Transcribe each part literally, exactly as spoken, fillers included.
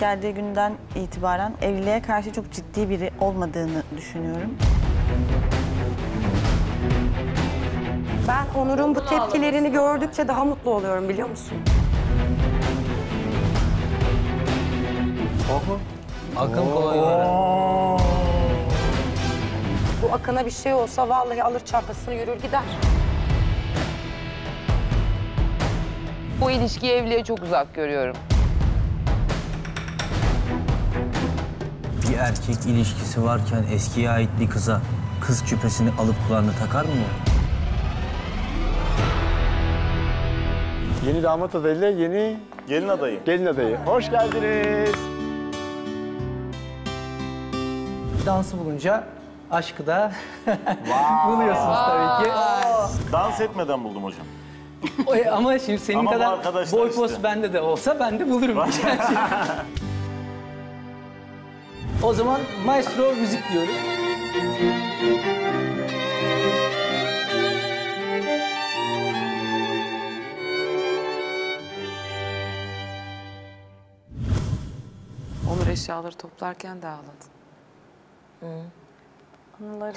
geldiği günden itibaren evliliğe karşı çok ciddi biri olmadığını düşünüyorum. Ben Onur'un bu tepkilerini gördükçe daha mutlu oluyorum, biliyor musun? Oho. Akın kolay öyle. Bu Akın'a bir şey olsa vallahi alır çantasını yürür gider. Bu ilişkiyi evliliğe çok uzak görüyorum. Bir erkek ilişkisi varken eskiye ait bir kıza kız küpesini alıp kulağına takar mı ya? Yeni damat adayıyla yeni Gelin adayı. gelin adayı. Hoş geldiniz. Dansı bulunca aşkı da buluyorsunuz tabii ki. Dans etmeden buldum hocam. O- Ama şimdi senin Ama bu kadar arkadaşlar boy işte. post bende de olsa ben de bulurum. O zaman maestro müzik diyorum. Onur eşyaları toplarken de ağladı. Anıları.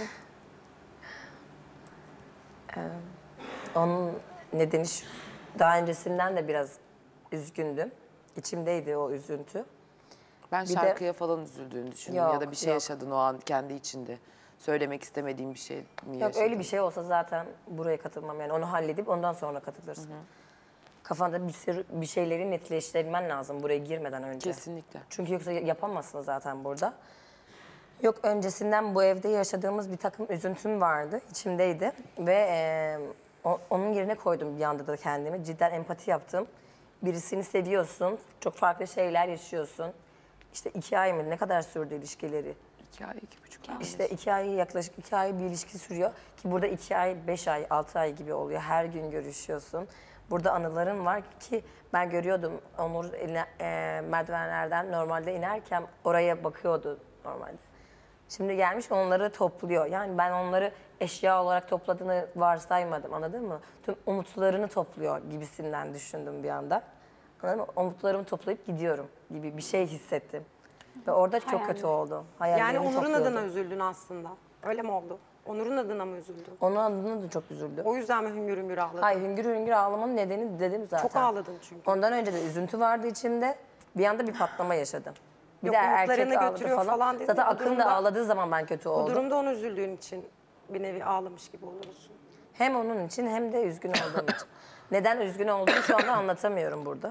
Ee, onun nedeni şu. Daha öncesinden de biraz üzgündüm. İçimdeydi o üzüntü. Ben Bir de- şarkıya falan üzüldüğünü düşündüm Yok, ya da bir şey yok. yaşadın o an kendi içinde. Söylemek istemediğin bir şey mi Yok yaşadın? öyle bir şey olsa zaten buraya katılmam. Yani onu halledip ondan sonra katılırsın. Kafanda bir sürü bir şeyleri netleştirmen lazım buraya girmeden önce. Kesinlikle. Çünkü yoksa yapamazsın zaten burada. Yok, öncesinden bu evde yaşadığımız bir takım üzüntüm vardı, içimdeydi. Ve e, o- onun yerine koydum bir anda da kendimi. Cidden empati yaptım. Birisini seviyorsun, çok farklı şeyler yaşıyorsun. İşte iki ay mı, ne kadar sürdü ilişkileri? İki ay, iki buçuk ay. İşte iki ay, yaklaşık iki ay bir ilişki sürüyor. Ki burada iki ay, beş ay, altı ay gibi oluyor. Her gün görüşüyorsun. Burada anılarım var ki ben görüyordum Onur ine- e, merdivenlerden normalde inerken oraya bakıyordu normalde. Şimdi gelmiş onları topluyor. Yani ben onları eşya olarak topladığını varsaymadım, anladın mı? Tüm umutlarını topluyor gibisinden düşündüm bir anda. Anladın mı? Umutlarımı toplayıp gidiyorum gibi bir şey hissettim. Ve orada çok Hayal kötü mi? oldu. Yani Hayallerimi Onur'un topluyordu. adına üzüldün aslında. Öyle mi oldu? Onur'un adına mı üzüldün? Onun adına da çok üzüldüm. O yüzden mi hüngür hüngür ağladın? Hayır, hüngür hüngür ağlamanın nedeni dedim zaten. Çok ağladın çünkü. Ondan önce de üzüntü vardı içimde. Bir anda bir patlama yaşadım. Bir Yok, de erkek umutlarını ağladı götürüyor falan. falan dedin. Zaten Bu Akın da durumda- ağladığı zaman ben kötü Bu oldum. durumda onu üzüldüğün için bir nevi ağlamış gibi olursun. Hem onun için hem de üzgün olduğum için. Neden üzgün olduğumu şu anda anlatamıyorum burada.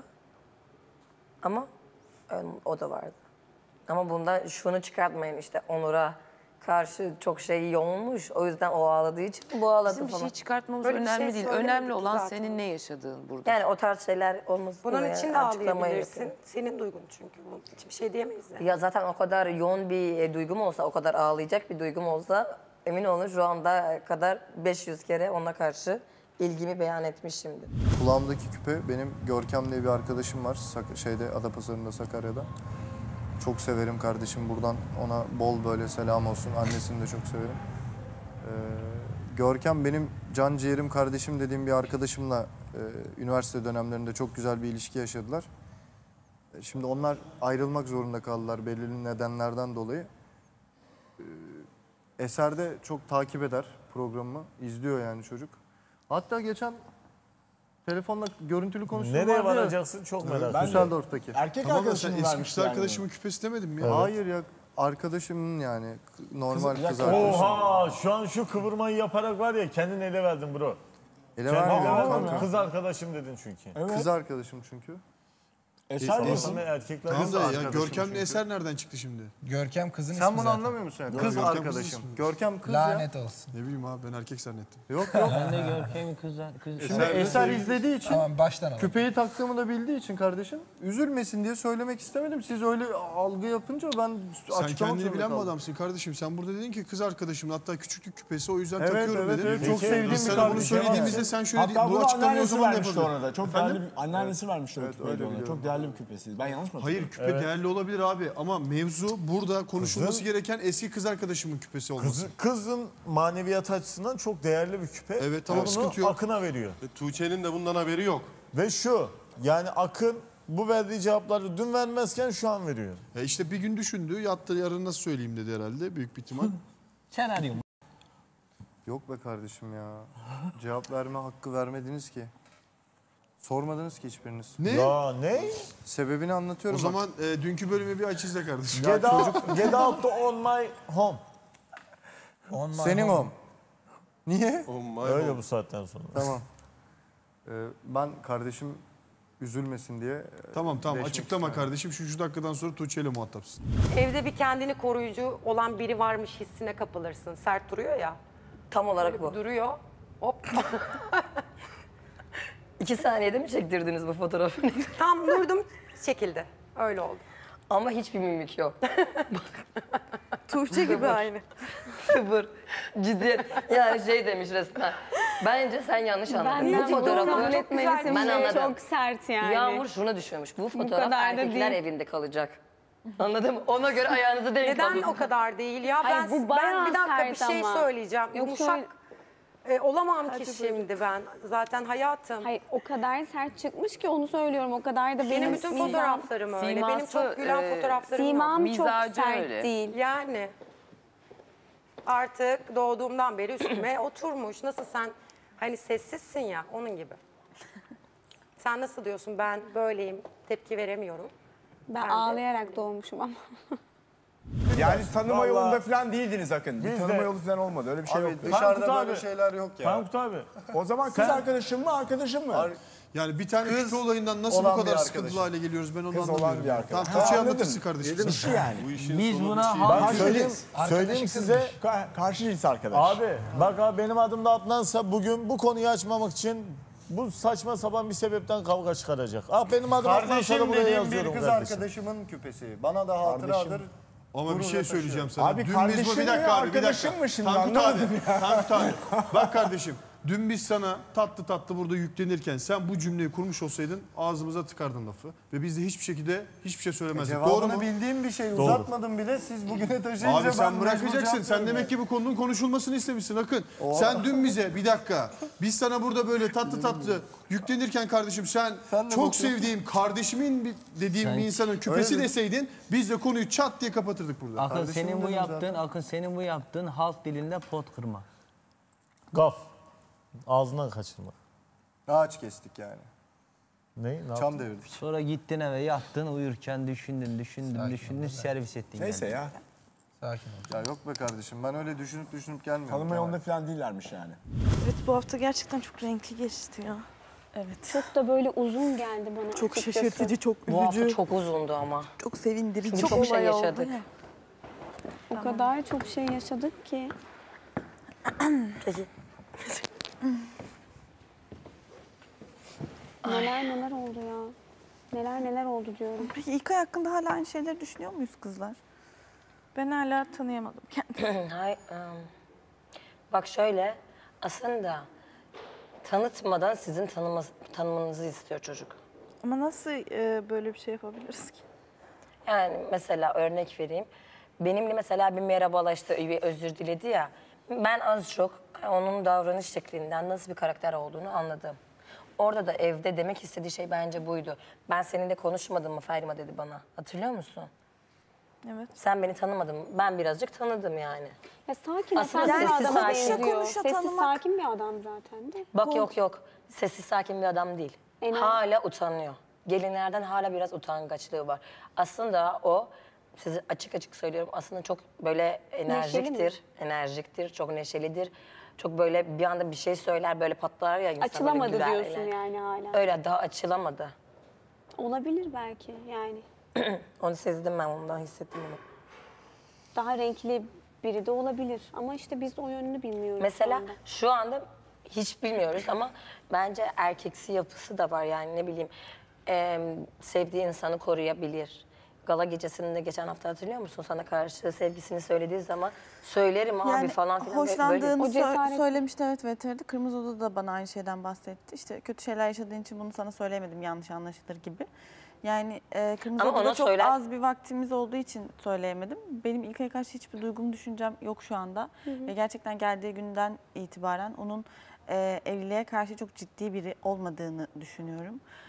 Ama ö- o da vardı. Ama bunda şunu çıkartmayın, işte Onur'a karşı çok şey yoğunmuş. O yüzden o ağladığı için bu ağladı Bizim bir falan. şey çıkartmamız Böyle bir önemli şey değil. söylemedik Önemli ki olan zaten. senin ne yaşadığın burada. Yani o tarz şeyler olmasın. Bunun yani için de açıklamayı ağlayabilirsin. yapıyorum. Senin duygun çünkü bu. Hiçbir şey diyemeyiz yani. Ya zaten o kadar yoğun bir e, duygum olsa, o kadar ağlayacak bir duygum olsa emin olun şu anda kadar beş yüz kere ona karşı ilgimi beyan etmişimdir. Kulağımdaki küpe benim Görkem diye bir arkadaşım var. Sak- şeyde Adapazarı'nda, Sakarya'da. Çok severim kardeşim, buradan ona bol böyle selam olsun. Annesini de çok severim. Ee, Görkem benim can ciğerim kardeşim dediğim bir arkadaşımla e, üniversite dönemlerinde çok güzel bir ilişki yaşadılar. E, Şimdi onlar ayrılmak zorunda kaldılar belirli nedenlerden dolayı. Ee, Eser de çok takip eder programımı. İzliyor yani çocuk. Hatta geçen telefonla görüntülü konuştuğum Nereye vardı ya, varacaksın çok merak ediyorum. Düsseldorf'taki. Erkek Tamam da arkadaşım sen mı eski vermişti kız yani? arkadaşımın küpesi demedin mi? Hayır ya, arkadaşımın yani k- normal Kız- kız, bir dakika. arkadaşım. Oha şu an şu kıvırmayı yaparak var ya kendin ele verdin bro. Ele Kendin vermedim ele verdin. kanka. Kız arkadaşım dedin çünkü. Evet. Kız arkadaşım çünkü. Eser misin? Aslında erkekler Tamam kız da ya arkadaşım Görkem'le çünkü. Eser nereden çıktı şimdi? Görkem kızın Sen ismi bunu zaten. anlamıyor musun? Yok, Kız Görkem kız arkadaşım. ismi. Görkem kız ya. Lanet olsun. Ne bileyim abi, ben erkek zannettim. Yok yok. Ben de Görkem'i kızlar... Kız... Şimdi Eser izlediği için, Tamam, baştan alalım. küpeyi taktığımı da bildiği için kardeşim, üzülmesin diye söylemek istemedim. Siz öyle algı yapınca ben Sen açıklamak kendini zorunda bilen bir kaldım. adamsın kardeşim. Sen burada dedin ki kız arkadaşımın, hatta küçüklük küpesi, o yüzden Evet, takıyorum evet, dedin. evet. Çok sevdiğim Biz bir sana bunu kardeşim var. söylediğimizde sen şöyle Hatta bu bunu açıklamayı o anneannesi zaman da vermişti yapabilirdin. ona da. Çok Efendim? değerli, anneannesi vermişti o Evet, küpeyi öyle de ona. biliyorum. Çok değerli bir küpesi. Ben yanlış mı hatırlıyorum? Hayır, küpe değerli olabilir abi ama mevzu burada konuşulması Kızın- gereken eski kız arkadaşımın küpesi olması. Kızın, kızın maneviyat açısından çok değerli bir küpe. Evet, tamam, Ve bunu sıkıntı yok. Akın'a veriyor. E, Tuğçe'nin de bundan haberi yok. Ve şu yani Akın bu verdiği cevapları dün vermezken şu an veriyor. Ya işte bir gün düşündü, yattı, yarın nasıl söyleyeyim dedi herhalde büyük bir ihtimal. Sen arıyorsun. Yok be kardeşim ya. Cevap verme hakkı vermediniz ki. Sormadınız ki hiçbiriniz. Ne? Ya ne? Sebebini O anlatıyorum. zaman e, dünkü bölümü bir aç izle kardeşim. Get out, get out to on my home. On my bak. Senin o. Niye? Öyle bu saatten sonra. Tamam. Ee, ben kardeşim üzülmesin diye... e, Tamam tamam değişmek açıklama istemedim. kardeşim. Şu, şu dakikadan sonra Tuğçe ile muhatapsın. Evde bir kendini koruyucu olan biri varmış hissine kapılırsın. Sert duruyor ya. Tam olarak bu. Duruyor. Hop. İki saniyede mi çektirdiniz bu fotoğrafı? Tam durdum, çekildi. Öyle oldu. Ama hiçbir mimik yok. Tuğçe gibi aynı. Sıfır. Ciddiyet. Yani şey demiş resmen. Bence sen yanlış anladın. Benden Bu bunu fotoğrafı kabul etmelisin. ben Şey anladım. çok sert yani. Yağmur şunu düşünmüş. Bu fotoğraf kadar da erkekler değil. evinde kalacak. Anladın mı? Ona göre ayağınızı denk Neden alın. o kadar değil ya? Hayır, ben, bu ben bayağı bir dakika bir sert şey ama. söyleyeceğim. Yok, Yumuşak söyle. e, olamam ki şimdi ben. Zaten hayatım. Hayır o kadar sert çıkmış ki onu söylüyorum. O kadar da benim, Benim bütün mizahım- fotoğraflarım öyle. Benim Siması, çok gülen e, fotoğraflarım yok. Simam çok Mizacı sert öyle. değil. Yani artık doğduğumdan beri üstüme oturmuş. Nasıl sen hani sessizsin ya onun gibi. Sen nasıl diyorsun ben böyleyim tepki veremiyorum. Ben Ben de- ağlayarak doğmuşum ama. Yani tanıma Vallahi- yolunda falan değildiniz Akın. Bir Biz tanıma de- yolu falan olmadı. Öyle bir şey Abi yok. dışarıda Tankut böyle abi. şeyler yok ya. Tankut abi. O zaman kız Sen- arkadaşın mı, arkadaşın mı? Yani bir tane Kız küpe olayından nasıl olan bu bir kadar arkadaşım. sıkıntılı hale geliyoruz ben onu Kız anlamıyorum. olan bir arkadaş. Tamam Ha, Tuğçe anladım. anlatırsın kardeşim. İşi yani. Bu işin Biz sonu buna bir şey. halk- Bak Kız. söyleyeyim, Arkadaşı söyleyeyim size. Ka- karşı cins arkadaş. Abi bak abi benim adım da Adnan'sa bugün bu konuyu açmamak için bu saçma sapan bir sebepten kavga çıkaracak. Ah benim adım Adnan'sa da Kardeşim buraya dediğim yazıyorum bir kız kardeşim. arkadaşım küpesi. Bana da hatıradır. Ama bir Gururla şey söyleyeceğim sana. Abi dün kardeşin biz bu bir mi, dakika abi bir arkadaşın dakika. mı şimdi? Tankut abi. Anlamadım Tankut abi. Bak kardeşim dün biz sana tatlı tatlı burada yüklenirken sen bu cümleyi kurmuş olsaydın ağzımıza tıkardın lafı. Ve biz de hiçbir şekilde hiçbir şey söylemezdik. Doğru Cevabını mu? bildiğim bir şey Doğru. uzatmadım bile siz bugüne taşıyınca Abi ben sen mecbur bırakacaksın. cevap Sen veriyorum demek ya. ki bu konunun konuşulmasını istemişsin Akın. Sen dün bize bir dakika. Biz sana burada böyle tatlı tatlı yüklenirken kardeşim sen, Sen de çok bakıyorsun. sevdiğim kardeşimin bir, dediğim Sen- bir insanın küpesi Öyle. deseydin biz de konuyu çat diye kapatırdık burada. Akın Kardeşim senin bu dedim yaptığın, zaten. Akın senin bu yaptığın halk dilinde pot kırma. Gaf. Ağzından kaçırma. Ağaç kestik yani. Ne? Ne yaptın? Çam devirdik. Sonra gittin eve yattın uyurken düşündün düşündün düşündün servis ettin. Neyse kendini. ya. Ya yok be kardeşim ben öyle düşünüp düşünüp gelmiyorum. Tanıma yolunda falan değillermiş yani. Evet bu hafta gerçekten çok renkli geçti ya. Evet. Çok da böyle uzun geldi bana. Çok açıkçası. şaşırtıcı, çok Bu hafta üzücü, çok uzundu ama. çok sevindirici. Çünkü çok şey olay oldu yaşadık. ya. O kadar çok şey yaşadık ki. Neler neler oldu ya. Neler neler oldu diyorum. Peki İlkay hakkında hala aynı şeyleri düşünüyor muyuz kızlar? Ben hala tanıyamadım kendimi. Hay, ım, bak şöyle, aslında tanıtmadan sizin tanıma, tanımanızı istiyor çocuk. Ama nasıl e, böyle bir şey yapabiliriz ki? Yani mesela örnek vereyim. Benimle mesela bir merhabalaştı, bir özür diledi ya. Ben az çok onun davranış şeklinden nasıl bir karakter olduğunu anladım. Orada da evde demek istediği şey bence buydu. Ben seninle konuşmadım mı Ferima dedi bana. Hatırlıyor musun? Evet. Sen beni tanımadın mı? Ben birazcık tanıdım yani. Ya sakin, Aslında efendi bir sessiz adama sakin. benziyor. Konuşa Sessiz tanımak. sakin bir adam zaten de. Bak yok yok. Sessiz sakin bir adam değil. En- Hala utanıyor. Gelinlerden hala biraz utangaçlığı var. Aslında o, size açık açık söylüyorum, aslında çok böyle enerjiktir. Enerjiktir, çok neşelidir. Çok böyle bir anda bir şey söyler, böyle patlar ya insan. Açılamadı böyle güler diyorsun öyle. yani hala. Öyle daha açılamadı. Olabilir belki yani. Onu sezdim ben, ondan hissettim onu. Daha renkli biri de olabilir. Ama işte biz o yönünü bilmiyoruz şu Mesela anda. şu anda hiç bilmiyoruz ama bence erkeksi yapısı da var yani ne bileyim. Eee, sevdiği insanı koruyabilir. Gala gecesinde geçen hafta hatırlıyor musun? Sana karşı sevgisini söylediği zaman söylerim abi Yani falan filan. böyle- hoşlandığını O sö- cesaret- söylemişti evet veterinde. Kırmızı Oda'da da bana aynı şeyden bahsetti. İşte kötü şeyler yaşadığın için bunu sana söylemedim yanlış anlaşılır gibi. Yani e, Kırmızı Ama Oda'da ona çok söyler- az bir vaktimiz olduğu için söyleyemedim. Benim İlkay'a karşı hiçbir duygum, düşüncem yok şu anda. Ve gerçekten geldiği günden itibaren onun e, evliliğe karşı çok ciddi biri olmadığını düşünüyorum.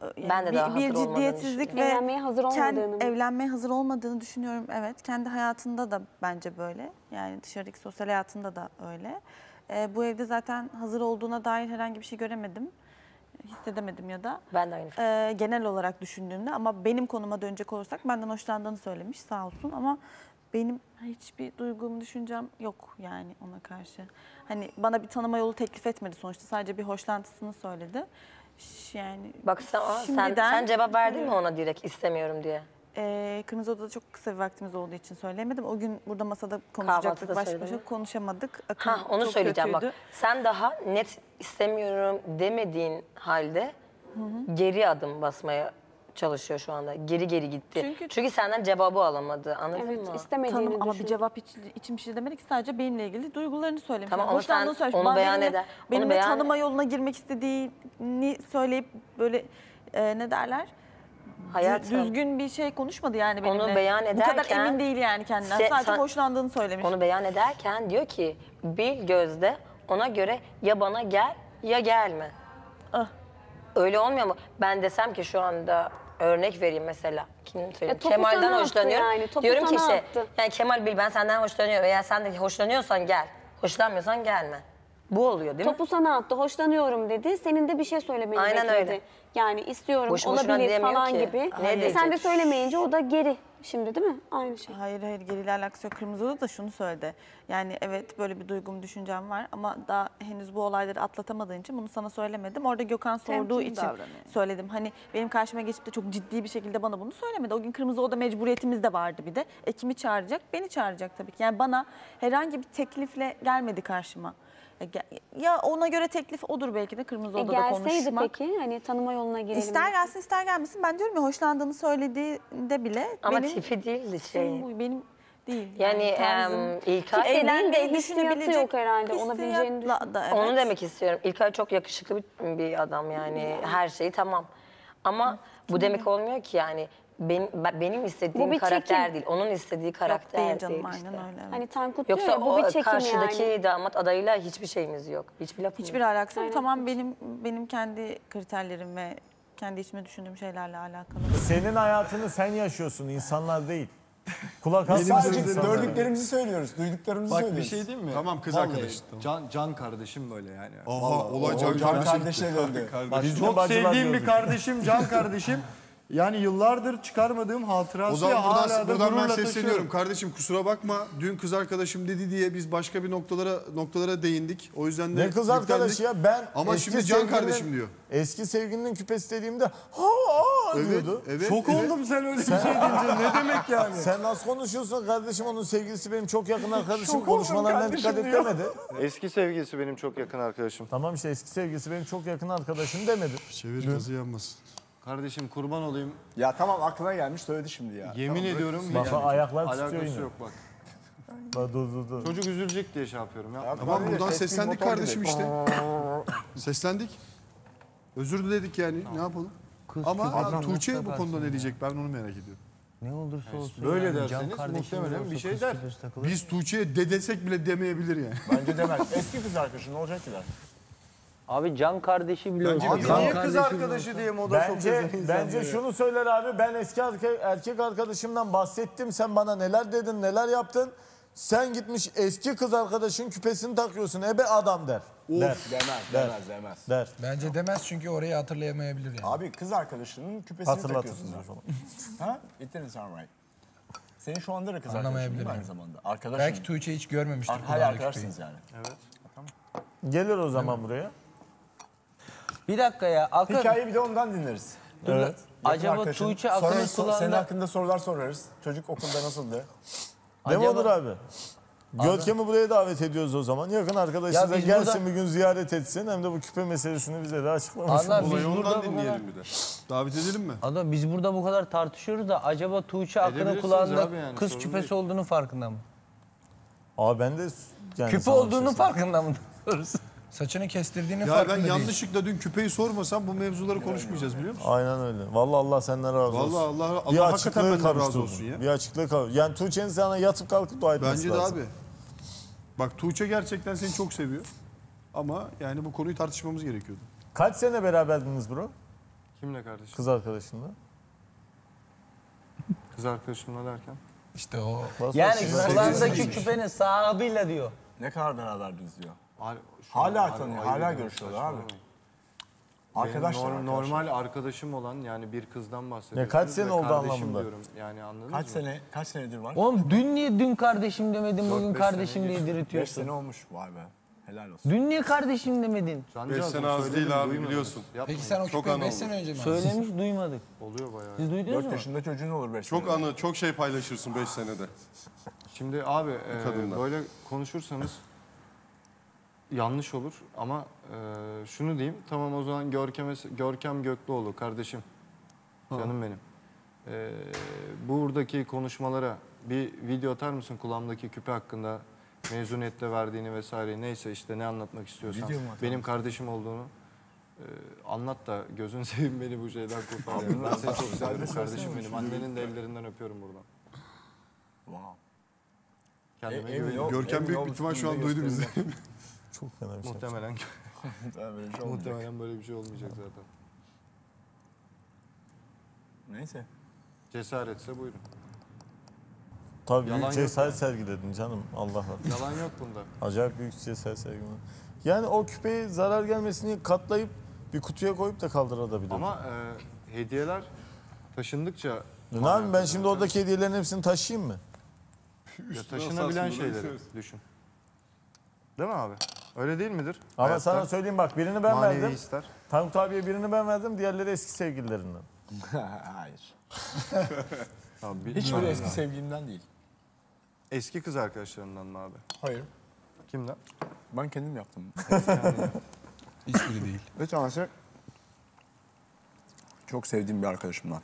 yani Ben de bir, daha bir hazır olmadığını ciddiyetsizlik ve Evlenmeye hazır kendi- olmadığını mı? evlenmeye hazır olmadığını düşünüyorum. Evet, kendi hayatında da bence böyle. Yani dışarıdaki sosyal hayatında da öyle. Ee, bu evde zaten hazır olduğuna dair herhangi bir şey göremedim. Hissedemedim ya da. Ben de aynı fikir. Ee, genel olarak düşündüğümde ama benim konuma dönecek olursak benden hoşlandığını söylemiş sağ olsun ama benim hiçbir duygum, düşüncem yok yani ona karşı. Hani bana bir tanıma yolu teklif etmedi sonuçta. Sadece bir hoşlantısını söyledi. Ş- Yani Bak sen, sen, şimdiden sen cevap verdin mi ona direkt istemiyorum diye? Ee, Kırmızı Oda'da çok kısa bir vaktimiz olduğu için söyleyemedim. O gün burada masada konuşacaktık, Kahvaltıda baş söyledin başa mi? konuşamadık. Akın Ha onu çok söyleyeceğim kötüydü. bak. Sen daha net istemiyorum demediğin halde geri adım basmaya çalışıyor şu anda. Geri geri gitti. Çünkü- Çünkü, senden cevabı alamadı. Anladın Evet, mı? istemediğini Tanım ama bir düşün. cevap iç, için bir şey demedik ki sadece benimle ilgili duygularını söylemiş. Tamam, Yani ama hoşlandığını sen söylemiş. onu Bana beyan benimle, eder- onu benimle beyan- tanıma yoluna girmek istediğini söyleyip böyle e, ne derler? Dü- Hayatım. Düzgün bir şey konuşmadı yani benimle. Onu beyan Bu kadar ederken- emin değil yani kendinden. Se- Sadece sen- hoşlandığını söylemiş. Onu beyan ederken diyor ki bil gözde ona göre ya bana gel ya gelme. Ah. Öyle olmuyor mu? Ben desem ki şu anda örnek vereyim mesela. Kim söyleyeyim? E, topu Kemal'den sana attı hoşlanıyorum. yani, topu Diyorum ki sana işte attı. yani Kemal bil ben senden hoşlanıyorum veya sen de hoşlanıyorsan gel. Hoşlanmıyorsan gelme. Bu oluyor değil mi? Topu sana attı, hoşlanıyorum dedi. Senin de bir şey söylemeni Aynen bekledi. öyle. Yani istiyorum, Boşu boşuna olabilir diyemiyor falan ki. gibi. Ne E, diyecek? sen de söylemeyince o da geri şimdi değil mi? Aynı şey. Hayır hayır geriyle alakası yok. Kırmızı Oda da şunu söyledi. Yani evet böyle bir duygum, düşüncem var ama daha henüz bu olayları atlatamadığın için bunu sana söylemedim. Orada Gökhan sorduğu Temkinli için davranıyor. söyledim. Hani benim karşıma geçip de çok ciddi bir şekilde bana bunu söylemedi. O gün Kırmızı Oda mecburiyetimiz de vardı bir de. E, kimi çağıracak? Beni çağıracak tabii ki. Yani bana herhangi bir teklifle gelmedi karşıma. Ya gel- Ya ona göre teklif odur belki de Kırmızı E, Oda'da gelseydi konuşmak. peki hani tanıma yoluna girelim. İster gelsin ister gelmesin. Ben diyorum ya hoşlandığını söylediğinde bile Ama benim tipi değildi şey. tipim bu, benim değil. Yani tarzım. em, İlkay, Tipi Eğlenmeyi değil de hissiyatı düşünebilecek yok herhalde, olabileceğini hissiyatla da, evet. onu demek istiyorum. İlkay çok yakışıklı bir, bir adam yani her şeyi tamam. Ama bu demek olmuyor ki yani benim, ben- benim istediğim bir karakter çekim. değil. Onun istediği Yok karakter değil değil, canım işte. aynen öyle. evet. Hani Tankut diyor Yoksa ya bu o bir çekim karşıdaki yani. damat adayıyla hiçbir şeyimiz yok. Hiçbir lafımız Hiçbir yok. alakası yok. Aynen. Tamam benim benim kendi kriterlerim ve kendi içime düşündüğüm şeylerle alakalı. Senin hayatını sen yaşıyorsun, insanlar değil. Kulak Biz asma sadece insanlara. gördüklerimizi söylüyoruz, duyduklarımızı Bak söylüyoruz. bir şey diyeyim mi? Tamam, kız Vallahi arkadaş, tamam. Can, can kardeşim böyle yani. Aha, Vallahi. olay O can Can kardeşe kardeşe döndü. Bak, Biz de çok bacılar sevdiğim bir gördük. kardeşim, can kardeşim. Yani yıllardır çıkarmadığım hatırası O zaman ya, hala buradan, da buradan ben gururla sesleniyorum. taşıyorum. Kardeşim kusura bakma. Dün kız arkadaşım dedi diye biz başka bir noktalara noktalara değindik. O yüzden de Ne kız yüklendik. arkadaşı ya ben Ama eski şimdi can sevgilinin- kardeşim diyor. Eski sevgilinin küpesi dediğimde ha ha Evet, diyordu. evet. Şok evet. oldum sen öyle bir şey deyince. Ne demek yani? Sen nasıl konuşuyorsun kardeşim, onun sevgilisi benim çok yakın arkadaşım, Şok oldum konuşmalarına kardeşim dikkat et diyor. demedi. Eski sevgilisi benim çok yakın arkadaşım. Tamam işte eski sevgilisi benim çok yakın arkadaşım demedi. Çevir kızı yanmasın. Kardeşim kurban olayım. Ya tamam aklına gelmiş söyledi şimdi ya. Yemin Tamam, ediyorum. Bak yani bak, ayaklar alakası tutuyor yine. yok bak. Bak, dur dur dur. Çocuk üzülecek diye şey yapıyorum ya. Tamam buradan tespih seslendik motor kardeşim gibi. işte. Seslendik. Özür diledik yani. Ne yapalım? Kız Ama küpeden Tuğçe nasıl bu konuda takarsın ne diyecek ben onu merak ediyorum. Ne olursa olsun. Böyle yani, derseniz can kardeşimiz muhtemelen bir olsa şey kız der. küpesi takılır. Biz Tuğçe'ye de desek bile demeyebilir yani. Bence demez. Eski kız arkadaşın ne olacak ki der. Abi can kardeşi bile Bence olsa. bir- Abi can niye kız kardeşi bile arkadaşı olsa- diye moda Bence, sokuyorsun insan bence diye. şunu söyler abi, ben eski erkek, erkek arkadaşımdan bahsettim, sen bana neler dedin, neler yaptın. Sen gitmiş eski kız arkadaşın küpesini takıyorsun, ebe adam der. Der, Demez, Der. demez, demez. der. Bence demez çünkü orayı hatırlayamayabilir yani. Abi kız arkadaşının küpesini Hatırlatın takıyorsun. o zaman. Ha? It didn't sound right. Senin şu anda da kız arkadaşın Anlamayabilir değil mi aynı yani. zamanda? Arkadaşın. Belki Tuğçe hiç görmemiştir. Ar- Hala kulağındaki küpeyi. arkadaşsınız yani. Gelir o zaman buraya. Bir dakika ya. Akın. Hikayeyi bir de ondan dinleriz. Evet. Yakın Acaba arkadaşın. Tuğçe Sonra Akın'ın so- Senin kulağında... hakkında sorular sorarız. Çocuk okulda nasıldı? Değil mi Acaba- Onur abi? Görkem'i buraya davet ediyoruz o zaman. Yakın arkadaşı Ya da biz gelsin burada- bir gün ziyaret etsin. Hem de bu küpe meselesini bize de açıklamasın. Allah biz Olayı burada ondan bu kadar... dinleyelim bir de. Davet edelim mi? Adam biz burada bu kadar tartışıyoruz da acaba Tuğçe Akın'ın Edebilirsiniz kulağında abi yani, kız sorun küpesi değil. olduğunu farkında mı? Abi ben de yani Küpe sana bir şey olduğunu söyleyeyim. farkında mı? Saçını kestirdiğini Ya farkında ben değil. yanlışlıkla dün küpeyi sormasam bu mevzuları konuşmayacağız biliyor musun? Aynen öyle. Vallahi Allah senden razı olsun. Vallahi Allah, bir Allah hakikaten açıklığı benden razı kavuşturdun. olsun ya. Bir açıklığı kavuşturdun. Yani Tuğçe'nin sana yatıp kalkıp dua etmesi Bence de lazım. abi. Bak Tuğçe gerçekten seni çok seviyor. Ama yani bu konuyu tartışmamız gerekiyordu. Kaç sene beraberdiniz bro? Kimle kardeşim? Kız arkadaşınla. Kız arkadaşımla derken? İşte o. Yani kulağındaki küpenin sahibıyla diyor. Ne kadar beraberdiniz diyor. Hala, Hala tanıyor, hala görüşüyorlar abi. Arkadaşlar, Benim nor- arkadaşlar. normal arkadaşım olan yani bir kızdan bahsediyorsunuz. Ya kaç sene ve oldu kardeşim anlamında? diyorum. Yani anladınız Kaç mı? sene, kaç senedir var? Oğlum dün niye dün kardeşim demedin, Dört, bugün beş kardeşim sene diye geçti. Beş diriltiyorsun? sene olmuş, vay be. Helal olsun. Dün niye kardeşim demedin? Beş sene az değil abi, biliyorsun. Peki sen o Çok küpeyi an beş oldu. sene önce mi aldın? Söylemiş duymadık. Oluyor bayağı. Siz duydunuz Dört mu? yaşında çocuğun olur beş Çok senede. anı, çok şey paylaşırsın beş senede. Şimdi abi e, kadınla. böyle konuşursanız yanlış olur ama e, şunu diyeyim. Tamam o zaman Görkem, Görkem Göklıoğlu kardeşim. Canım benim. E, buradaki konuşmalara bir video atar mısın kulağımdaki küpe hakkında? Mezuniyette verdiğini vesaire neyse işte ne anlatmak istiyorsan. Video mu atar Benim mısın? kardeşim olduğunu e, anlat da gözün seveyim beni bu şeyden kurtar. Yani. Ben seni çok severim kardeşim benim. Annenin de ellerinden öpüyorum buradan. Wow. Kendime E, güveniyorum. emin ol- Görkem emin büyük ol, bir ihtimal şu an üstünde duydu bizi. gösterirler. Çok fena bir şey. Muhtemelen. Muhtemelen böyle bir şey olmayacak. Muhtemelen böyle bir şey olmayacak zaten. Neyse. Cesaretse buyurun. Tabii Yalan büyük yok cesaret yani. sergiledin canım. Allah Allah. Yalan yok bunda. Acayip büyük cesaret sergiledin. Yani o küpeyi zarar gelmesini katlayıp bir kutuya koyup da kaldırabilirdin. Ama e, hediyeler taşındıkça... Ne yapayım ben şimdi oradaki hediyelerin hepsini taşıyayım mı? Ya taşınabilen şeyleri düşün. Değil mi abi? Öyle değil midir? Ama Hayatta sana söyleyeyim bak birini ben manevi verdim. Ister. Tankut abiye birini ben verdim. Diğerleri eski sevgililerinden. Hayır. Abi, Hiç bilmiyorum böyle ya. eski sevgilimden değil. Eski kız arkadaşlarından mı abi? Hayır. Kimden? Ben kendim yaptım. Hiçbiri değil. Bir tanesi çok sevdiğim bir arkadaşımdan.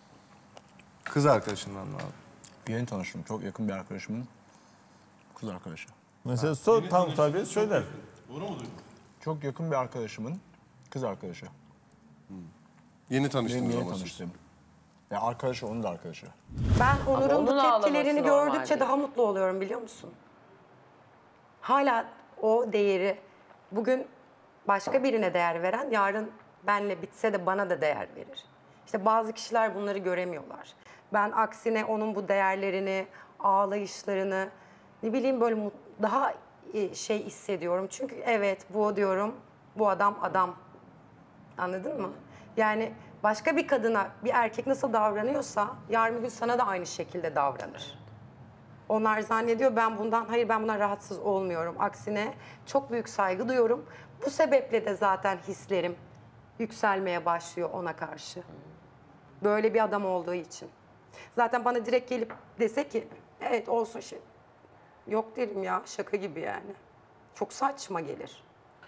Kız arkadaşından mı abi? Yeni tanıştım. Çok yakın bir arkadaşımın kız arkadaşı. Mesela sor Tankut abiye söyler. Çok yakın bir arkadaşımın kız arkadaşı. Yeni Benim tanıştınız yeni ama siz. tanıştığım. Ya arkadaşı onun da arkadaşı. Ben Onur'un bu onun ağlaması tepkilerini normal gördükçe değil. daha mutlu oluyorum biliyor musun? Hala o değeri bugün başka birine değer veren yarın benle bitse de bana da değer verir. İşte bazı kişiler bunları göremiyorlar. Ben aksine onun bu değerlerini, ağlayışlarını ne bileyim böyle mut- daha e, şey hissediyorum. Çünkü evet bu diyorum bu adam adam. Anladın mı? Yani başka bir kadına bir erkek nasıl davranıyorsa yarın bir gün sana da aynı şekilde davranır. Onlar zannediyor ben bundan, hayır ben bundan rahatsız olmuyorum. Aksine çok büyük saygı duyuyorum. Bu sebeple de zaten hislerim yükselmeye başlıyor ona karşı. Böyle bir adam olduğu için. Zaten bana direkt gelip dese ki evet olsun şey. Yok derim ya şaka gibi yani. Çok saçma gelir.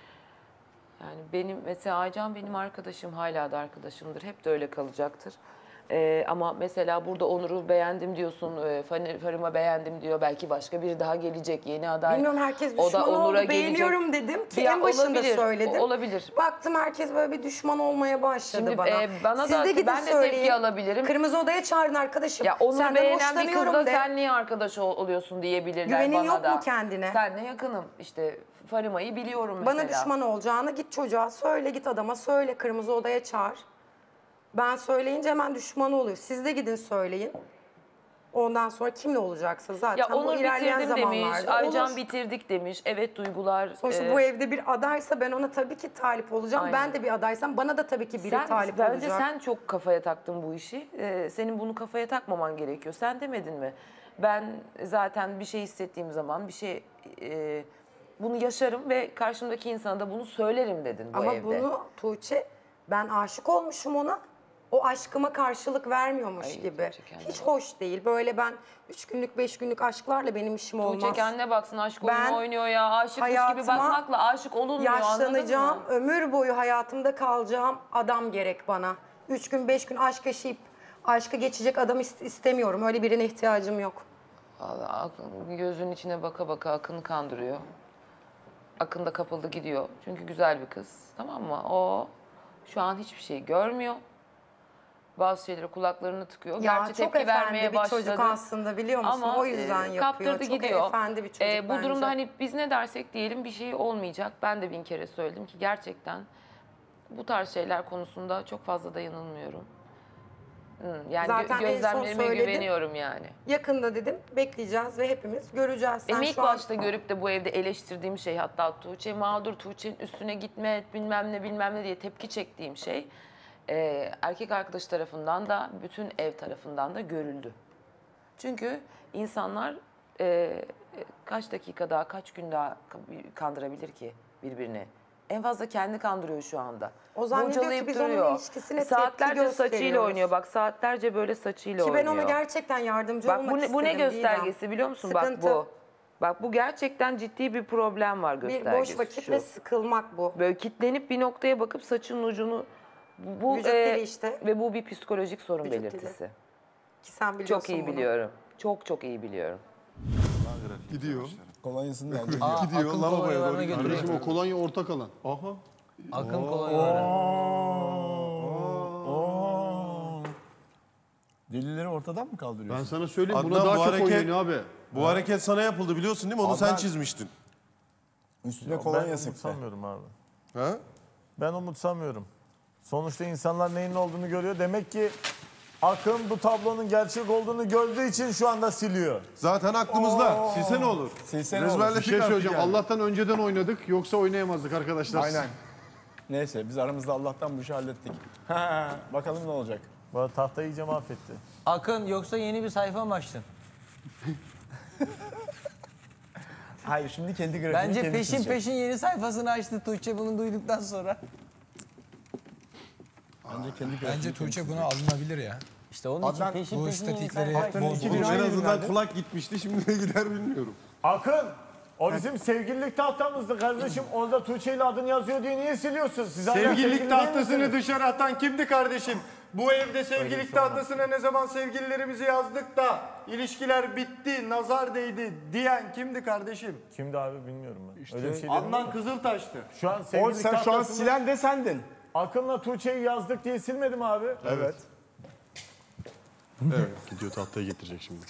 Yani benim mesela Aycan benim arkadaşım, hala da arkadaşımdır. Hep de öyle kalacaktır. Ee, ama mesela burada Onur'u beğendim diyorsun, e, Fani- Farima beğendim diyor. Belki başka biri daha gelecek, yeni aday. Bilmiyorum herkes O da düşman oldu, Onur'a beğeniyorum gelecek. dedim ki Ya en başında olabilir, söyledim. olabilir. Baktım herkes böyle bir düşman olmaya başladı Şimdi, bana. e, bana Siz da- de gidin ben de söyleyin. tepki alabilirim. Kırmızı odaya çağırın arkadaşım. Ya Onur'u Senden beğenen bir hoşlanıyorum kızla de. sen niye arkadaş ol- oluyorsun diyebilirler Güvenin bana yok da. mu kendine? Senle yakınım. İşte Farima'yı biliyorum mesela. Bana düşman olacağını git çocuğa söyle, git adama söyle, kırmızı odaya çağır. Ben söyleyince hemen düşman oluyor. Siz de gidin söyleyin. Ondan sonra kimle olacaksa zaten Ya bu Onur ilerleyen bitirdim demiş, zamanlarda Aycan olur. bitirdik demiş. Evet duygular. Sonuçta e, bu evde bir adaysa ben ona tabii ki talip olacağım. Aynen. Ben de bir adaysam bana da tabii ki biri sen, talip bence olacak. sen çok kafaya taktın bu işi. Ee, senin bunu kafaya takmaman gerekiyor. Sen demedin mi? Ben zaten bir şey hissettiğim zaman bir şey e, bunu yaşarım ve karşımdaki insana da bunu söylerim dedin bu Ama evde. bunu Tuğçe ben aşık olmuşum ona. O aşkıma karşılık vermiyormuş Ay, gibi. Tuğçe kendine Hiç hoş değil. Böyle ben üç günlük beş günlük aşklarla benim işim olmaz. Tuğçe kendine baksın, aşk Ben oyunu oynuyor ya. Aşıkmış gibi hayatıma bakmakla aşık olunmuyor, anladın yaşlanacağım, mı? ömür boyu hayatımda kalacağım adam gerek bana. Üç gün beş gün aşk yaşayıp aşka geçecek adam ist- istemiyorum. Öyle birine ihtiyacım yok. Vallahi aklın- gözünün içine baka baka Akın'ı kandırıyor. Akın da kapıldı gidiyor. Çünkü güzel bir kız. Tamam mı? O şu an hiçbir şey görmüyor. Bazı şeylere kulaklarını tıkıyor. Ya Gerçi çok tepki efendi vermeye bir başladı. çocuk aslında biliyor musun? Ama O yüzden e, yapıyor. kaptırdı Çok gidiyor. efendi bir çocuk E, bu bence. durumda hani biz ne dersek diyelim bir şey olmayacak. Ben de bin kere söyledim ki gerçekten bu tarz şeyler konusunda çok fazla da yanılmıyorum. Hmm, yani Zaten gö- en son gözlemlerime söyledim. güveniyorum yani. Yakında dedim bekleyeceğiz ve hepimiz göreceğiz. Sen Benim ilk şu an- başta görüp de bu evde eleştirdiğim şey, hatta Tuğçe mağdur, Tuğçe'nin üstüne gitme bilmem ne bilmem ne diye tepki çektiğim şey e, erkek arkadaş tarafından da bütün ev tarafından da görüldü. Çünkü insanlar e, kaç dakika daha, kaç gün daha kandırabilir ki birbirini? En fazla kendi kandırıyor şu anda. O zannediyor ki Bocalayıp biz onun duruyor. ilişkisine tepki Saatlerce saçıyla gösteriyoruz. oynuyor. Bak saatlerce böyle saçıyla Ki ben oynuyor. ona gerçekten yardımcı Bak olmak bu ne, bu ne istedim göstergesi Didem. biliyor musun? Sıkıntı. Bak bu. Bak bu gerçekten ciddi bir problem var Bir göstergesi. boş vakit şu. ve sıkılmak bu. Böyle kitlenip bir noktaya bakıp saçın ucunu bu Vücut e, dili işte. ve bu bir psikolojik sorun Vücut belirtisi. dili. Ki sen biliyorsun Çok iyi bunu. biliyorum. Çok çok iyi biliyorum. Gidiyor. Kolonyasını da Aa, Gidiyor akıl lavaboya kolonyalarına doğru. götürüyor. Kardeşim o kolonya ortak alan. Aha. Akın kolonyaları. Delilleri ortadan mı Ben kaldırıyorsun? sana söyleyeyim buna Adnan, daha bu çok hareket- oynuyor abi. Bu hareket sana yapıldı biliyorsun değil mi? Onu sen Adnan- çizmiştin. Üstüne Ben kolonya sıktı. umutsamıyorum abi. Ha? Ben umutsamıyorum. Sonuçta insanlar neyin olduğunu görüyor. Demek ki Akın bu tablonun gerçek olduğunu gördüğü için şu anda siliyor. Zaten aklımızda. Silse ne olur? Silse ne olur? Ezberledik Bir şey artık söyleyeceğim. yani. Allah'tan önceden oynadık yoksa oynayamazdık arkadaşlar. Aynen. Neyse biz aramızda Allah'tan bu işi hallettik. Ha, bakalım ne olacak. Bu arada tahtayı iyice mahvetti. Akın yoksa yeni bir sayfa mı açtın? Hayır şimdi kendi grafiğini Bence kendi peşin çizecek. peşin yeni sayfasını açtı Tuğçe bunu duyduktan sonra. Bence kendi grafiğini Bence kendi Tuğçe buna alınabilir ya. İşte onun Adnan, için peşin bu peşin yeni statikleri sayfa Haftanın açtı. iki günü En aynı azından günlerde. kulak gitmişti. Şimdi ne gider bilmiyorum. Akın! O bizim sevgililik tahtamızdı kardeşim. Orada Tuğçe ile adın yazıyor diye niye siliyorsun? Siz hala sevgili Sevgililik değil tahtasını misiniz? dışarı atan kimdi kardeşim? Bu evde sevgililik şey olmaz. tahtasına ne zaman sevgililerimizi yazdık da ilişkiler bitti, nazar değdi diyen kimdi kardeşim? Kimdi abi bilmiyorum ben. Öyle bir şey dedim Adnan mi? Kızıltaş'tı. Şu an O sevgililik sen şu an tahtasını silen de sendin. Akın'la Tuğçe'yi yazdık diye silmedim abi. Evet. Evet. Gidiyor tahtayı getirecek şimdi.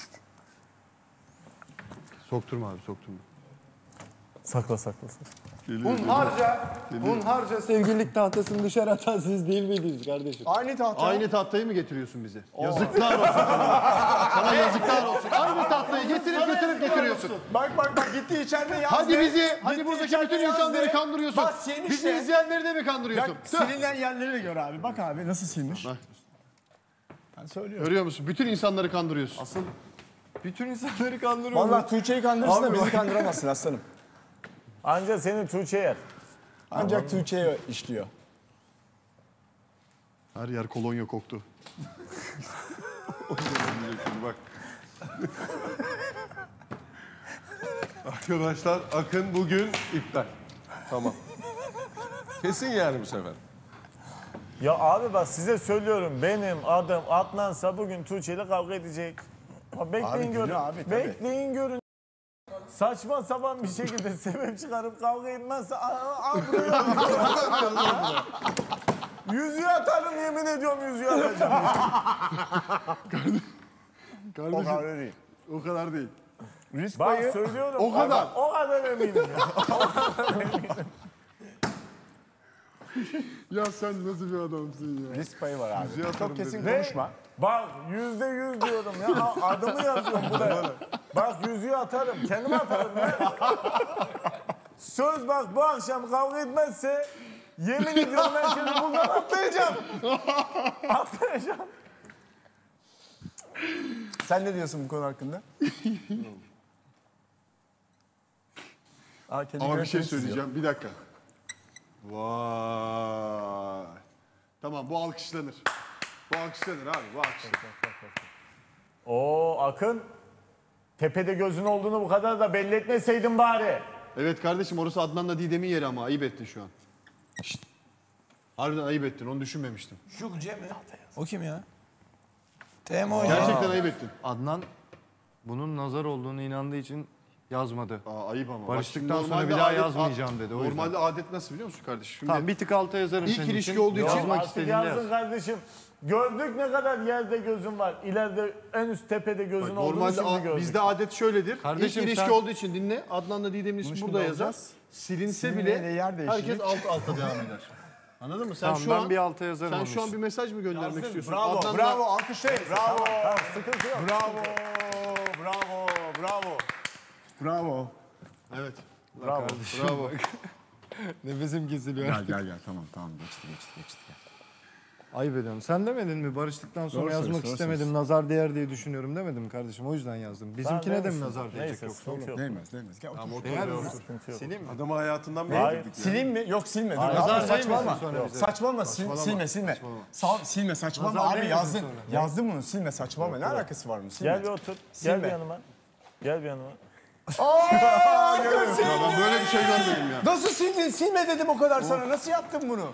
Sokturma abi sokturma. Sakla sakla sakla. Hunharca, hunharca sevgililik tahtasını dışarı atan siz değil miydiniz kardeşim? Aynı tahta. Aynı tahtayı mı getiriyorsun bize? Yazıklar olsun sana. Sana yazıklar olsun. Aynı tahtayı getirip getirip getiriyorsun. Bak bak bak gitti içeride yazdı. Hadi bizi, hadi Gitti buradaki içeride bütün yazdı. insanları kandırıyorsun. Bak silmiş Bizi de. izleyenleri de mi kandırıyorsun? Bak Tüh. silinen yerleri de gör abi. Bak abi nasıl silmiş. Bak. Ben söylüyorum. Görüyor musun? Bütün insanları kandırıyorsun. Asıl bütün insanları kandırıyor. Vallahi Tuğçe'yi kandırırsın da Abi bizi bak. kandıramazsın aslanım. Anca senin Tuğçe yer. Ancak Tuğçe'ye işliyor. Her yer kolonya koktu. Bak. Arkadaşlar Akın bugün iptal. Tamam. Kesin yani bu sefer. Ya abi bak size söylüyorum benim adım Adnan'sa bugün Tuğçe ile kavga edecek. Ama bekleyin Abi, görün. günü abi, tabii. Bekleyin görün. Saçma sapan bir şekilde sebep çıkarıp kavga etmezse aa, aa, buraya yüzüğü atarım yemin ediyorum yüzüğü atacağım. O kadar değil. O kadar değil. Risk Bak payı. söylüyorum. O kadar. Bak, o kadar eminim ya. Ya sen nasıl bir adamsın ya? Risk payı var abi. Yüzüğü atarım Çok kesin dedi. konuşma. Bak yüzde yüz diyorum ya. Ha, adımı yazıyorum buraya. Bak yüzüğü atarım. Kendime atarım ya. Söz bak bu akşam kavga etmezse yemin ediyorum ben şimdi buradan atlayacağım. Atlayacağım. Sen ne diyorsun bu konu hakkında? Aa, kendi Ama bir grafiğini şey çiziyor. söyleyeceğim. Bir dakika. Vay. Tamam bu alkışlanır. Bu alkışlanır abi. Bu alkışlanır. Oo Akın. Tepede gözün olduğunu bu kadar da belli etmeseydin bari. Evet kardeşim orası Adnan'la Didem'in yeri ama ayıp ettin şu an. Şşt. Harbiden ayıp ettin. Onu düşünmemiştim. Şu Cem mi? O kim ya? T M O ya. Gerçekten ayıp ettin. Adnan bunun nazar olduğunu inandığı için yazmadı. Aa, ayıp ama. Barıştıktan Bak, sonra normalde bir daha adet- yazmayacağım dedi, o yüzden. Normalde adet nasıl biliyor musun kardeşim? Şimdi Tamam bir tık alta yazarım İlk senin ilişki için. olduğu için- Yazmak Artık istediğinde yazın yaz. kardeşim. Gördük ne kadar yerde gözün var. İleride en üst tepede gözün Bak, olduğunu normalde şimdi a- gördük. bizde adet şöyledir. Kardeşim İlk ilişki sen- olduğu için dinle. Adnan'la Didem'in ismi şimdi burada yazar. alacağız. Silinse Silinmeye bile de yer değişecek. herkes alt alta devam eder. Anladın mı? Sen Tamam, şu ben an bir alta yazarım Sen onun şu an için. bir mesaj mı göndermek Yazdım. istiyorsun? Bravo, Adnan'la- bravo. Alkışlayın. Bravo. Tamam, tamam, sıkıntı yok. Bravo. Bravo. Bravo. Bravo. Evet. Bravo. Bravo. Nefesim kesiliyor. Gel gel gel. Tamam tamam. Geçti geçti geçti. Gel. Ayıp ediyorum. Sen demedin mi? Barıştıktan sonra Doğru yazmak söylüyorsun, doğru istemedim. söylüyorsun. Nazar değer diye düşünüyorum demedim mi kardeşim? O yüzden yazdım. Bizimkine de mi nazar değecek Neyse, yoksa sıkıntı oğlum? yok. Değmez değmez. Gel Tamam, otur. otur, Değer mi? otur. Sileyim mi? Adamı hayatından mı Hayır. yedirdik ya? Sileyim mi? Yok silme. Dur. Hayır, Abi, nazar saçmalama. değmesin sonra Yok, bize. saçmalama. Sil, Saçmalama. silme silme. Saçmalama. Sağ, silme saçmalama Nazar abi değmesin yazdın. sonra. Yazdın bunu silme saçmalama. Ne alakası var mı? Silme. Gel bir otur. Silme. Gel bir yanıma. Gel bir yanıma. Aaa! Ya ben böyle bir şey görmedim ya. Nasıl sildin? Silme dedim o kadar sana. Nasıl yaptın bunu?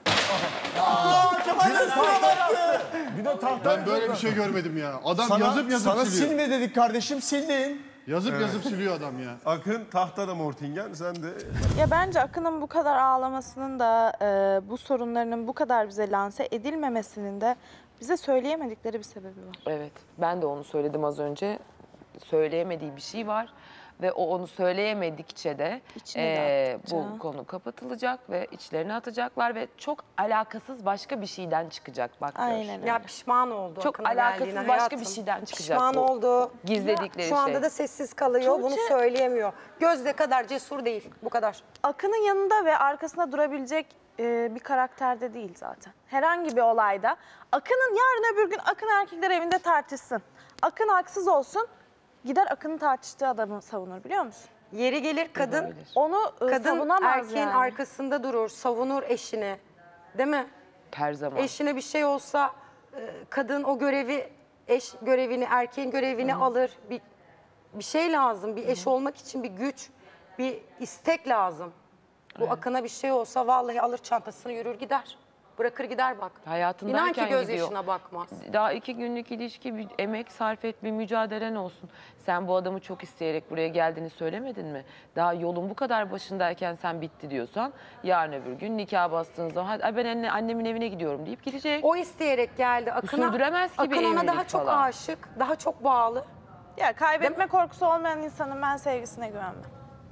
Aaa! Kemal de sıra baktı. Bir de tahta Ben böyle bir şey görmedim ya. Adam Sana, yazıp yazıp sana siliyor. silme dedik kardeşim sildin. Yazıp yazıp siliyor adam ya. Akın tahtada Mortingen, sen de... Ya bence Akın'ın bu kadar ağlamasının da e, bu sorunlarının bu kadar bize lanse edilmemesinin de bize söyleyemedikleri bir sebebi var. Evet, ben de onu söyledim az önce. Söyleyemediği bir şey var ve o onu söyleyemedikçe de İçine de eee, attıkça. bu konu kapatılacak ve içlerine atacaklar ve çok alakasız başka bir şeyden çıkacak bak gör. Aynen öyle. Ya pişman oldu. Çok Akın'a alakasız geldiğine başka hayatım. bir şeyden çıkacak Pişman bu oldu. gizledikleri Şu anda şey. da sessiz kalıyor. Bunu Tuğçe- söyleyemiyor. Gözde kadar cesur değil. Bu kadar. Akın'ın yanında ve arkasında durabilecek e, bir karakterde değil zaten. Herhangi bir olayda Akın'ın yarın öbür gün Akın erkekler evinde tartışsın. Akın haksız olsun. Gider Akın'ın tartıştığı adamı savunur biliyor musun? Yeri gelir kadın Onu e, kadın savunamaz erkeğin yani. arkasında durur, savunur eşini. Değil mi? Her zaman. Eşine bir şey olsa e, kadın o görevi, eş görevini, erkeğin görevini alır. Bir bir şey lazım. Bir eş olmak için bir güç, bir istek lazım. Bu Akın'a bir şey olsa vallahi alır çantasını yürür gider. Bırakır gider bak. Hayatındayken İnan ki gidiyor. gözyaşına bakmaz. Daha iki günlük ilişki, bir emek sarf et, bir mücadelen olsun. Sen bu adamı çok isteyerek buraya geldiğini söylemedin mi? Daha yolun bu kadar başındayken sen bitti diyorsan, yarın öbür gün nikah bastığın zaman "Hadi, ben anne, annemin evine gidiyorum" deyip gidecek. O isteyerek geldi. Akın'a, Sürdüremez ki bir Akın ona evlilik daha çok falan. aşık, daha çok bağlı. Ya kaybetme korkusu olmayan insanın ben sevgisine güvenmem.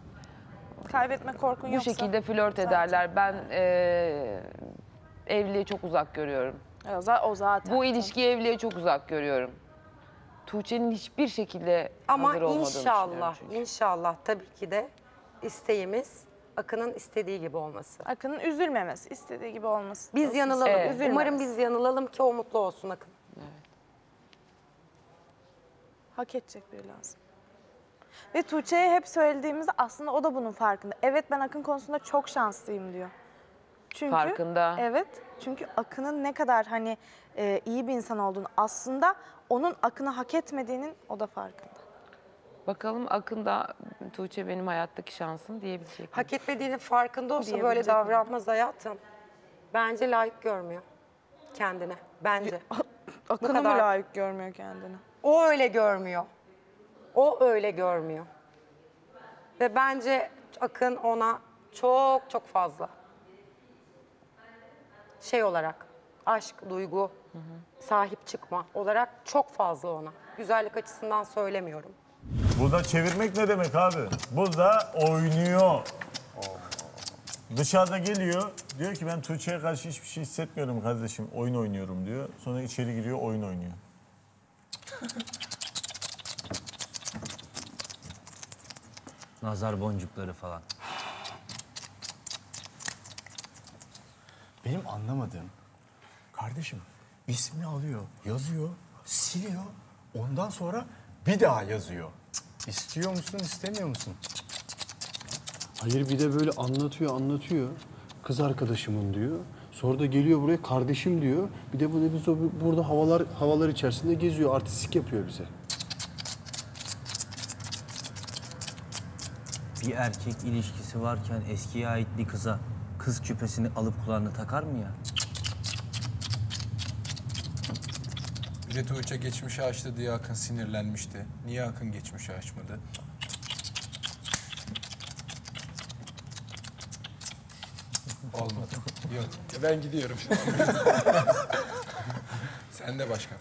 Kaybetme korkun Bu yoksa. şekilde flört ederler. Ben eee evliliği çok uzak görüyorum. O za- o zaten. Bu ilişkiyi evliliğe çok uzak görüyorum. Tuğçe'nin hiçbir şekilde Ama hazır olmadığını düşünüyorum inşallah, çünkü. inşallah tabii ki de isteğimiz Akın'ın istediği gibi olması. Akın'ın üzülmemesi, istediği gibi olması. Biz yanılalım. Evet. Üzülmemesi. Umarım biz yanılalım ki o mutlu olsun Akın. Hak edecek biri lazım. Ve Tuğçe'ye hep söylediğimizde aslında o da bunun farkında. Evet ben Akın konusunda çok şanslıyım diyor. Çünkü, Farkında. Evet. Çünkü Akın'ın ne kadar hani e, iyi bir insan olduğunu aslında onun Akın'ı hak etmediğinin o da farkında. Bakalım Akın'da Tuğçe benim hayattaki şansım diyebilecek mi? Hak etmediğinin farkında olsa böyle Diyebilecek mi? davranmaz hayatım. Bence layık görmüyor kendine. Bence. Akın'ı mı kadar. layık görmüyor kendini? O öyle görmüyor. O öyle görmüyor. Ve bence Akın ona çok çok fazla şey olarak, aşk, duygu, sahip çıkma olarak çok fazla ona. Güzellik açısından söylemiyorum. Burada çevirmek ne demek abi? Burada oynuyor. Dışarıda geliyor, diyor ki ben Tuğçe'ye karşı hiçbir şey hissetmiyorum kardeşim, oyun oynuyorum diyor. Sonra içeri giriyor, oyun oynuyor. Nazar boncukları falan. Benim anlamadığım, kardeşim ismini alıyor, yazıyor, siliyor, ondan sonra bir daha yazıyor. İstiyor musun, istemiyor musun? Hayır bir de böyle anlatıyor anlatıyor. Kız arkadaşımın diyor. Sonra da geliyor buraya kardeşim diyor. Bir de burada biz o- burada havalar havalar içerisinde geziyor. Artistik yapıyor bize. Bir erkek ilişkisi varken eskiye ait bir kıza kız küpesini alıp kulağına takar mı ya? Bir de Tuğçe geçmişi açtı diye Akın sinirlenmişti. Niye Akın geçmişi açmadı? Olmadı. Yok. Ben gidiyorum. Sen de başkan.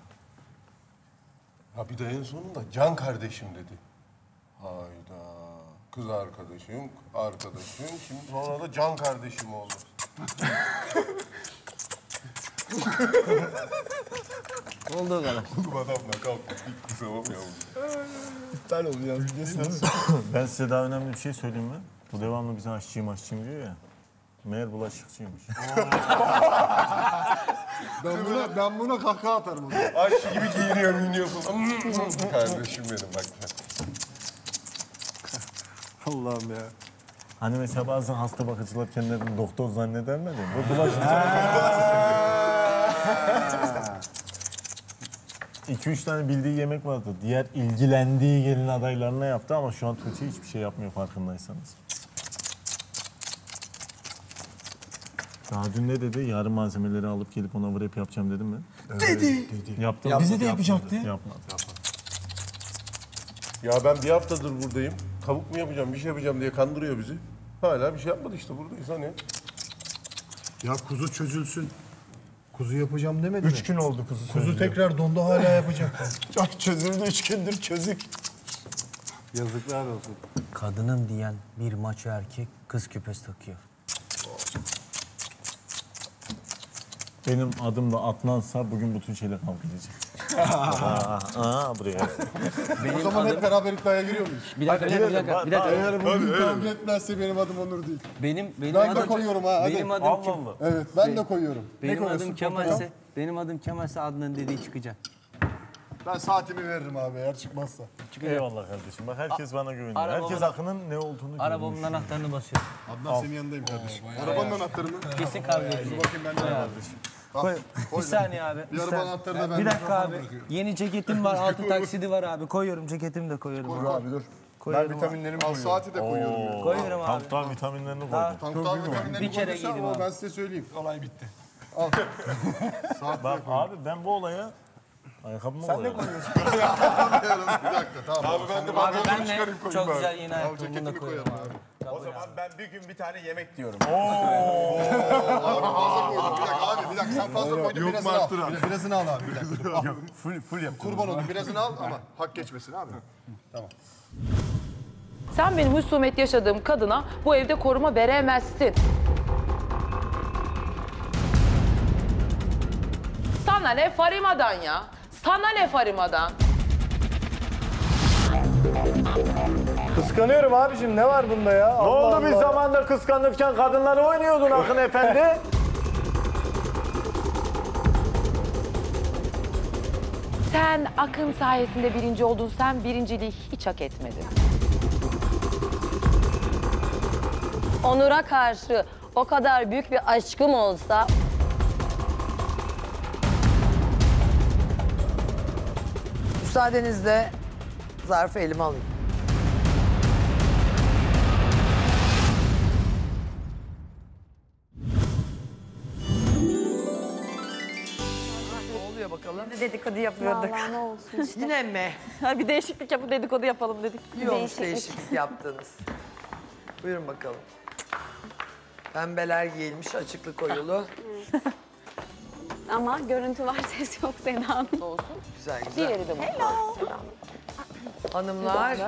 Ha bir de en sonunda can kardeşim dedi. Hayda. Kız arkadaşım, arkadaşım. Şimdi sonra da can kardeşim oldu. Oldu o kadar. Oğlum adamla kalkmış gitti tamam ya. İptal oldu ya. Ben size daha önemli bir şey söyleyeyim mi? Bu devamlı bize aşçıyım aşçıyım diyor ya. Meğer bulaşıkçıymış. Ben buna, ben buna kahkaha atarım. Aşçı gibi giyiniyor, giyiniyor falan. Kardeşim benim bak. Allah'ım ya. Hani mesela bazen hasta bakıcılar kendilerini doktor zannederler ya. Bu bulaşıkçı. İki üç tane bildiği yemek vardı. Diğer ilgilendiği gelin adaylarına yaptı ama şu an Tuğçe hiçbir şey yapmıyor farkındaysanız. Daha dün ne dedi? Yarın malzemeleri alıp gelip ona wrap yapacağım dedim mi? Dedi. Dedi. Yaptı mı? Bize de yapacaktı. Yapmadı. Ya ben bir haftadır buradayım. Tavuk mu yapacağım, bir şey yapacağım diye kandırıyor bizi. Hala bir şey yapmadı işte buradayız hani. Ya kuzu çözülsün. Kuzu yapacağım demedi Üç mi? gün oldu kuzu Kuzu söyleyecek. tekrar dondu hala yapacak. Çok çözüldü üç gündür çözük. Yazıklar olsun. Kadınım diyen bir maço erkek kız küpesi takıyor. Benim adım da Adnan'sa bugün bu Tuğçe'yle kavga edecek. aa, aa, buraya. O zaman hep beraber iddiaya giriyor muyuz? Bir dakika, bir dakika, bir dakika. Bir dakika. Eğer bugün kavga etmezse benim adım Onur değil. Benim benim Ben adım, de koyuyorum ha. Hadi. Benim adım kim? Evet ben de koyuyorum. Ne Benim koyuyorsun? adım Kemal'se, benim adım Kemal'se Adnan dediği çıkacak. Ben saatimi veririm abi eğer çıkmazsa. Eyvallah kardeşim. Bak herkes bana güveniyor. Arabamın- Herkes Akın'ın ne olduğunu Arabamın görmüş. anahtarını basıyor. Adnan senin yanındayım kardeşim. Arabanın anahtarı mı? Kesin kavga Dur edecek. bakayım ben de kardeşim. Koy, bir saniye abi. Bir araba saniye. anahtarı da ben Bir de. dakika abi. Yeni ceketim var, altı taksidi var abi. Koyuyorum, ceketimi de koyuyorum. Dur abi. abi dur. Koyuyorum Ben abi. vitaminlerimi koyuyorum. Al saati de koyuyorum. ya. Koyuyorum abi. Tanktan vitaminlerini koydum. Ha. Tanktan vitaminlerini Bir kere koyduysa giydim o abi. ben size söyleyeyim. Olay bitti. Al. Saati Bak de koydum. abi ben bu olaya ayakkabımı Sen ne koyuyorum. koyuyorsun? Bir dakika tamam. Abi ben de Abi pantolonumu ben de çıkarayım koyayım çok bari. güzel yeni Al ayakkabımı da ceketimi koyuyorum koyarım abi. O zaman ben bir gün bir tane yemek diyorum. Abi fazla koydum. Bir dakika abi bir dakika sen fazla koydun Yok birazını mu al. Artur abi? Bir- Birazını al abi bir dakika. Dur, al. full full yap. Kurban olayım birazını al ama hak geçmesin abi. Tamam. Sen benim husumet yaşadığım kadına bu evde koruma veremezsin. Sana ne Farima'dan ya? Sana ne Farima'dan? Kıskanıyorum abicim ne var bunda ya? Ne oldu bir zamanda kıskanırken kadınları oynuyordun Akın Efendi? Sen Akın sayesinde birinci oldun. Sen birinciliği hiç hak etmedin. Onur'a karşı o kadar büyük bir aşkım olsa Müsaadenizle zarfı elime alayım. Ne oluyor bakalım? dedikodu yapıyorduk. Vallahi ne olsun işte. Yine mi? Bir değişiklik yapıp dedikodu yapalım dedik. İyi olmuş Değişiklik. değişiklik yaptınız. Buyurun bakalım. Pembeler giyilmiş, açıklık oyulu. Ama görüntü var, ses yok Seda Hanım. Olsun. Güzel güzel. Diğeri de mutlu. Hello. Hanımlar.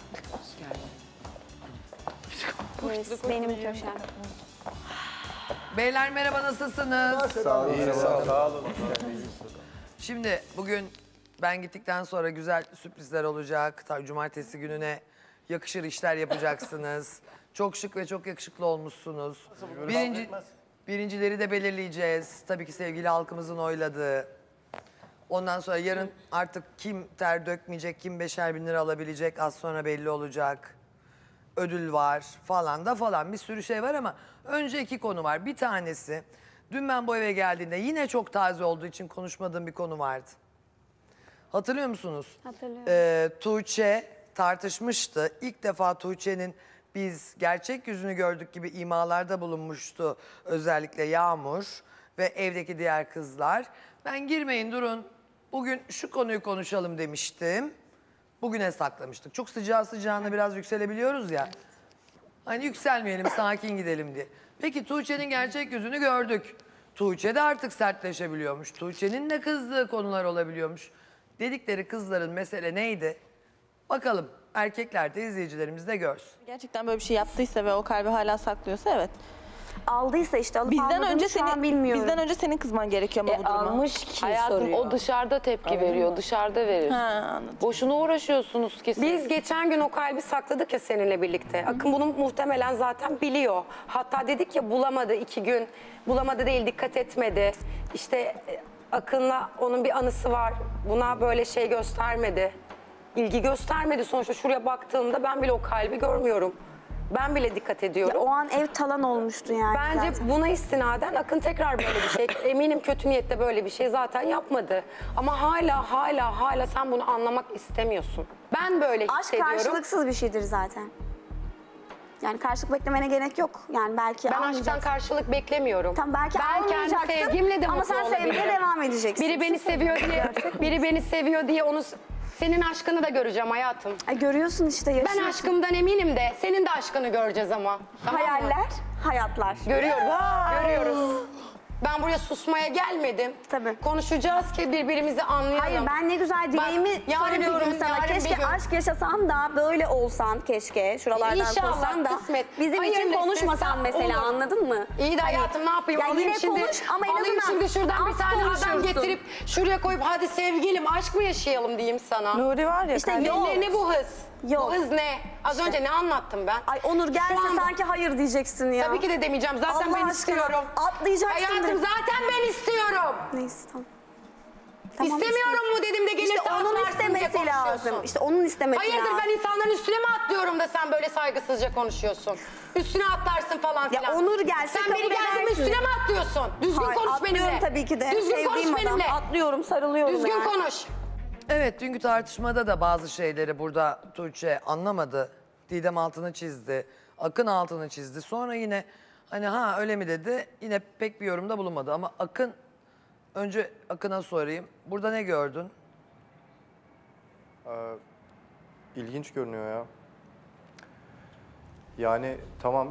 Burası benim köşem. Beyler merhaba nasılsınız? Sağ olun. Sağ olun. Şimdi bugün ben gittikten sonra güzel sürprizler olacak. Ta- Cumartesi gününe yakışır işler yapacaksınız. Çok şık ve çok yakışıklı olmuşsunuz. Birinci, birincileri de belirleyeceğiz. Tabii ki sevgili halkımızın oyladığı. Ondan sonra yarın artık kim ter dökmeyecek, kim beşer bin lira alabilecek az sonra belli olacak. Ödül var falan da falan bir sürü şey var ama önce iki konu var. Bir tanesi dün ben bu eve geldiğinde yine çok taze olduğu için konuşmadığım bir konu vardı. Hatırlıyor musunuz? Hatırlıyorum. Ee, Tuğçe tartışmıştı. İlk defa Tuğçe'nin biz gerçek yüzünü gördük gibi imalarda bulunmuştu. Özellikle Yağmur ve evdeki diğer kızlar. Ben girmeyin durun bugün şu konuyu konuşalım demiştim. Bugüne saklamıştık. Çok sıcağı sıcağına biraz yükselebiliyoruz ya. Hani yükselmeyelim sakin gidelim diye. Peki Tuğçe'nin gerçek yüzünü gördük. Tuğçe de artık sertleşebiliyormuş. Tuğçe'nin de kızdığı konular olabiliyormuş. Dedikleri kızların mesele neydi? Bakalım erkekler de izleyicilerimiz de görsün. Gerçekten böyle bir şey yaptıysa ve o kalbi hala saklıyorsa evet. aldıysa işte alıp Bizden almadığını önce şu an senin bilmiyorum. bizden önce senin kızman gerekiyor ama E, bu duruma. almış ki Hayatım soruyor. o dışarıda tepki Anladın veriyor, mı? dışarıda verir. Ha, anladım. Boşuna uğraşıyorsunuz kesin. Biz geçen gün o kalbi sakladık ya seninle birlikte. Akın bunu muhtemelen zaten biliyor. Hatta dedik ya bulamadı iki gün. Bulamadı değil, dikkat etmedi. İşte e, Akın'la onun bir anısı var. Buna böyle şey göstermedi. İlgi göstermedi. Sonuçta şuraya baktığımda ben bile o kalbi görmüyorum. Ben bile dikkat ediyorum. Ya o an ev talan olmuştu yani. Bence zaten. buna istinaden Akın tekrar böyle bir şey, eminim kötü niyetle böyle bir şey zaten yapmadı. Ama hala hala hala sen bunu anlamak istemiyorsun. Ben böyle Aşk hissediyorum. karşılıksız bir şeydir zaten. Yani karşılık beklemene gerek yok. Yani belki Ben aşktan almayacaksın. karşılık beklemiyorum. Tamam belki Ben kendi almayacaksın sevgimle de ama mutlu sen sevgiye olabilirim. devam edeceksin. Biri beni seviyor diye, biri beni seviyor diye onu senin aşkını da göreceğim hayatım. Ay, görüyorsun işte yaşıyorsun. Ben aşkımdan eminim de senin de aşkını göreceğiz ama. Tamam mı? Hayaller, hayatlar. Görüyoruz, görüyoruz. Ben buraya susmaya gelmedim. Tabii. Konuşacağız ki birbirimizi anlayalım. Hayır ben ne güzel dileğimi Bak, yarın bir söylüyorum gün, sana. yarın bir Keşke gün. aşk yaşasan da böyle olsan keşke. Şuralardan İnşallah, koşsan da. kısmet. Bizim için Hayırlısı konuşmasan mesela olur. anladın mı? İyi de Hani- hayatım ne yapayım? Ya alayım yine şimdi, konuş ama en alayım azından şimdi şuradan bir az tane adam konuşursun. getirip şuraya koyup hadi sevgilim aşk mı yaşayalım diyeyim sana. Nuri var ya. İşte kardeşim. yok. Ne, ne bu hız? Yok. Bu hız ne? Az İşte. önce ne anlattım ben? Ay Onur gelse Şu an- sanki hayır diyeceksin ya. Tabii ki de demeyeceğim. Zaten Allah ben aşkına, istiyorum. atlayacaksın Hayatım direkt. zaten ben istiyorum. Neyse tamam. Tamam, İstemiyorum mu dedim de gelirse İşte onun atlarsın diye istemesi konuşuyorsun. lazım. İşte onun istemesi Hayırdır lazım. ben insanların üstüne mi atlıyorum da sen böyle saygısızca konuşuyorsun? Üstüne atlarsın falan Ya filan. Onur gelse Sen beni kabul geldin edersin. üstüne mi atlıyorsun? Düzgün Hayır, konuş atlıyorum benimle. tabii ki de. Düzgün konuş Sevdiğim adam. benimle. Atlıyorum, sarılıyorum Düzgün yani. konuş. Evet, dünkü tartışmada da bazı şeyleri burada Tuğçe anlamadı. Didem altını çizdi, Akın altını çizdi. Sonra yine hani ha öyle mi dedi, yine pek bir yorumda bulunmadı. Ama Akın, önce Akın'a sorayım. Burada ne gördün? Ee, ilginç görünüyor ya. Yani tamam,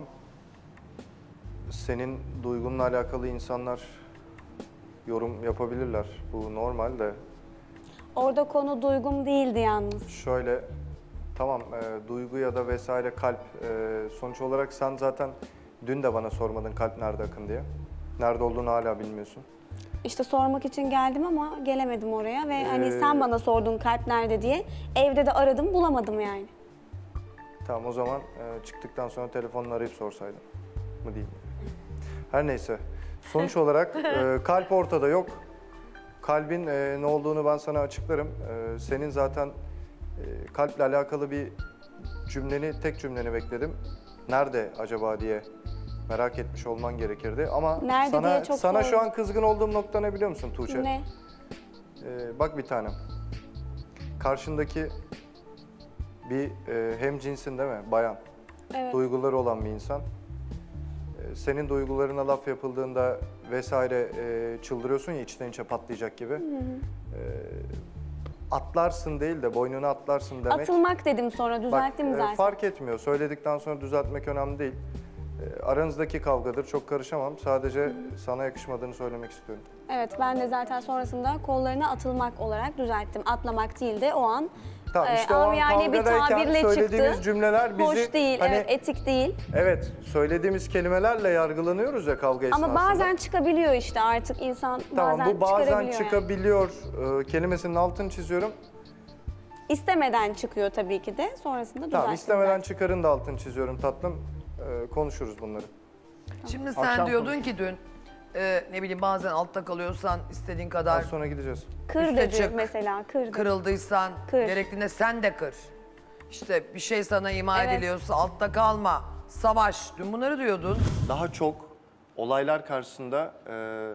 senin duygunla alakalı insanlar yorum yapabilirler. Bu normal de. Orada konu duygum değildi yalnız. Şöyle, tamam e, duygu ya da vesaire kalp. E, sonuç olarak sen zaten dün de bana sormadın kalp nerede Akın diye. Nerede olduğunu hala bilmiyorsun. İşte sormak için geldim ama gelemedim oraya ve hani Ee, sen bana sordun kalp nerede diye. Evde de aradım bulamadım yani. Tamam o zaman e, çıktıktan sonra telefonla arayıp sorsaydın mı diyeyim. Her neyse. Sonuç olarak e, kalp ortada yok. Kalbin e, ne olduğunu ben sana açıklarım. E, senin zaten e, kalple alakalı bir cümleni, tek cümleni bekledim. Nerede acaba diye merak etmiş olman gerekirdi. Ama Nerede sana, diye çok sana şu sordum. an kızgın olduğum nokta ne biliyor musun Tuğçe? Ne? E, bak bir tanem. Karşındaki bir e, hem cinsin değil mi? Bayan. Evet. Duyguları olan bir insan. E, senin duygularına laf yapıldığında vesaire e, çıldırıyorsun ya içten içe patlayacak gibi. Hı hı. E, atlarsın değil de boynuna atlarsın demek. Atılmak dedim sonra düzelttim Bak, e, zaten. fark etmiyor. Söyledikten sonra düzeltmek önemli değil. E, aranızdaki kavgadır. Çok karışamam. Sadece sana yakışmadığını söylemek istiyorum. Evet ben de zaten sonrasında kollarına atılmak olarak düzelttim. Atlamak değil de o an Tamam e, işte o an amiyane bir kavgadayken tabirle söylediğimiz çıktı. cümleler bizi... Hoş değil, hani, evet etik değil. Evet, söylediğimiz kelimelerle yargılanıyoruz ya kavga esnasında. Ama bazen çıkabiliyor işte artık insan Tamam, bazen bu bazen çıkarabiliyor yani. çıkabiliyor e, kelimesinin altını çiziyorum. İstemeden çıkıyor tabii ki de sonrasında düzelttim. Tamam, istemeden çıkarın da altını çiziyorum tatlım. E, konuşuruz bunları. Şimdi sen Akşam diyordun konuş. ki dün, e, ne bileyim bazen altta kalıyorsan istediğin kadar Az sonra gideceğiz. Kır üste dedi çık. mesela kırdı. Kırıldıysan Kır. gerektiğinde sen de kır. İşte bir şey sana ima Evet. ediliyorsa altta kalma. Savaş. Dün bunları diyordun. Daha çok olaylar karşısında e,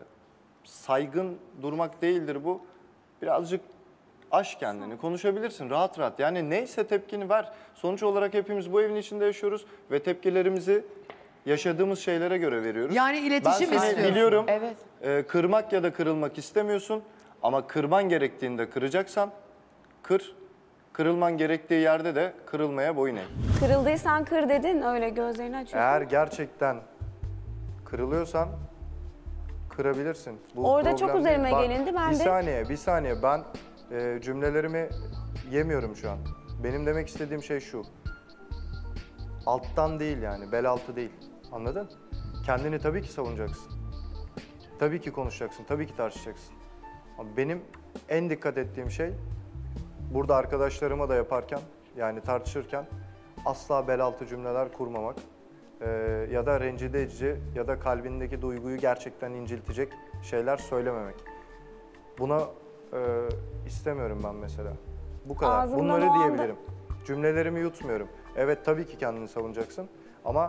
saygın durmak değildir bu. Birazcık aş kendini, konuşabilirsin rahat rahat. Yani neyse tepkini ver. Sonuç olarak hepimiz bu evin içinde yaşıyoruz ve tepkilerimizi yaşadığımız şeylere göre veriyoruz. Yani iletişim ben seni istiyorsun. biliyorum. Evet. e, kırmak ya da kırılmak istemiyorsun. Ama kırman gerektiğinde kıracaksan kır. Kırılman gerektiği yerde de kırılmaya boyun eğ. Kırıldıysan kır dedin öyle gözlerini açıyorsun. Eğer gerçekten kırılıyorsan kırabilirsin. Bu Orada problem çok değil. üzerime Bak, gelindi, ben bir de- saniye, bir saniye. Ben e, cümlelerimi yemiyorum şu an. Benim demek istediğim şey şu. Alttan değil yani, bel altı değil. Anladın? kendini tabii ki savunacaksın. Tabii ki konuşacaksın, tabii ki tartışacaksın. Ama benim en dikkat ettiğim şey burada arkadaşlarıma da yaparken yani tartışırken asla bel altı cümleler kurmamak. Ee, ya da rencide edici ya da kalbindeki duyguyu gerçekten inciltecek şeyler söylememek. Buna e, istemiyorum ben mesela. Bu kadar. Ağzımdan Bunları o anda- diyebilirim. Cümlelerimi yutmuyorum. Evet tabii ki kendini savunacaksın ama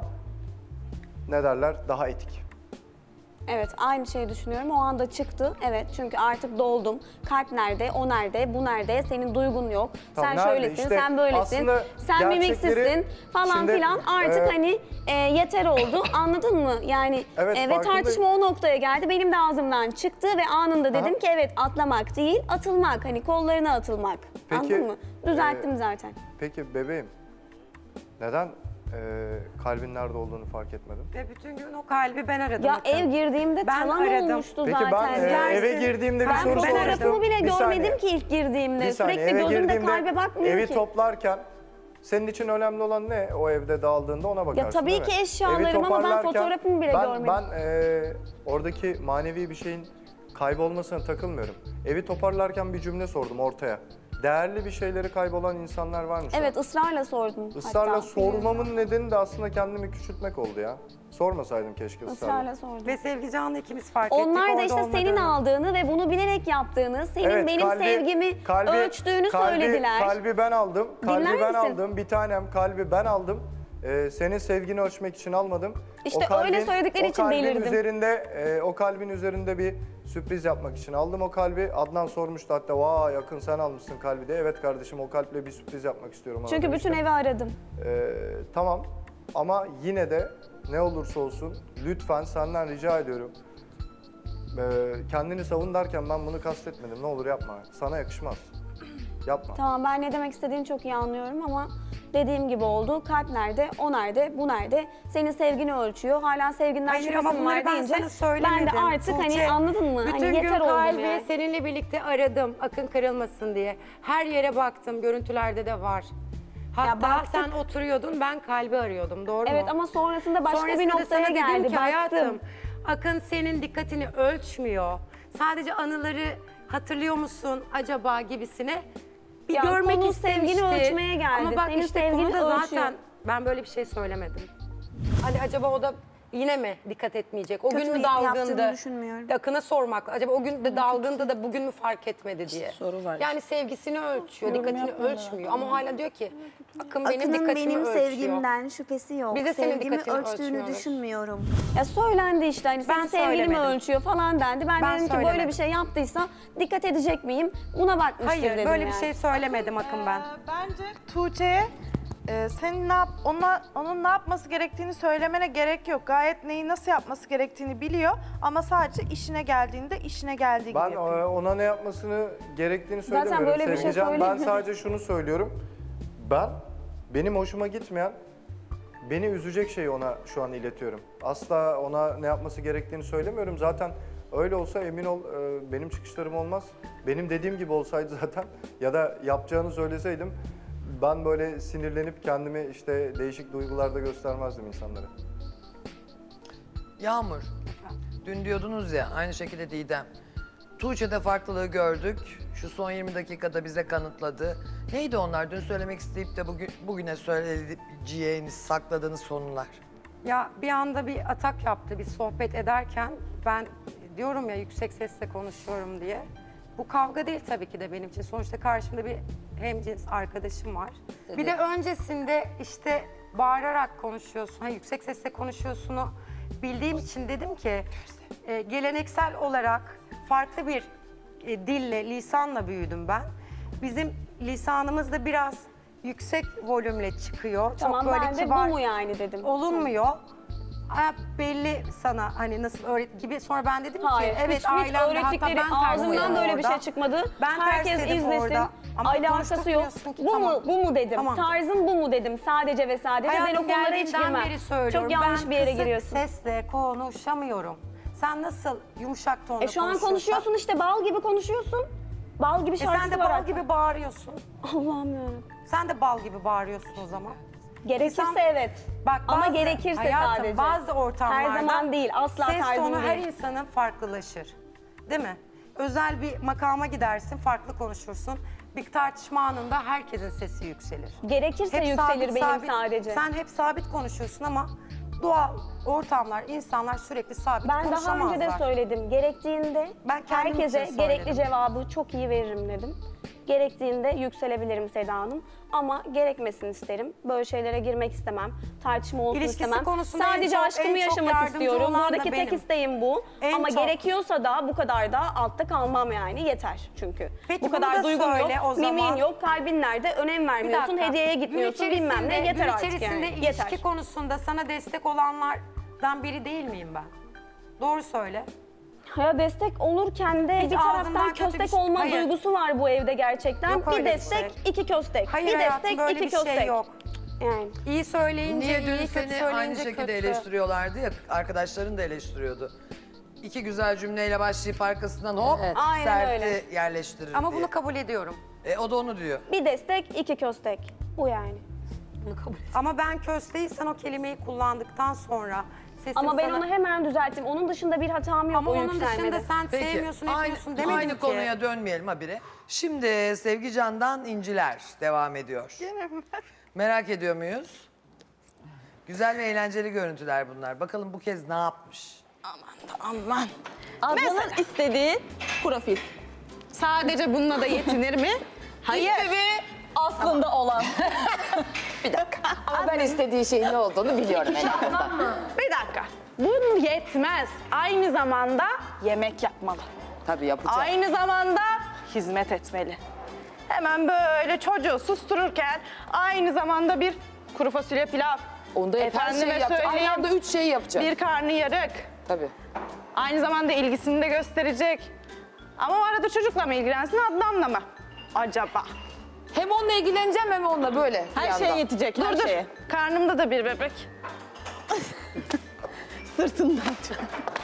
ne derler daha etik. Evet, aynı şeyi düşünüyorum. O anda çıktı. Evet, çünkü artık doldum. Kalp nerede, o nerede, bu nerede? Senin duygun yok. Tamam, sen nerede? şöylesin, İşte sen böylesin. aslında Sen gerçekleri- mimiksizsin falan Şimdi, filan. Artık e, hani e, yeter oldu. Anladın mı? Yani Evet, e, ve farkındayım. tartışma o noktaya geldi. Benim de ağzımdan çıktı ve anında dedim Aha. ki evet atlamak değil, atılmak. Hani kollarına atılmak. Peki, Anladın mı? Düzelttim e, zaten. Peki bebeğim neden e, kalbin nerede olduğunu fark etmedin? Ve bütün gün o kalbi ben aradım. Ya Akın. ev girdiğimde Ben talan aradım. olmuştu Peki zaten. ben e, eve girdiğimde bir ben soru sormuştum. fotoğrafımı bile Bir saniye. görmedim ki ilk girdiğimde. Bir saniye, Sürekli eve gözümde girdiğimde kalbe bakmıyor evi ki. toplarken senin için önemli olan ne? O evde dağıldığında ona bakarsın tabii değil mi? ki eşyalarım Evi ama ben toparlarken fotoğrafımı bile ben, görmedim. Ben e, oradaki manevi bir şeyin kaybolmasına takılmıyorum. Evi toparlarken bir cümle sordum ortaya. Değerli bir şeyleri kaybolan insanlar var mı şu Evet an? ısrarla sordum. Israrla hatta. sormamın nedeni de aslında kendimi küçültmek oldu ya. Sormasaydım keşke ısrarla. Israrla sordum. Ve Sevgican'la ikimiz fark ettik Onlar da orada işte senin olmadığını. aldığını ve bunu bilerek yaptığını, senin Evet, benim kalbi- sevgimi kalbi- ölçtüğünü kalbi- söylediler. Kalbi ben aldım. Kalbi Dinler ben misin? aldım. Bir tanem kalbi ben aldım. Ee, senin sevgini ölçmek için almadım. İşte öyle söyledikleri o için kalbin delirdim. Üzerinde, e, o kalbin üzerinde bir sürpriz yapmak için aldım o kalbi. Adnan sormuştu hatta vay yakın sen almışsın kalbi de. Evet kardeşim o kalple bir sürpriz yapmak istiyorum. ona Çünkü demiştim. bütün evi aradım. Ee, tamam ama yine de ne olursa olsun lütfen senden rica ediyorum. Ee, kendini savun derken ben bunu kastetmedim. Ne olur yapma. Sana yakışmaz. Yapma. Tamam ben ne demek istediğini çok iyi anlıyorum ama dediğim gibi oldu. Kalp nerede, o nerede, bu nerede? Senin sevgini ölçüyor. Hala sevginden Hayır ama şüphesin bunları var ben deyince sana söylemedim. ben de artık Tuğçe, hani anladın mı? Bütün Hani yeter gün oldum kalbi yani. seninle birlikte aradım. Akın kırılmasın diye. Her yere baktım. Görüntülerde de var. Hatta baktık. sen oturuyordun, ben kalbi arıyordum. Doğru mu? Evet ama sonrasında başka Sonrasında bir da noktaya sana dedim geldi. ki hayatım, Baktım. Akın senin dikkatini ölçmüyor. Sadece anıları hatırlıyor musun acaba gibisine bir Ya görmek konu istemişti. sevgini ölçmeye geldi. Ama bak Senin işte sevgini konu da ölçüyor. zaten ben böyle bir şey söylemedim. Hani acaba o da yine mi dikkat etmeyecek? O Kötü gün mü niyetli dalgındı? yaptığını düşünmüyorum. Akın'a sormak. Acaba o gün de dalgındı da bugün mü fark etmedi diye. soru var. Yani sevgisini ölçüyor, Yorum dikkatini yapmadılar. ölçmüyor. Ama hala diyor ki Akın benim Akın'ın dikkatimi benim ölçüyor. sevgimden şüphesi yok. Biz de senin Sevgimi dikkatini ölçtüğünü ölçmüyoruz. düşünmüyorum. Ya söylendi işte hani Ben senin sevgilimi söylemedim. ölçüyor falan dendi. Ben, Ben dedim ki böyle söylemedim. bir şey yaptıysa dikkat edecek miyim? Buna bakmıştır Hayır dedim böyle yani. bir şey söylemedim Akın ben. Bence Tuğçe'ye e, senin ne yap, ona, onun ne yapması gerektiğini söylemene gerek yok. Gayet neyi nasıl yapması gerektiğini biliyor ama sadece işine geldiğinde işine geldiği Ben gibi yapıyor. e, ona ne yapmasını gerektiğini Zaten söylemiyorum böyle bir şey Sevgican. Ben söylemiyorum. sadece şunu söylüyorum. Ben, benim hoşuma gitmeyen, beni üzecek şeyi ona şu an iletiyorum. Asla ona ne yapması gerektiğini söylemiyorum. Zaten öyle olsa emin ol e, benim çıkışlarım olmaz. Benim dediğim gibi olsaydı zaten ya da yapacağını söyleseydim ben böyle sinirlenip kendimi işte değişik duygularda göstermezdim insanlara. Yağmur, dün diyordunuz ya aynı şekilde Didem. Tuğçe'de farklılığı gördük. Şu son yirmi dakikada bize kanıtladı. Neydi onlar? Dün söylemek isteyip de bugün, bugüne söyleyeceğiniz, sakladığınız konular. Ya bir anda bir atak yaptı, bir sohbet ederken ben diyorum ya yüksek sesle konuşuyorum diye. Bu kavga değil tabii ki de benim için. Sonuçta karşımda bir hemcins arkadaşım var. Bir de öncesinde işte bağırarak konuşuyorsun, ha, yüksek sesle konuşuyorsunu bildiğim için dedim ki e, geleneksel olarak farklı bir e, dille, lisanla büyüdüm ben. Bizim lisanımız da biraz yüksek volümle çıkıyor. Tamam Çok böyle ben de kibar bu mu yani dedim. olunmuyor. Ha, belli sana hani nasıl öğret gibi. Sonra ben dedim Hayır, ki evet hiç, hiç ailemde hatta öğrettikleri ben ağzından tersledim böyle bir orada. şey çıkmadı. Ben Herkes tersledim izlesin. orada. Ama Alakası yok. konuşturmuyorsun ki, Bu tamam. mu bu mu dedim. Tamam. Tarzım bu mu dedim. Sadece ve sadece ben o Hayatım konulara hiç geldiğinden girmem. beri söylüyorum. Çok yanlış ben bir yere kısık giriyorsun. sesle konuşamıyorum. Sen nasıl yumuşak tonda E şu an konuşuyorsan- konuşuyorsun işte bal gibi konuşuyorsun. Bal gibi E şarkısı sen de var bal hatta. gibi bağırıyorsun. Allah'ım yarabbim. Sen de bal gibi bağırıyorsun o zaman. Gerekirse İnsan- evet. Bak, Ama bazı- gerekirse hayatım, sadece. bazı ortamlarda Her zaman değil, asla ses tarzım tonu her değil. insanın farklılaşır. Değil mi? Özel bir makama gidersin, farklı konuşursun. Bir tartışma anında herkesin sesi yükselir. Gerekirse Hep yükselir sabit, benim sabit. sadece. Sen hep sabit konuşuyorsun ama doğal ortamlar, insanlar sürekli sabit Ben daha konuşamazlar. önce de söyledim. Gerektiğinde Ben kendim herkese için gerekli söyledim. cevabı çok iyi veririm dedim. Gerektiğinde yükselebilirim Seda Hanım. Ama gerekmesin isterim. Böyle şeylere girmek istemem. Tartışma olsun İlişkisi istemem. konusunda en Sadece çok- aşkımı en çok yaşamak yardımcı istiyorum. olan da Buradaki tek benim. isteğim bu. En Ama çok. gerekiyorsa da bu kadar da altta kalmam yani. Yeter çünkü. Peki bu bunu kadar da duygum söyle yok. o zaman. Mimiğin yok. Kalbin nerede? Önem vermiyorsun. dakika. Hediyeye Gün gitmiyorsun. Bilmem ne. içerisinde- Yeter gün artık içerisinde yani. ilişki Yeter. konusunda sana destek olanlardan biri değil miyim ben? Doğru söyle. Ya destek olurken de Hiç bir ağzından taraftan kötü bir köstek şey- olma Hayır. duygusu var bu evde gerçekten. Yok bir öyle bir destek, şey. iki köstek. Hayır bir hayatım, destek, böyle iki bir şey köstek. yok. Yani. İyi söyleyince Niye dün iyi, kötü seni söyleyince aynı şekilde kötü. eleştiriyorlardı ya, arkadaşların da eleştiriyordu. İki güzel cümleyle başlayıp arkasından hop Evet. Aynen serti öyle. yerleştirir Ama diye. bunu kabul ediyorum. E, o da onu diyor. Bir destek, iki köstek. Bu yani. Ama ben kösteyi sen o kelimeyi kullandıktan sonra sesim Ama ben sana... onu hemen düzelttim. Onun dışında bir hatam yok Ama o onun yükselmede. dışında sen Peki, sevmiyorsun, aynı, etmiyorsun demedim aynı ki. konuya dönmeyelim habire. Şimdi Sevgi Can'dan İnciler devam ediyor. Merak ediyor muyuz? Güzel ve eğlenceli görüntüler bunlar. Bakalım bu kez ne yapmış? Aman. Adnan'ın istediği profil. Sadece bununla da yetinir mi? Hayır. İstediği aslında olan. Bir dakika. Ama ben istediği şeyin ne olduğunu biliyorum en azından. Bir dakika. Bu yetmez. Aynı zamanda yemek yapmalı. Tabii yapacağım. Aynı zamanda hizmet etmeli. Hemen böyle çocuğu sustururken aynı zamanda bir kuru fasulye pilav. Onda hep her şeyi yapacak. Aynı anda üç şey yapacak. Bir karnıyarık. Tabii. Aynı zamanda ilgisini de gösterecek. Ama o arada çocukla mı ilgilensin, Adnan'la mı? Acaba? Hem onunla ilgileneceğim hem onunla böyle. bir Her anda. şeye yetecek, her dur, şeye. Karnımda da bir bebek. Sırtından çok.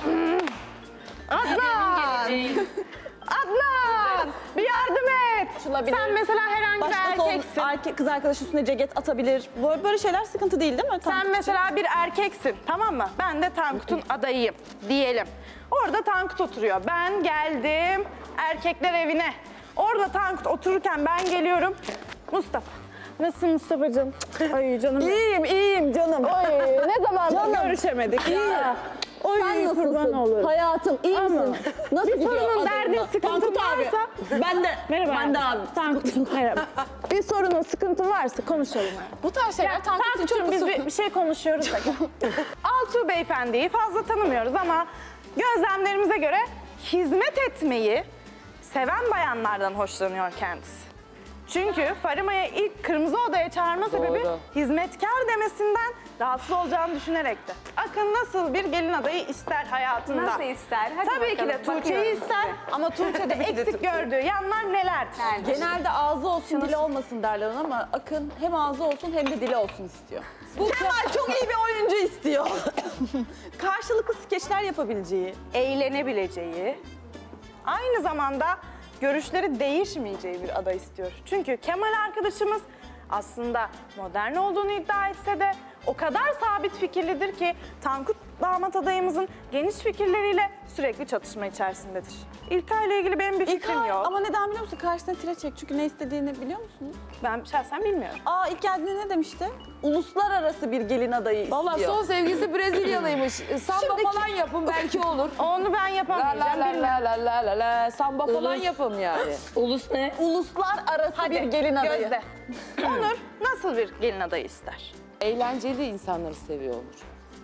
Adnan! Adnan! Bir yardım et! Sen mesela herhangi bir erkeksin. Erkek, kız arkadaş üstüne ceket atabilir. Böyle, böyle şeyler sıkıntı değil değil mi? Sen mesela bir erkeksin, tamam mı? Ben de Tankut'un adayıyım diyelim. Orada Tankut oturuyor. Ben geldim erkekler evine. Orada Tankut otururken ben geliyorum. Mustafa. Nasılsın Mustafa'cığım? Ay canım. İyiyim, iyiyim canım. Ay ne zamandır görüşemedik ya. Oy, Sen nasılsın? kurban olurum. Hayatım iyi Ama misin? Nasıl bir gidiyor sorunun, adamla? derdin, sıkıntın Tankut abi. varsa... Ben de. Merhaba. Ben de abi. Tankut'cum merhaba. Bir sorunun, sıkıntın varsa konuşalım. Bu tarz şeyler Ya, Tankut için Tankut'cum biz bir, bir şey konuşuyoruz da. Altuğ Beyefendi'yi fazla tanımıyoruz ama gözlemlerimize göre hizmet etmeyi seven bayanlardan hoşlanıyor kendisi. Çünkü Farima'ya ilk Kırmızı Oda'ya çağırma sebebi hizmetkar demesinden rahatsız olacağını düşünerekti. Akın nasıl bir gelin adayı ister hayatında? Nasıl ister? Hadi Tabii ki de bakalım, Tuğçe'yi bakıyorum ister size. ama Tuğçe'de eksik gördüğü yanlar nelerdir? Genelde ağzı olsun dili olmasın derler ona ama Akın hem ağzı olsun hem de dili olsun istiyor. Bu Kemal çok iyi bir oyuncu istiyor. Karşılıklı skeçler yapabileceği. Eğlenebileceği, aynı zamanda görüşleri değişmeyeceği bir aday istiyor. Çünkü Kemal arkadaşımız aslında modern olduğunu iddia etse de o kadar sabit fikirlidir ki Tankut damat adayımızın geniş fikirleriyle sürekli çatışma içerisindedir. İlkay ile ilgili benim bir fikrim İlkay, yok. ama neden biliyor musun? Karşısına tire çek çünkü ne istediğini biliyor musunuz? Ben şahsen bilmiyorum. Aa ilk geldiğinde ne demişti? Uluslararası bir gelin adayı istiyor. Valla son sevgilisi Brezilyalıymış. Samba Şimdiki- falan yapın belki olur. Onu ben La yapamayacağım. la la bilmiyorum. la la la la samba falan Ulus. yapın yani. Ulus ne? Uluslararası Hadi, bir gelin adayı. Gözde. Onur nasıl bir gelin adayı ister? Eğlenceli insanları seviyor olur.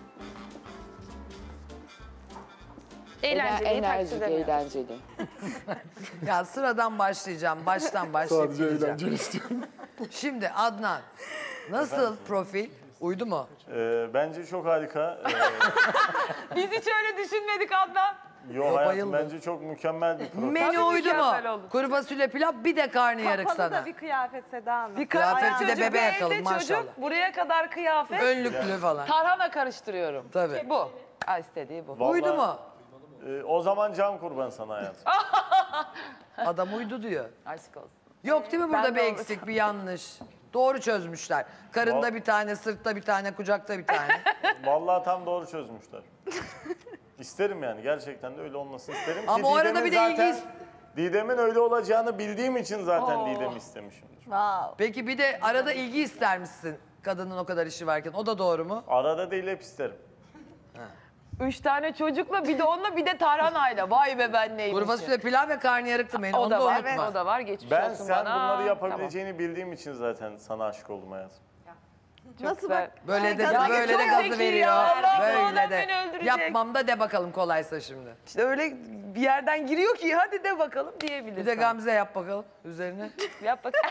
Eğlenceliyi takdir Enerjik, edemiyorum. eğlenceli. Ya sıradan başlayacağım, baştan başlayıp Sadece gideceğim. eğlenceli istiyorum. Şimdi Adnan, nasıl profil? Uydu mu? Ee, bence çok harika. Biz hiç öyle düşünmedik Adnan. Ee, yo hayatım bence çok mükemmel bir profil. Menü uydu mu? Kuru fasulye pilav, bir de karnıyarık Kapalı sana. da bir kıyafet Seda Hanım. Bir Kıyafet bir de çocuk, bebe bir yakalım evde maşallah. Çocuk, buraya kadar kıyafet. Önlüklü falan. Tarhana karıştırıyorum. Tabii. Bu. Ha istediği bu. Vallahi- Uydu mu? Ee, o zaman can kurban sana hayatım. Adam uydu diyor. Aşk olsun. Yok değil mi Ben burada de bir olacağım. eksik, bir yanlış? Doğru çözmüşler. Karında bir tane, sırtta bir tane, kucakta bir tane. Vallahi tam doğru çözmüşler. İsterim yani gerçekten de öyle olmasını isterim ki Ama o arada Didem'in bir de zaten, ilgi- Didem'in öyle olacağını bildiğim için zaten Oo. Didem'i istemişimdir. Peki bir de arada ilgi ister misin kadının o kadar işi varken? O da doğru mu? Arada değil hep isterim. Üç tane çocukla bir de onunla bir de tarhanayla. Vay be ben neymişim. Kuru fasulye pilav ve karnıyarıktı benim. O Onu da da var, unutma. o da var. Geçmiş Ben olsun sen bana. bunları yapabileceğini bildiğim için zaten sana aşık oldum hayatım. Nasıl bak? Böyle de Ya böyle çok de gazı zeki veriyor. ya, Allah bu Böyle adam de. beni öldürecek. Yapmam da de bakalım kolaysa şimdi. İşte öyle bir yerden giriyor ki hadi de bakalım diyebilirsin. Bir de Gamze yap bakalım üzerine. Yap bak.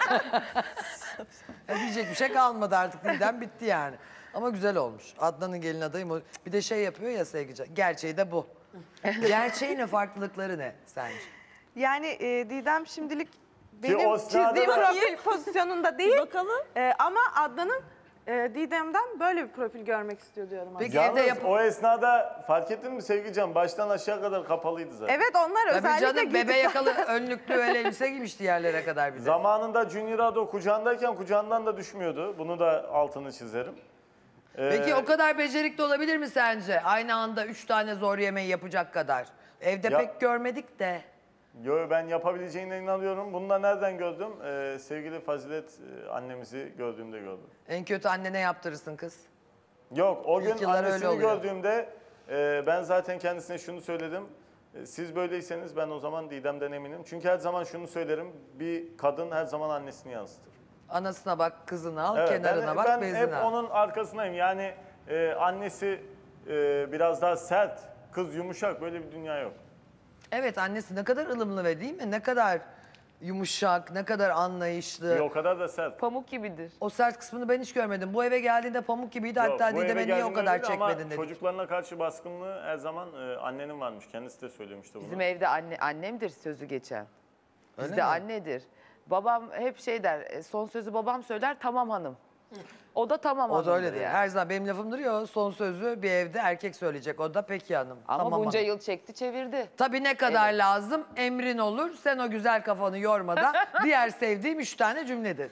Ya diyecek bir şey kalmadı artık Didem bitti yani. Ama güzel olmuş. Adnan'ın gelin adayım o. Bir de şey yapıyor ya Sevgican. Gerçeği de bu. Gerçeği ne, farklılıkları ne sence? Yani e, Didem şimdilik Ki benim o sırada çizdiğim da- profil pozisyonunda değil. Bakalım. ama Adnan'ın e, Didem'den böyle bir profil görmek istiyor diyorum. aslında. Yalnız o esnada fark ettin mi Sevgican? Baştan aşağı kadar kapalıydı zaten. Evet onlar Tabii özellikle canım bebe giydi. yakalı önlüklü öyle elbise giymişti yerlere kadar bir de. Zamanında Junior Ado kucağındayken kucağından da düşmüyordu. Bunu da altını çizerim. Ee, Peki o kadar becerikli olabilir mi sence? Aynı anda üç tane zor yemeği yapacak kadar. Evde Ya- pek görmedik de. Yo, ben yapabileceğine inanıyorum. Bunu da nereden gördüm? Ee, sevgili Fazilet e, annemizi gördüğümde gördüm. En kötü annene yaptırırsın kız. Yok o İlk gün yıllar öyle annesini oluyor. gördüğümde e, ben zaten kendisine şunu söyledim. E, siz böyleyseniz ben o zaman Didem'den eminim. Çünkü her zaman şunu söylerim. Bir kadın her zaman annesini yansıtır. Anasına bak, kızını al, Evet, kenarına ben, bak, ben bezini hep al. onun arkasındayım. Yani e, annesi e, biraz daha sert, kız yumuşak, böyle bir dünya yok. Evet, annesi ne kadar ılımlı ve değil mi? Ne kadar yumuşak, ne kadar anlayışlı. Bir o kadar da sert. Pamuk gibidir. O sert kısmını ben hiç görmedim. Bu eve geldiğinde pamuk gibiydi. Yok, Hatta bu eve Didem'e niye o geldiğinde kadar öyleydi ama çekmedin dedik. çocuklarına karşı baskınlığı her zaman e, annenin varmış. Kendisi de söylemişti bunu. Bizim evde anne annemdir sözü geçen. Öyle Bizde mi? annedir. Babam hep şey der, e, son sözü babam söyler, tamam hanım. O da tamam hanım. O da öyledir. Her zaman benim lafımdır ya, son sözü bir evde erkek söyleyecek. O da peki hanım. Ama tamam bunca hanım. yıl çekti çevirdi. Tabii ne kadar Evet. lazım? Emrin olur. Sen o güzel kafanı yormadan diğer sevdiğim üç tane cümledir.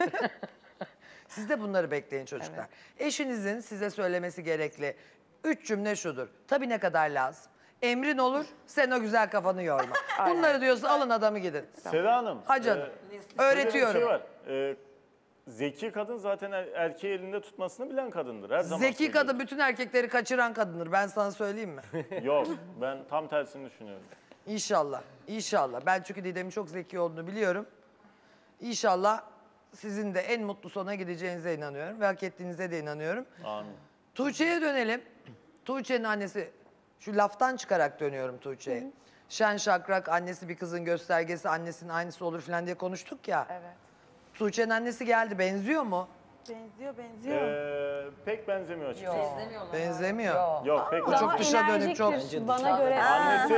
Siz de bunları bekleyin çocuklar. Eşinizin size söylemesi gerekli üç cümle şudur. Tabii ne kadar lazım? Emrin olur, sen o güzel kafanı yorma. Bunları diyorsa alın adamı gidin. Seda Hanım. Ha canım. e, Öğretiyorum. şöyle bir şey var. E, zeki kadın zaten er- erkeği elinde tutmasını bilen kadındır. Her zaman Zeki söylüyorum. kadın bütün erkekleri kaçıran kadındır. Ben sana söyleyeyim mi? Yok, ben tam tersini düşünüyorum. İnşallah. İnşallah. Ben çünkü Didem'in çok zeki olduğunu biliyorum. İnşallah sizin de en mutlu sona gideceğinize inanıyorum ve hak ettiğinize de inanıyorum. Amin. Tuğçe'ye dönelim. Tuğçe'nin annesi, şu laftan çıkarak dönüyorum Tuğçe'ye. Şen şakrak, annesi bir kızın göstergesi, annesinin aynısı olur falan diye konuştuk ya. Evet. Tuğçe'nin annesi geldi. Benziyor mu? Benziyor, benziyor. Ee, pek benzemiyor açıkçası. Benzemiyor. Yok, pek O çok dışa dönük, çok. Bana göre. Annesi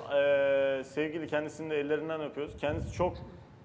e, sevgili, kendisini de ellerinden öpüyoruz. Kendisi çok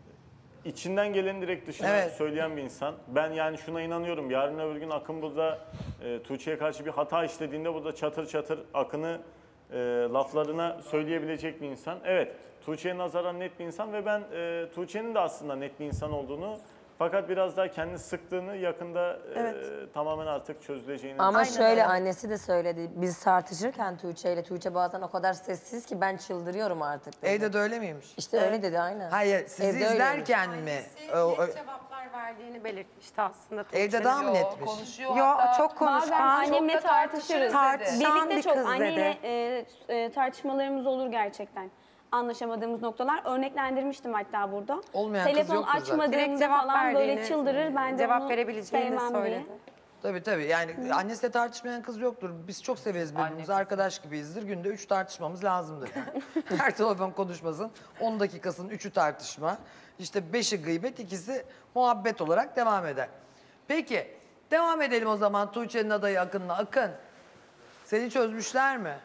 içinden geleni direkt dışına Evet. söyleyen bir insan. Ben yani şuna inanıyorum. Yarın öbür gün Akın burada e, Tuğçe'ye karşı bir hata işlediğinde burada çatır çatır Akın'ı e, laflarına söyleyebilecek bir insan. Evet, Tuğçe'ye nazaran net bir insan ve ben e, Tuğçe'nin de aslında net bir insan olduğunu, fakat biraz daha kendini sıktığını, yakında e, tamamen artık çözüleceğini. Ama Aynen şöyle öyle. annesi de söyledi. Biz tartışırken Tuğçe ile Tuğçe bazen o kadar sessiz ki ben çıldırıyorum artık dedi. Evde de öyle miymiş? İşte öyle dedi aynen. Hayır, sizi Evde izlerken mi? O- o- cevaplar verdiğini belirtmişti aslında. Evde daha mı netmiş? Yo, çok konuşkan. Bazen annemle çok da tartışırız. Tartışan Birlikte bir çok kız anneyle dedi. e, e, tartışmalarımız olur gerçekten. Anlaşamadığımız noktalar. Örneklendirmiştim hatta burada. Olmayan kız Telefon yoktur zaten. açmadığımda Direkt cevap falan böyle verdiğini, çıldırır. Ben de cevap onu verebileceğini sevmem söyledi. diye. Tabii tabii. Yani annesiyle tartışmayan kız yoktur. Biz çok severiz birbirimizi. Arkadaş gibiyizdir. Günde üç tartışmamız lazımdır. Her telefon konuşmasın. on dakikasının üçü tartışma. İşte beşi gıybet, ikisi muhabbet olarak devam eder. Peki. Devam edelim o zaman Tuğçe'nin adayı Akın'la. Akın. Seni çözmüşler mi?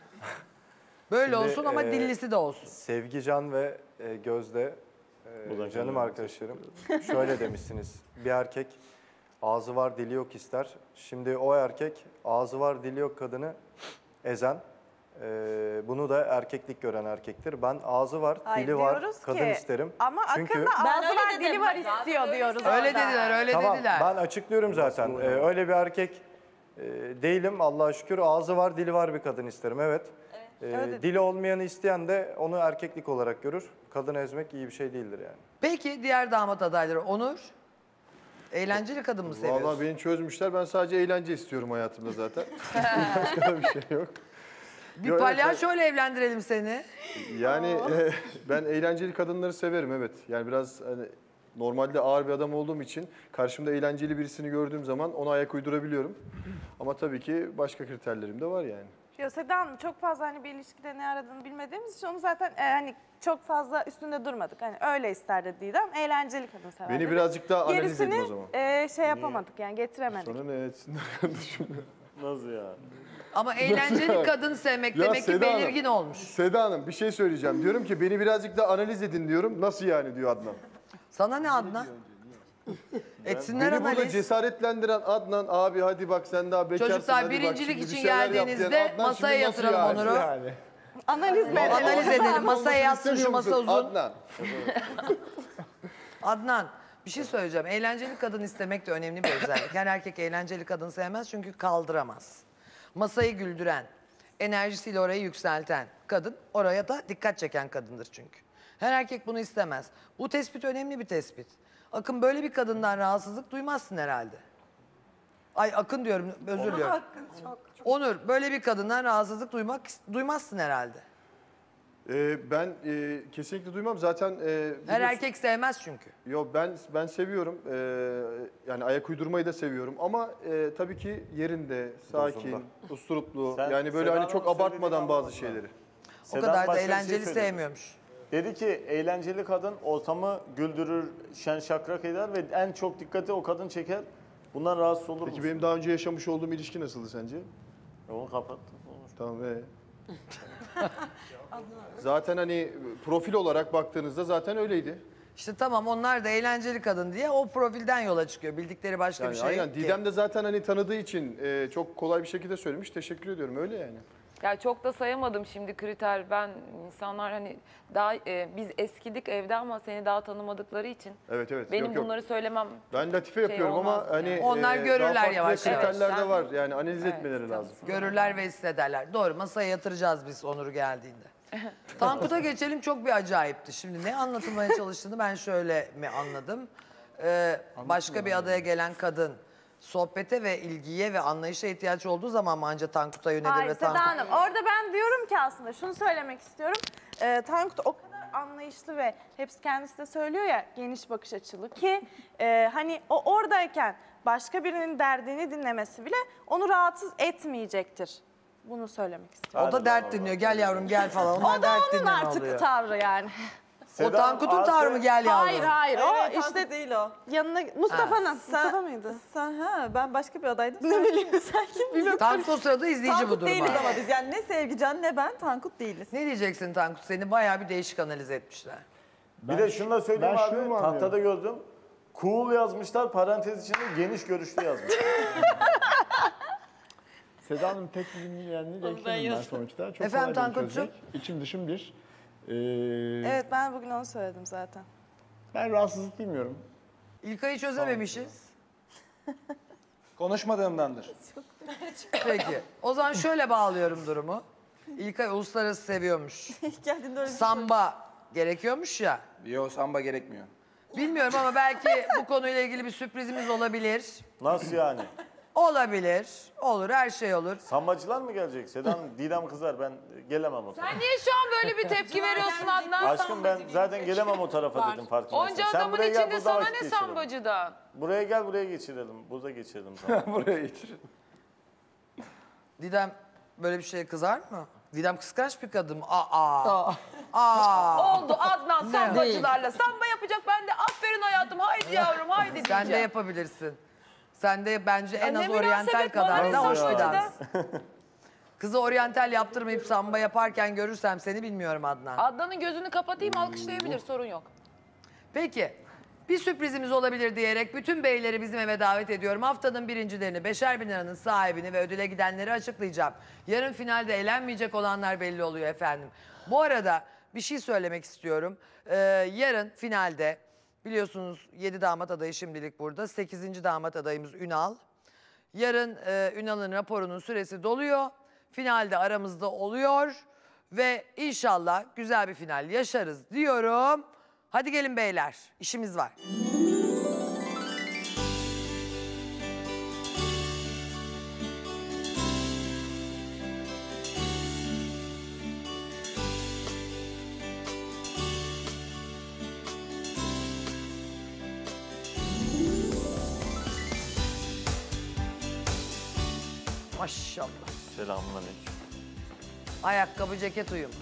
Böyle Şimdi, olsun ama e, dillisi de olsun. Sevgican ve e, Gözde, e, Bu da canım canım arkadaşlarım, şöyle demişsiniz. Bir erkek ağzı var dili yok ister. Şimdi o erkek ağzı var dili yok kadını ezen, Ee, bunu da erkeklik gören erkektir. Ben ağzı var, Ay, dili var, diyoruz kadın ki, isterim. Ama Çünkü Akın da ağzı var, dili var istiyor diyoruz Öyle orada. dediler, öyle tamam, dediler. ben açıklıyorum zaten. Ee, öyle bir erkek e, değilim. Allah'a şükür ağzı var, dili var bir kadın isterim. Evet. Ee, öyle dili olmayanı isteyen de onu erkeklik olarak görür. Kadın ezmek iyi bir şey değildir yani. Peki diğer damat adayları Onur? Eğlenceli kadın mı seviyorsun? Vallahi beni çözmüşler. Ben sadece eğlence istiyorum hayatımda zaten. Başka da bir şey yok. Bir Yo, evet, palyaçoyla evlendirelim seni. Yani e, ben eğlenceli kadınları severim, evet. Yani biraz hani normalde ağır bir adam olduğum için karşımda eğlenceli birisini gördüğüm zaman ona ayak uydurabiliyorum. Ama tabii ki başka kriterlerim de var yani. Yo, Seda Hanım, çok fazla hani bir ilişkide ne aradığını bilmediğimiz için onu zaten e, hani çok fazla üstünde durmadık. Hani öyle isterdi Didem, eğlenceli kadın sever Beni dedi. birazcık daha analiz Gerisini, edin o zaman. e, şey yapamadık yani getiremedik. Sonra ne etsinler kardeşim? Nasıl ya? Ama eğlenceli kadın sevmek Ya demek ki Seda Hanım, belirgin olmuş. Seda Hanım bir şey söyleyeceğim. Diyorum ki beni birazcık daha analiz edin diyorum. Nasıl yani diyor Adnan. Sana ne Adnan? Etsinler Beni burada analiz. cesaretlendiren Adnan abi hadi bak sen daha bekarsın. Çocuklar hadi bak birincilik şimdi bir için şeyler yap diyen geldiğinizde Adnan masaya şimdi nasıl yatıralım yani? Onur'u. Yani. Analiz mi? Analiz edelim. Masaya yatsın şu İstemiyor masa musun? uzun. Adnan. Adnan bir şey söyleyeceğim. Eğlenceli kadın istemek de önemli bir özellik. Her erkek eğlenceli kadın sevmez çünkü kaldıramaz. Masayı güldüren, enerjisiyle orayı yükselten kadın oraya da dikkat çeken kadındır çünkü. Her erkek bunu istemez. Bu tespit önemli bir tespit. Akın böyle bir kadından rahatsızlık duymazsın herhalde. Ay Akın diyorum, özür diliyorum. Onur böyle bir kadından rahatsızlık duymak duymazsın herhalde. Ee, ben e, kesinlikle duymam. Zaten e, Her biliyorsun- erkek sevmez çünkü. Yo ben ben seviyorum. Ee, yani ayak uydurmayı da seviyorum ama e, tabii ki yerinde, sakin, Dozunda. usturuplu. Sen yani böyle Seda hani çok Hanım'ın abartmadan bazı söylediğini şeyleri. O Seda kadar da başka bir şey eğlenceli söyledi. sevmiyormuş. Dedi ki eğlenceli kadın ortamı güldürür, şen şakrak eder ve en çok dikkati o kadın çeker. Bundan rahatsız olur Peki musun? benim daha önce yaşamış olduğum ilişki nasıldı sence? Onu kapattım. Tamam ee. Zaten hani profil olarak baktığınızda zaten öyleydi. İşte tamam onlar da eğlenceli kadın diye o profilden yola çıkıyor. Bildikleri başka Yani bir şey aynen yok ki. Didem de zaten hani tanıdığı için e, çok kolay bir şekilde söylemiş. Teşekkür ediyorum öyle yani. Ya çok da sayamadım şimdi kriter. Ben insanlar hani daha e, biz eskidik evde ama seni daha tanımadıkları için Evet evet. benim yok, yok. bunları söylemem. Ben latife şey yapıyorum ama olmaz hani yani. Onlar e, daha görürler farklı yavaş yavaş. kriterler de Sen- var. Yani analiz Evet, etmeleri lazım. Görürler ve hissederler. Doğru masaya yatıracağız biz Onur'u geldiğinde. Tankut'a geçelim çok bir acayipti. Şimdi ne anlatılmaya çalıştığını ben şöyle mi anladım? Ee, başka bir adaya gelen kadın sohbete ve ilgiye ve anlayışa ihtiyaç olduğu zaman mı anca Tankut'a yönelir Hayır ve Seda Tankut... Hanım, orada ben diyorum ki aslında şunu söylemek istiyorum. Ee, Tankut o kadar anlayışlı ve hepsi kendisi de söylüyor ya geniş bakış açılı ki e, hani o oradayken başka birinin derdini dinlemesi bile onu rahatsız etmeyecektir. Bunu söylemek istiyorum. O da dert dinliyor. Gel yavrum gel falan. Onlar O da dert onun dinleme artık oluyor. tavrı yani. O Tankut'un tavrı mı gel yavrum? Hayır hayır o Hayır, işte işte değil o. yanına Mustafa'nın. Sen, Mustafa mıydı? Sen ha ben başka bir adaydım. Ne bileyim sen kim bilmiyorum. Tankut o sırada izleyici bu Tankut duruma. değiliz ama biz yani ne Sevgican ne ben Tankut değiliz. Ne diyeceksin Tankut? Seni bayağı bir değişik analiz etmişler. Bir de şunu da söyleyeyim ben abi, şunu mu tahtada gördüm. Cool yazmışlar, parantez içinde geniş görüşlü yazmışlar. Seda Hanım tek bir dinleyenini bekledim ben sonuçta. Çok Efendim kolay beni Tankut'cum? çözecek. İçim dışım bir. Ee, Evet ben bugün onu söyledim zaten. Ben rahatsızlık duymuyorum. İlkay'ı çözememişiz. Konuşmadığımdandır. Peki. O zaman şöyle bağlıyorum durumu. İlkay uluslararası seviyormuş. Geldiğinde öyle bir Samba gerekiyormuş ya. Yo samba gerekmiyor. Bilmiyorum ama belki bu konuyla ilgili bir sürprizimiz olabilir. Nasıl yani? Olabilir. Olur her şey olur. Sambacılar mı gelecek? Sedan, Didem kızar, ben gelemem o tarafa. Sen niye şu an böyle bir tepki veriyorsun Adnan? Aşkım ben zaten gelemem o tarafa dedim farkındaysan. Onca Sen adamın buraya gel, içinde burada sana vakit ne geçirelim. sambacıdan? Buraya gel, buraya geçirelim. Burada geçirelim. Tamam. Buraya geçirin. Didem böyle bir şeye kızar mı? Didem kıskanç bir kadın mı? Aa. Aa. Oldu Adnan sambacılarla. Samba yapacak ben de aferin hayatım haydi yavrum haydi diyeceğim. Sen de yapabilirsin. Sen de bence en Ya az ne oryantal münasebet, bana kadar ne da hoş bir sambacıdan? dans. Kızı oryantal yaptırmayıp samba yaparken görürsem seni bilmiyorum Adnan. Adnan'ın gözünü kapatayım alkışlayabilir sorun yok. Peki Bir sürprizimiz olabilir diyerek bütün beyleri bizim eve davet ediyorum. Haftanın birincilerini, beşer bin liranın sahibini ve ödüle gidenleri açıklayacağım. Yarın finalde eğlenmeyecek olanlar belli oluyor efendim. Bu arada bir şey söylemek istiyorum. Ee, yarın finalde biliyorsunuz yedi damat adayı şimdilik burada. sekizinci damat adayımız Ünal. Yarın e, Ünal'ın raporunun süresi doluyor. Finalde aramızda oluyor. Ve inşallah güzel bir final yaşarız diyorum. Hadi gelin beyler, işimiz var. Maşallah. Selamünaleyküm. Ayakkabı, ceket uyum.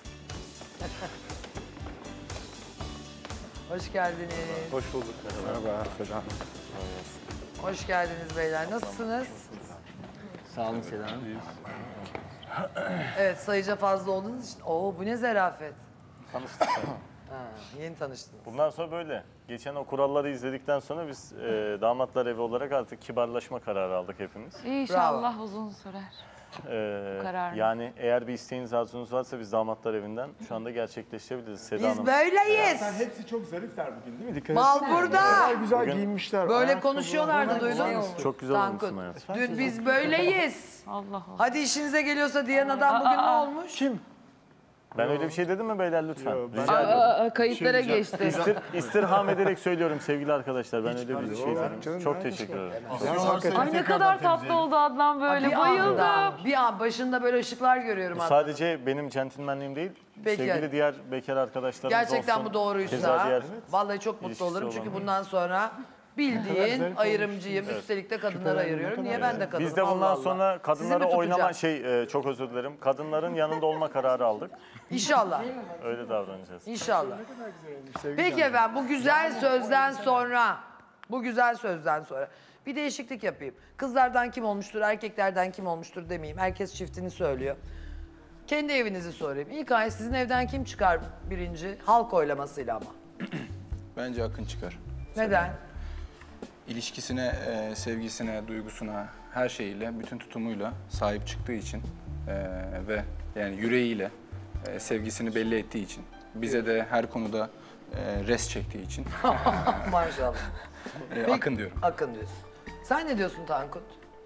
Hoş geldiniz. Hoş bulduk. Merhaba Seda Hanım. Hoş geldiniz beyler. Nasılsınız? Sağ olun Seda Hanım. Evet, sayıca fazla olduğunuz için. Oo, bu ne zarafet. Tanıştık. Ha, yeni tanıştınız. Bundan sonra böyle. Geçen o kuralları izledikten sonra biz e, damatlar evi olarak artık kibarlaşma kararı aldık hepimiz. İnşallah uzun sürer. Ee, kararınız. yani eğer bir isteğiniz, arzunuz varsa biz damatlar evinden şu anda gerçekleştirebiliriz Seda Biz Hanım. böyleyiz. Zaten hepsi çok zarifler bugün değil mi? Dikkat Mal etsene. burada. Ne kadar güzel Bugün- giyinmişler. Böyle Ayakkabı, konuşuyorlardı, duydun mu? Çok güzel Tankut. olmuşsun hayatım. Dün biz böyleyiz. Allah Allah. Hadi işinize geliyorsa diyen adam bugün ne olmuş? Kim? Ben öyle bir şey dedim mi beyler lütfen? Rica Aa, ediyorum. aa, kayıtlara geçti. İstir, istirham ederek söylüyorum sevgili arkadaşlar. Ben öyle bir şey dedim. canım, Çok ben teşekkür ederim. Ay ne kadar tatlı oldu Adnan böyle. Bir Bayıldım. anda, bir an başında böyle ışıklar görüyorum Bu hatta. sadece benim centilmenliğim değil, Peki. sevgili diğer bekar arkadaşlarımız Gerçekten olsun. bu doğruysa Keza diğer vallahi çok mutlu ilişkisi olurum. Çünkü olan. bundan sonra bildiğin zarif ayrımcıyım. Evet. Üstelik de kadınlara ayırıyorum. Niye ben de kadınım? Biz de bundan Allah Allah. sonra Sizi kadınları mi oynama tutacağım? şey e, çok özür dilerim. Kadınların yanında olma kararı aldık. İnşallah. Öyle davranacağız. İnşallah. Peki efendim bu güzel sözden sonra, bu güzel sözden sonra bir değişiklik yapayım. Kızlardan kim olmuştur, erkeklerden kim olmuştur demeyeyim. Herkes çiftini söylüyor. Kendi evinizi sorayım. İlk ay sizin evden kim çıkar birinci? Halk oylamasıyla ama. Bence Akın çıkar. Neden? İlişkisine, e, sevgisine, duygusuna, her şeyiyle, bütün tutumuyla sahip çıktığı için e, ve yani yüreğiyle e, sevgisini belli ettiği için, bize de her konuda e, res çektiği için Maşallah. e, Akın diyorum. Akın diyorsun. Sen ne diyorsun Tankut?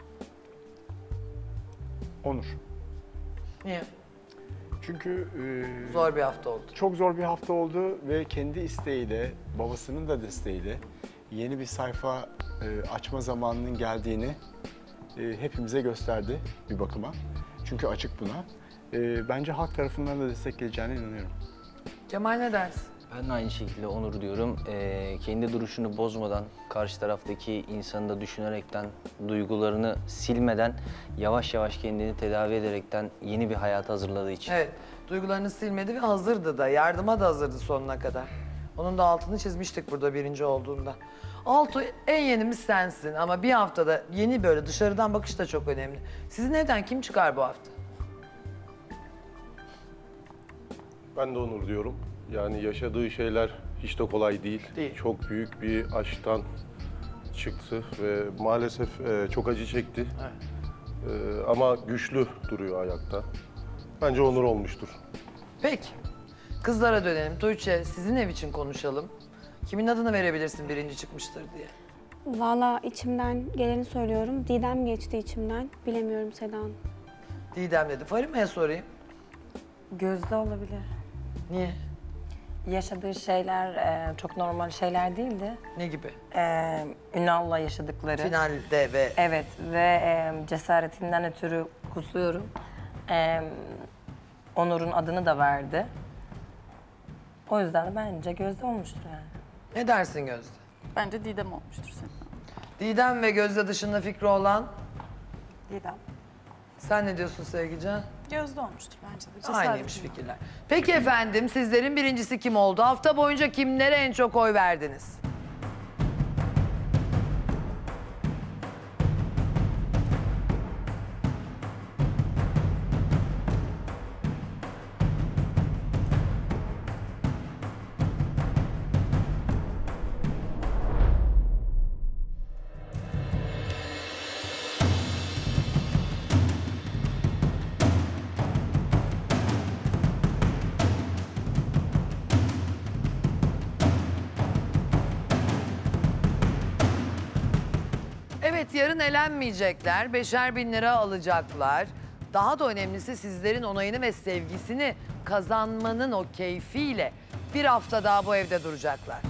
Onur. Niye? Çünkü e, Zor bir hafta oldu. çok zor bir hafta oldu ve kendi isteğiyle, babasının da desteğiyle yeni bir sayfa e, açma zamanının geldiğini e, hepimize gösterdi bir bakıma. Çünkü açık buna. E, bence halk tarafından da destek geleceğine inanıyorum. Kemal ne dersin? Ben de aynı şekilde Onur diyorum. Ee, kendi duruşunu bozmadan, karşı taraftaki insanı da düşünerekten, duygularını silmeden, yavaş yavaş kendini tedavi ederekten yeni bir hayat hazırladığı için. Evet, duygularını silmedi ve hazırdı da, yardıma da hazırdı sonuna kadar. Onun da altını çizmiştik burada birinci olduğunda. Altu en yenimiz sensin ama bir haftada yeni böyle dışarıdan bakış da çok önemli. Sizin evden kim çıkar bu hafta? Ben de Onur diyorum. Yani yaşadığı şeyler hiç de kolay değil. Değil. Çok büyük bir aşktan çıktı ve maalesef e, çok acı çekti. E, ama güçlü duruyor ayakta. Bence Onur olmuştur. Peki, kızlara dönelim. Tuğçe, sizin ev için konuşalım. Kimin adını verebilirsin birinci çıkmıştır diye? Valla içimden geleni söylüyorum. Didem geçti içimden. Bilemiyorum Seda Hanım. Didem dedi. Farime'ye sorayım. Gözde olabilir. Niye? Yaşadığı şeyler e, çok normal şeyler değildi. Ne gibi? E, Ünal'la yaşadıkları. Finalde ve... Evet ve e, cesaretinden ötürü kutluyorum. E, Onur'un adını da verdi. O yüzden de bence Gözde olmuştur yani. Ne dersin Gözde? Bence Didem olmuştur senin. Didem ve Gözde dışında fikri olan? Didem. Sen ne diyorsun Sevgican? Gözde olmuştur bence de. Aynıymış fikirler. Peki efendim, sizlerin birincisi kim oldu? Hafta boyunca kimlere en çok oy verdiniz? Evet, yarın elenmeyecekler. Beşer bin lira alacaklar. Daha da önemlisi sizlerin onayını ve sevgisini kazanmanın o keyfiyle bir hafta daha bu evde duracaklar.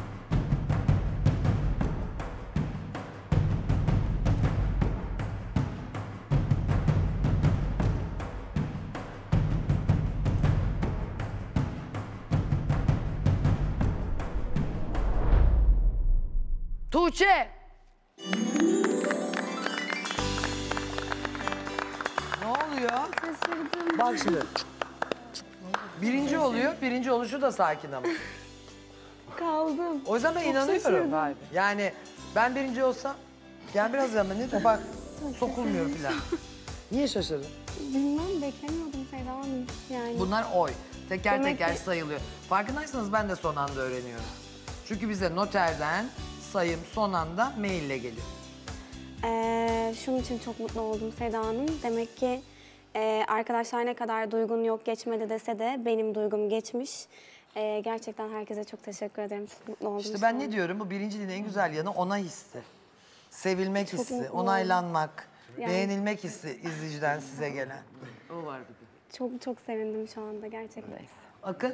Tuğçe. Ne oluyor? Şaşırdım. Bak şimdi. Birinci oluyor. Birinci oluşu da sakin ama. Kaldım. O yüzden ben Çok inanıyorum. şaşırdım. Yani ben birinci olsam, gel biraz yanıma ne de bak sokulmuyor falan. Niye şaşırdın? Bilmem, beklemiyordum Seda Hanım. Yani. Bunlar oy. Teker Demek teker ki- sayılıyor. Farkındaysanız ben de son anda öğreniyorum. Çünkü bize noterden sayım son anda maille geliyor. Ee, şunun için çok mutlu oldum Seda Hanım. Demek ki e, arkadaşlar ne kadar duygun yok geçmedi dese de benim duygum geçmiş. Ee, gerçekten herkese çok teşekkür ederim. Çok mutlu oldum. İşte şu ben an. ne diyorum? Bu birinciliğin en güzel yanı ona hissi. Sevilmek Çok hissi, mutlu oldum. onaylanmak, Yani- beğenilmek hissi izleyiciden size gelen. O var bir de. Çok çok sevindim şu anda gerçekten. Akın,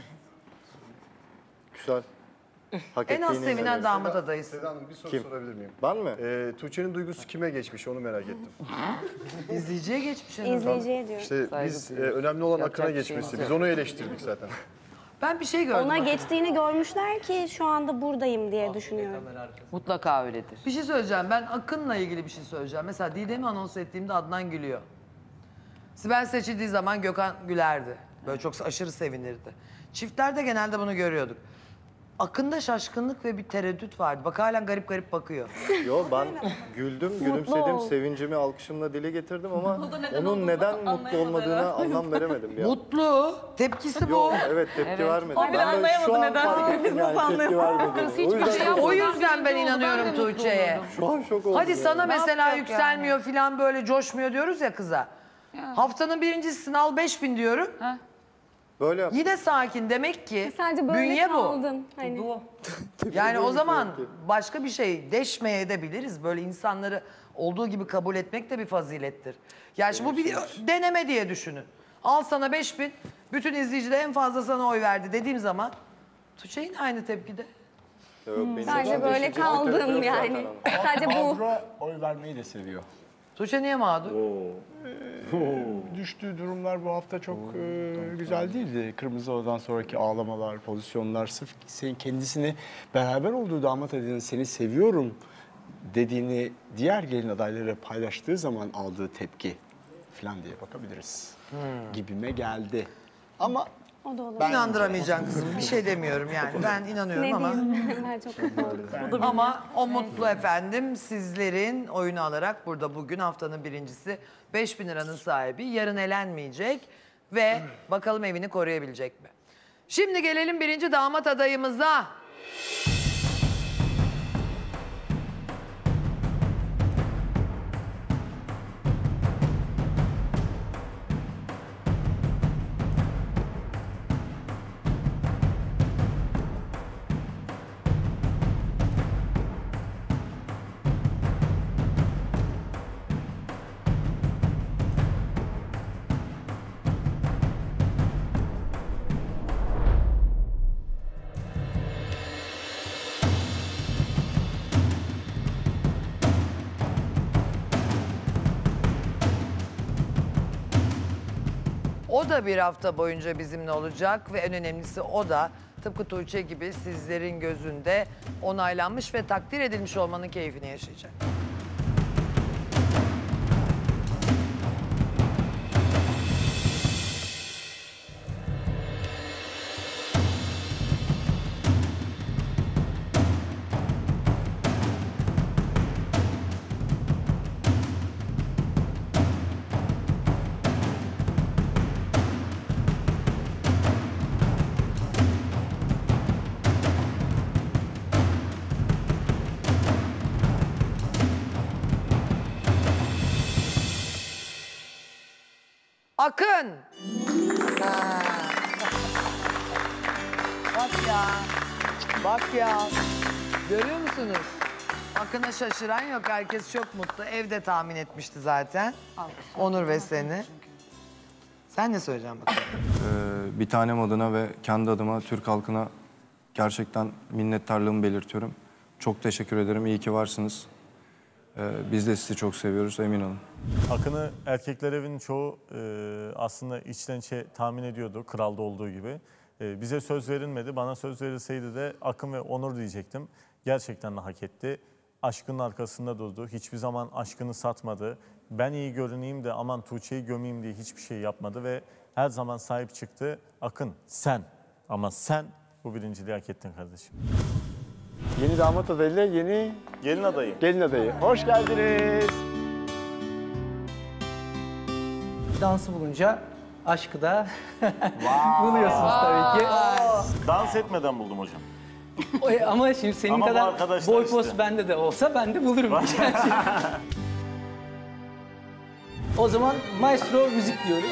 Güzel. Hak en az ettiğini sevinen inanıyorum. damat adayız. Seda Hanım bir soru Kim? sorabilir miyim? Ben mi? Ee, Tuğçe'nin duygusu kime geçmiş onu merak ettim. İzleyiciye geçmiş en azından. İzleyiciye diyorum. İşte biz e, önemli olan Akın'a geçmesi. Biz onu eleştirdik zaten. Ben bir şey gördüm. Ona geçtiğini görmüşler ki şu anda buradayım diye düşünüyorum. Mutlaka öyledir. Bir şey söyleyeceğim. Ben Akın'la ilgili bir şey söyleyeceğim. Mesela Didem'i anons ettiğimde Adnan gülüyor. Sibel seçildiği zaman Gökhan gülerdi. Böyle çok aşırı sevinirdi. Çiftlerde genelde bunu görüyorduk. Akın'da şaşkınlık ve bir tereddüt vardı. Bak halen garip garip bakıyor. Yo ben güldüm, gülümsedim, ol. sevincimi alkışımla dile getirdim ama onun neden mutlu olmadığına anlam veremedim ya. Mutlu, tepkisi bu. Yok, evet tepki vermedim. Abi Ben de şu an fark ettim yani tepki vermedim. O yüzden, O yüzden ben inanıyorum Tuğçe'ye. Şu an şok oldum. Hadi yani. sana mesela yapacak yükselmiyor falan böyle coşmuyor diyoruz ya kıza. Haftanın birincisisin al beş bin diyorum. Böyle yap. Yine sakin demek ki Sadece böyle bünye bu. kaldım. Hani. Yani o zaman başka bir şey deşmeye edebiliriz. Böyle insanları olduğu gibi kabul etmek de bir fazilettir. Yani şimdi bu bir deneme diye düşünün. Al sana beş bin, bütün izleyici de en fazla sana oy verdi dediğim zaman Tuğçe yine aynı tepkide. Yok, benim Sadece için böyle değişecek bir kaldım tarafı yok yani. zaten ama. Sadece bu. Abra oy vermeyi de seviyor. Tuğçe niye mağdur? Düştüğü durumlar bu hafta çok e, güzel değildi. Kırmızı Odadan sonraki ağlamalar, pozisyonlar, sırf senin kendisini beraber olduğu damat adayının seni seviyorum dediğini diğer gelin adayları paylaştığı zaman aldığı tepki falan diye bakabiliriz. Gibime geldi. Ama O da olur. Ben inandıramayacaksın kızım. Bir şey demiyorum yani. Ben inanıyorum Ne ama. diyeyim? Ben çok mutlu oldum. Ama o mutlu efendim sizlerin oyunu alarak burada bugün haftanın birincisi beş bin liranın sahibi. Yarın elenmeyecek ve bakalım evini koruyabilecek mi? Şimdi gelelim birinci damat adayımıza. O da bir hafta boyunca bizimle olacak ve en önemlisi o da tıpkı Tuğçe gibi sizlerin gözünde onaylanmış ve takdir edilmiş olmanın keyfini yaşayacak. Akın. Bak ya. Bak ya. Görüyor musunuz? Akın'a şaşıran yok. Herkes çok mutlu. Evde tahmin etmişti zaten. Onur ve seni. Sen ne söyleyeceksin bakalım? Ee, bir tanem adına ve kendi adıma Türk halkına gerçekten minnettarlığımı belirtiyorum. Çok teşekkür ederim. İyi ki varsınız. Ee, biz de sizi çok seviyoruz, emin olun. Akın'ı erkekler evinin çoğu e, aslında içten içe tahmin ediyordu, kralda olduğu gibi. E, bize söz verilmedi. Bana söz verilseydi de Akın ve Onur diyecektim. Gerçekten de hak etti. Aşkının arkasında durdu. Hiçbir zaman aşkını satmadı. Ben iyi görüneyim de aman Tuğçe'yi gömeyim diye hiçbir şey yapmadı ve her zaman sahip çıktı. Akın sen ama sen bu birinciliği hak ettin kardeşim. Yeni damat adayıyla yeni... Gelin adayı. Gelin adayı. Hoş geldiniz. Dansı bulunca aşkı da buluyorsunuz tabii ki. Dans etmeden buldum hocam. O- Ama şimdi senin Ama bu kadar arkadaşlar boy işte. post bende de olsa ben de bulurum. O zaman maestro müzik diyorum.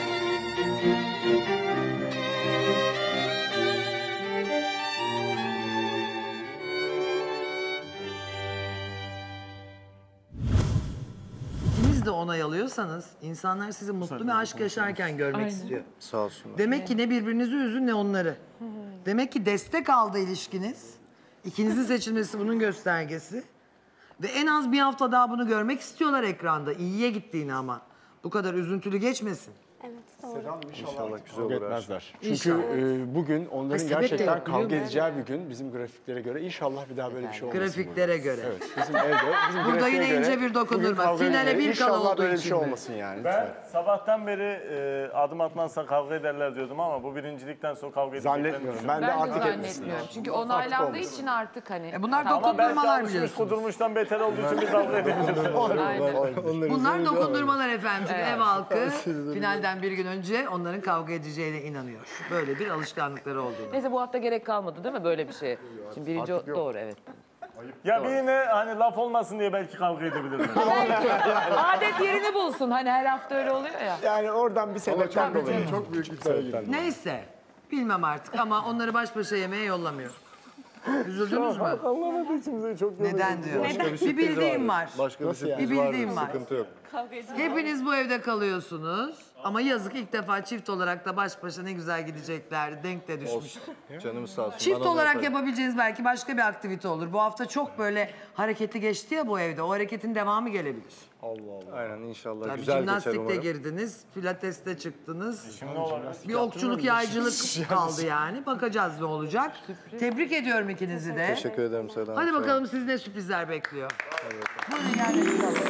İkiniz de onay alıyorsanız insanlar sizi mutlu ve aşk yaşarken görmek Aynen. istiyor. Sağ olsunlar. Demek ki ne birbirinizi üzün ne onları. Demek ki destek aldı ilişkiniz. İkinizin seçilmesi bunun göstergesi. Ve en az bir hafta daha bunu görmek istiyorlar ekranda. İyiye gittiğini ama. Bu kadar üzüntülü geçmesin. İnşallah, İnşallah güzel kavga olur her etmezler. şey. Çünkü İnşallah. e, bugün onların Ay, sebep de gerçekten yok, biliyor kavga musun? edeceği bir gün bizim grafiklere göre. İnşallah bir daha böyle bir şey olmasın. Grafiklere göre. Evet, bizim evde, bizim Burada grafiğe yine göre ince bir bugün dokundurma. kavga Finale edilir. bir kala İnşallah olduğu böyle bir için şey mi? olmasın yani. Ben lütfen. sabahtan beri e, adım atmazsa kavga ederler diyordum ama bu birincilikten sonra kavga edeceklerini Zannetmiyorum. düşünüyorum. Ben de Ben de artık zannetmiyorum. Çünkü onaylandığı için artık hani. E bunlar Kavga- Ama belki dokundurmalar alışmış biliyorsunuz. kudurmuştan beter olduğu için biz kavga edebiliriz. Bunlar dokundurmalar efendim. Çünkü Evet. ev halkı finalden bir gün önce onların kavga edeceğine inanıyor. Böyle bir alışkanlıkları olduğunu. Neyse bu hafta gerek kalmadı değil mi böyle bir şeye? Şimdi birinci o- doğru evet. Ya birine hani laf olmasın diye belki kavga edebilirler. Adet yerini bulsun. Hani her hafta öyle oluyor ya. Yani oradan bir sebepten dolayı. Çok büyük bir sebepten. Neyse. Bilmem artık ama onları baş başa yemeğe yollamıyor. Üzüldünüz mü? Anlamadı içimize çok Neden diyor. Başka bir Bir sürpriz bildiğim var. Başka bir Nasıl yani? sürpriz Bir var. bildiğim var. Sıkıntı yok. Hepiniz bu evde kalıyorsunuz. Ama yazık ilk defa çift olarak da baş başa ne güzel gideceklerdi. Denk de düşmüş. Canımız sağ olsun. Çift Ben onu olarak yaparım. yapabileceğiniz belki başka bir aktivite olur. Bu hafta çok böyle hareketli geçti ya bu evde. O hareketin devamı gelebilir. Allah Allah. Aynen inşallah. Tabii güzel geçer jimnastikte umarım. girdiniz, pilateste çıktınız. Şimdi olabilir. Bir okçuluk, yaycılık kaldı yani. Bakacağız ne olacak. Tebrik ediyorum ikinizi de. Teşekkür ederim Seda. Hadi Sağ olun. bakalım sizi ne sürprizler bekliyor. Buyurun yerlerinizi alın.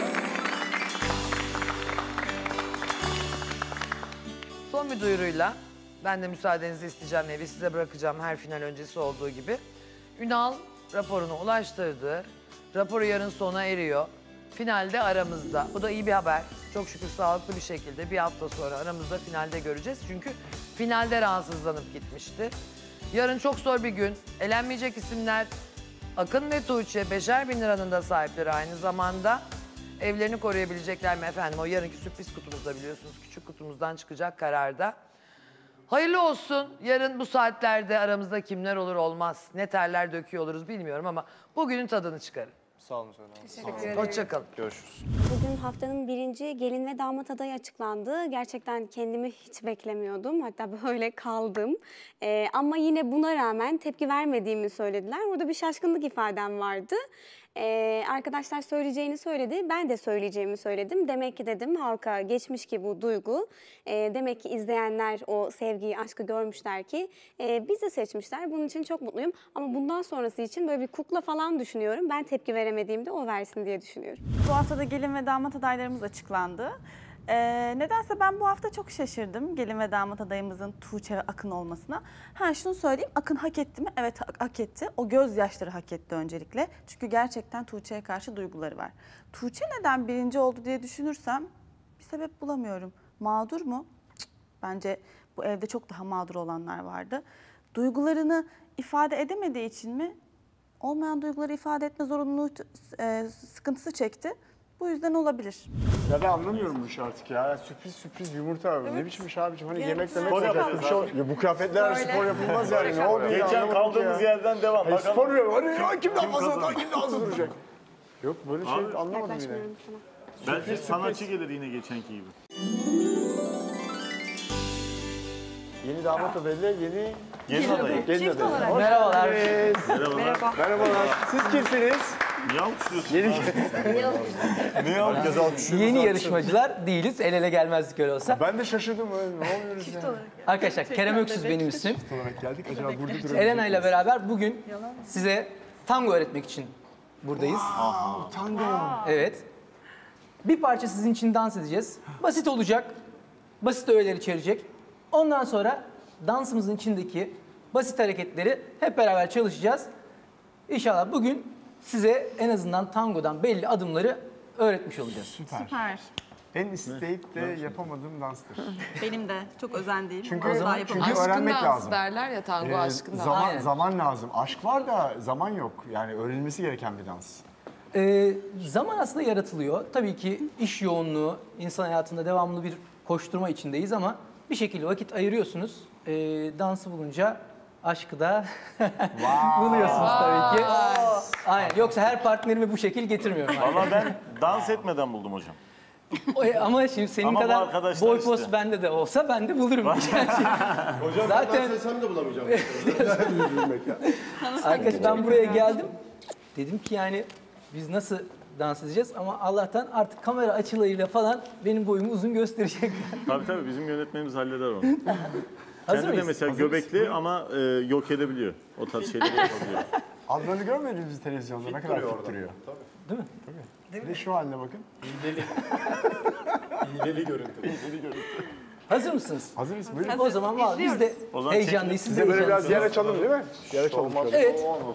Son bir duyuruyla ben de müsaadenizi isteyeceğim evi size bırakacağım her final öncesi olduğu gibi. Ünal raporunu ulaştırdı. Raporu yarın sona eriyor. Finalde aramızda. Bu da iyi bir haber. Çok şükür sağlıklı bir şekilde bir hafta sonra aramızda finalde göreceğiz. Çünkü finalde rahatsızlanıp gitmişti. Yarın çok zor bir gün. Elenmeyecek isimler Akın ve Tuğçe. Beşer bin liranın da sahipleri aynı zamanda. Evlerini koruyabilecekler mi efendim? O yarınki sürpriz kutumuzda biliyorsunuz. Küçük kutumuzdan çıkacak kararda. Hayırlı olsun. Yarın bu saatlerde aramızda kimler olur olmaz. Ne terler döküyor oluruz bilmiyorum ama bugünün tadını çıkarın. Sağ olun Seda. Teşekkür ederim. Hoşçakalın. Görüşürüz. Bugün haftanın birinci gelin ve damat adayı açıklandı. Gerçekten kendimi hiç beklemiyordum. Hatta böyle kaldım. Ee, ama yine buna rağmen tepki vermediğimi söylediler. Orada bir şaşkınlık ifadem vardı. Ee, arkadaşlar söyleyeceğini söyledi. Ben de söyleyeceğimi söyledim. Demek ki dedim halka geçmiş ki bu duygu. Ee, demek ki izleyenler o sevgiyi, aşkı görmüşler ki e, bizi seçmişler. Bunun için çok mutluyum. Ama bundan sonrası için böyle bir kukla falan düşünüyorum. Ben tepki veremediğimde o versin diye düşünüyorum. Bu hafta da gelin ve damat adaylarımız açıklandı. Ee, nedense ben bu hafta çok şaşırdım gelin ve damat adayımızın Tuğçe ve Akın olmasına. Ha şunu söyleyeyim, Akın hak etti mi? Evet hak, hak etti. O gözyaşları hak etti öncelikle. Çünkü gerçekten Tuğçe'ye karşı duyguları var. Tuğçe neden birinci oldu diye düşünürsem bir sebep bulamıyorum. Mağdur mu? Cık, bence bu evde çok daha mağdur olanlar vardı. Duygularını ifade edemediği için mi? Olmayan duyguları ifade etme zorunluluğu, e, sıkıntısı çekti. Bu yüzden olabilir. Ya ben anlamıyorum bu işi artık ya. Sürpriz sürpriz yumurta abi. Ne biçim iş abicim? Hani Ya, yemek demek spor olacak. yapıyoruz Bir şey ol- abi. Ya bu kıyafetlerle Böyle. spor yapılmaz yani. Ne oldu ya? Geçen Anlamadım kaldığımız ya. yerden devam. Hayır, Bakalım. spor yapıyor. Hadi ya kim daha Kim fazla kazanır? daha kim daha hızlı duracak? Yok böyle şey Abi- anlamadım yine. Yaklaşmıyorum sana. Belki Sürpriz, sanatçı sürpriz. gelir yine geçenki gibi. Yeni damat da belli, yeni... Gelin adayı. Gelin Çift adayı. olarak. Hoş Merhabalar. geldiniz. Merhabalar. Merhaba. Merhabalar. Siz kimsiniz? Niye alkışlıyorsun? Yeni... Niye herkes alkışlıyor? Yeni yarışmacılar değiliz. El ele gelmezdik öyle olsa. Ben de şaşırdım. Ne oluyoruz ya? Arkadaşlar Kerem Öksüz benim ismim. Çift olarak geldik. Acaba burada durabilir Elena ile miyiz? beraber bugün size tango öğretmek için buradayız. Tango. Evet. Bir parça sizin için dans edeceğiz. Basit olacak. Basit öğeler içerecek. Ondan sonra dansımızın içindeki basit hareketleri hep beraber çalışacağız. İnşallah bugün size en azından tangodan belli adımları öğretmiş olacağız. Süper. Süper. En isteyip de yapamadığım danstır. Benim de çok özendiğim. Çünkü, asla çünkü yapamam. öğrenmek dansı lazım. derler ya, tango aşkın dansı. Zaman, Aynen. zaman lazım. Aşk var da zaman yok. Yani öğrenilmesi gereken bir dans. Ee, zaman aslında yaratılıyor. Tabii ki iş yoğunluğu, insan hayatında devamlı bir koşturma içindeyiz ama bir şekilde vakit ayırıyorsunuz. Ee, dansı bulunca aşkı da buluyorsunuz tabii ki. Aynen. Yoksa her partnerimi bu şekil getirmiyorum. Valla ben dans etmeden buldum hocam. O- e, Ama şimdi senin Ama bu kadar arkadaşlar boy işte. post bende de olsa ben de bulurum. Hocam Zaten- ben dans etsem de bulamayacağım. Arkadaş ben buraya geldim. Dedim ki yani biz nasıl dans edeceğiz ama Allah'tan artık kamera açılarıyla falan benim boyumu uzun gösterecekler. Tabii tabii bizim yönetmenimiz halleder onu. Hazır Kendi de mıyız? mesela Hazır göbekli mısın? ama e, yok edebiliyor. O tarz şeyleri yapabiliyor. Adlarını görmediniz mi televizyonda? Ne kadar duruyor fit orada. duruyor. Değil mi? Tabii. Bir de şu haline bakın. İğneli. İğneli görüntü. İğneli görüntü. Hazır mısınız? Hazırız. Buyurun. O zaman var biz de O zaman heyecanlıyız. Siz de Size böyle biraz heyecanlısınız. yer açalım değil mi? Yer açalım. şöyle. Evet. O zaman.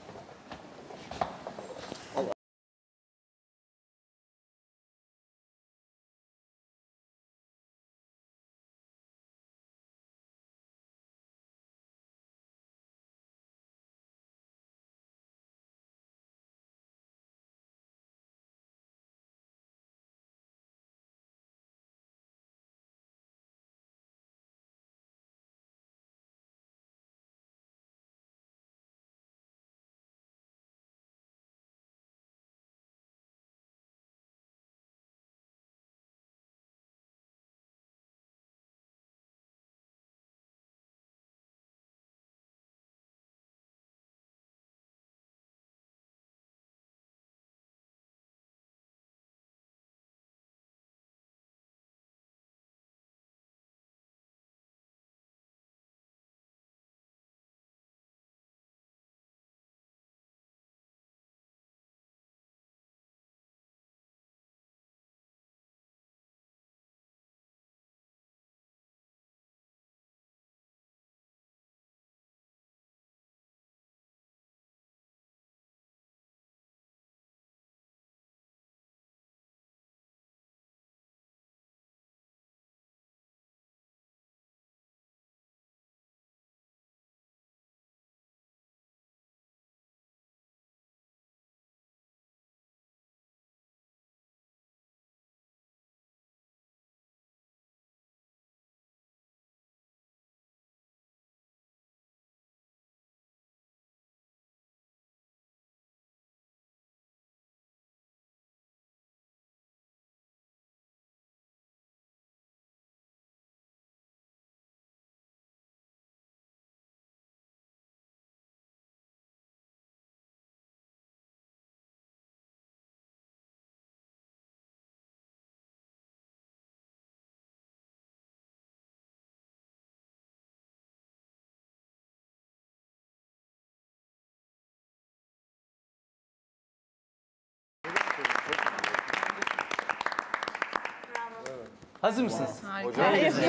Hazır mısınız? Hocam.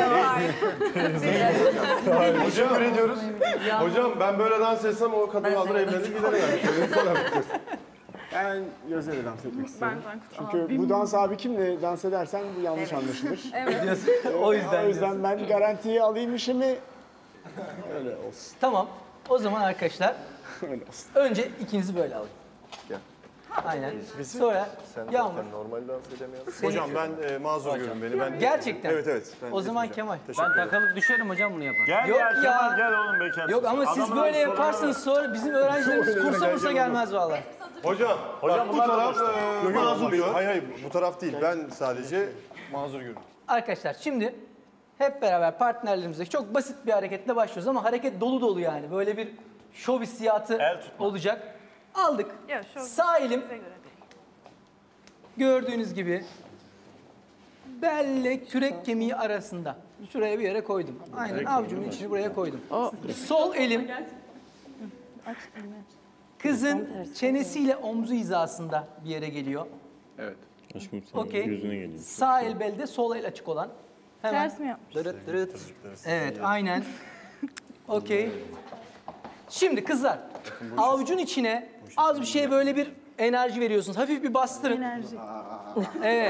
Hocam ediyoruz. Hocam ben böyle dans etsem o kadın alır evlenir gider yani. Şöyle sana bakıyorsun. Ben Gözde'yle dans etmek istiyorum. Ben- ben- Çünkü abim. bu dans abi kimle dans edersen bu yanlış anlaşılır. Evet. Diyorsun. O yüzden O yüzden ben garantiyi alayım işimi. Öyle olsun. Tamam. O zaman arkadaşlar Öyle olsun. önce ikinizi böyle alayım. Gel. Aynen. Sonra Sen Yağmur. zaten normal dans edemiyorsun. Seni- Hocam ben e, mazur görün beni. Ben Gerçekten. Evet evet. Ben O zaman etmeyeceğim. Kemal. Teşekkür ederim. Takılıp düşerim hocam bunu yapar. Gel Yok ya, ya. Kemal gel oğlum bekarsın. Yok ama siz Adamın böyle sorunları yaparsanız var. sonra bizim öğrencilerimiz kursa mursa gelmez vallahi. Hocam, Hocam bak, bu bunlar da taraf boşta. e, Yok, yok, mazur olmaz. diyor. Hayır hayır bu taraf değil. Ben sadece mazur görüyorum. Arkadaşlar şimdi hep beraber partnerlerimizle çok basit bir hareketle başlıyoruz ama hareket dolu dolu yani. Böyle bir şov hissiyatı olacak. Aldık. Ya, şov Sağ elim bize göre değil. gördüğünüz gibi belle kürek kemiği arasında. Şuraya bir yere koydum. Aynen Kürek avucumun kemiği içini buraya koydum. Sol elim kızın çenesiyle omzu hizasında bir yere geliyor. Evet. Aşkım senin Okey. yüzüne geliyor. Sağ el belde, sol el açık olan. Hemen. Ters mi yapmış? Dırıt dırıt. Evet, aynen. Okey. Şimdi kızlar, avucun içine az bir şey böyle bir enerji veriyorsunuz. Hafif bir bastırın. Enerji. Evet.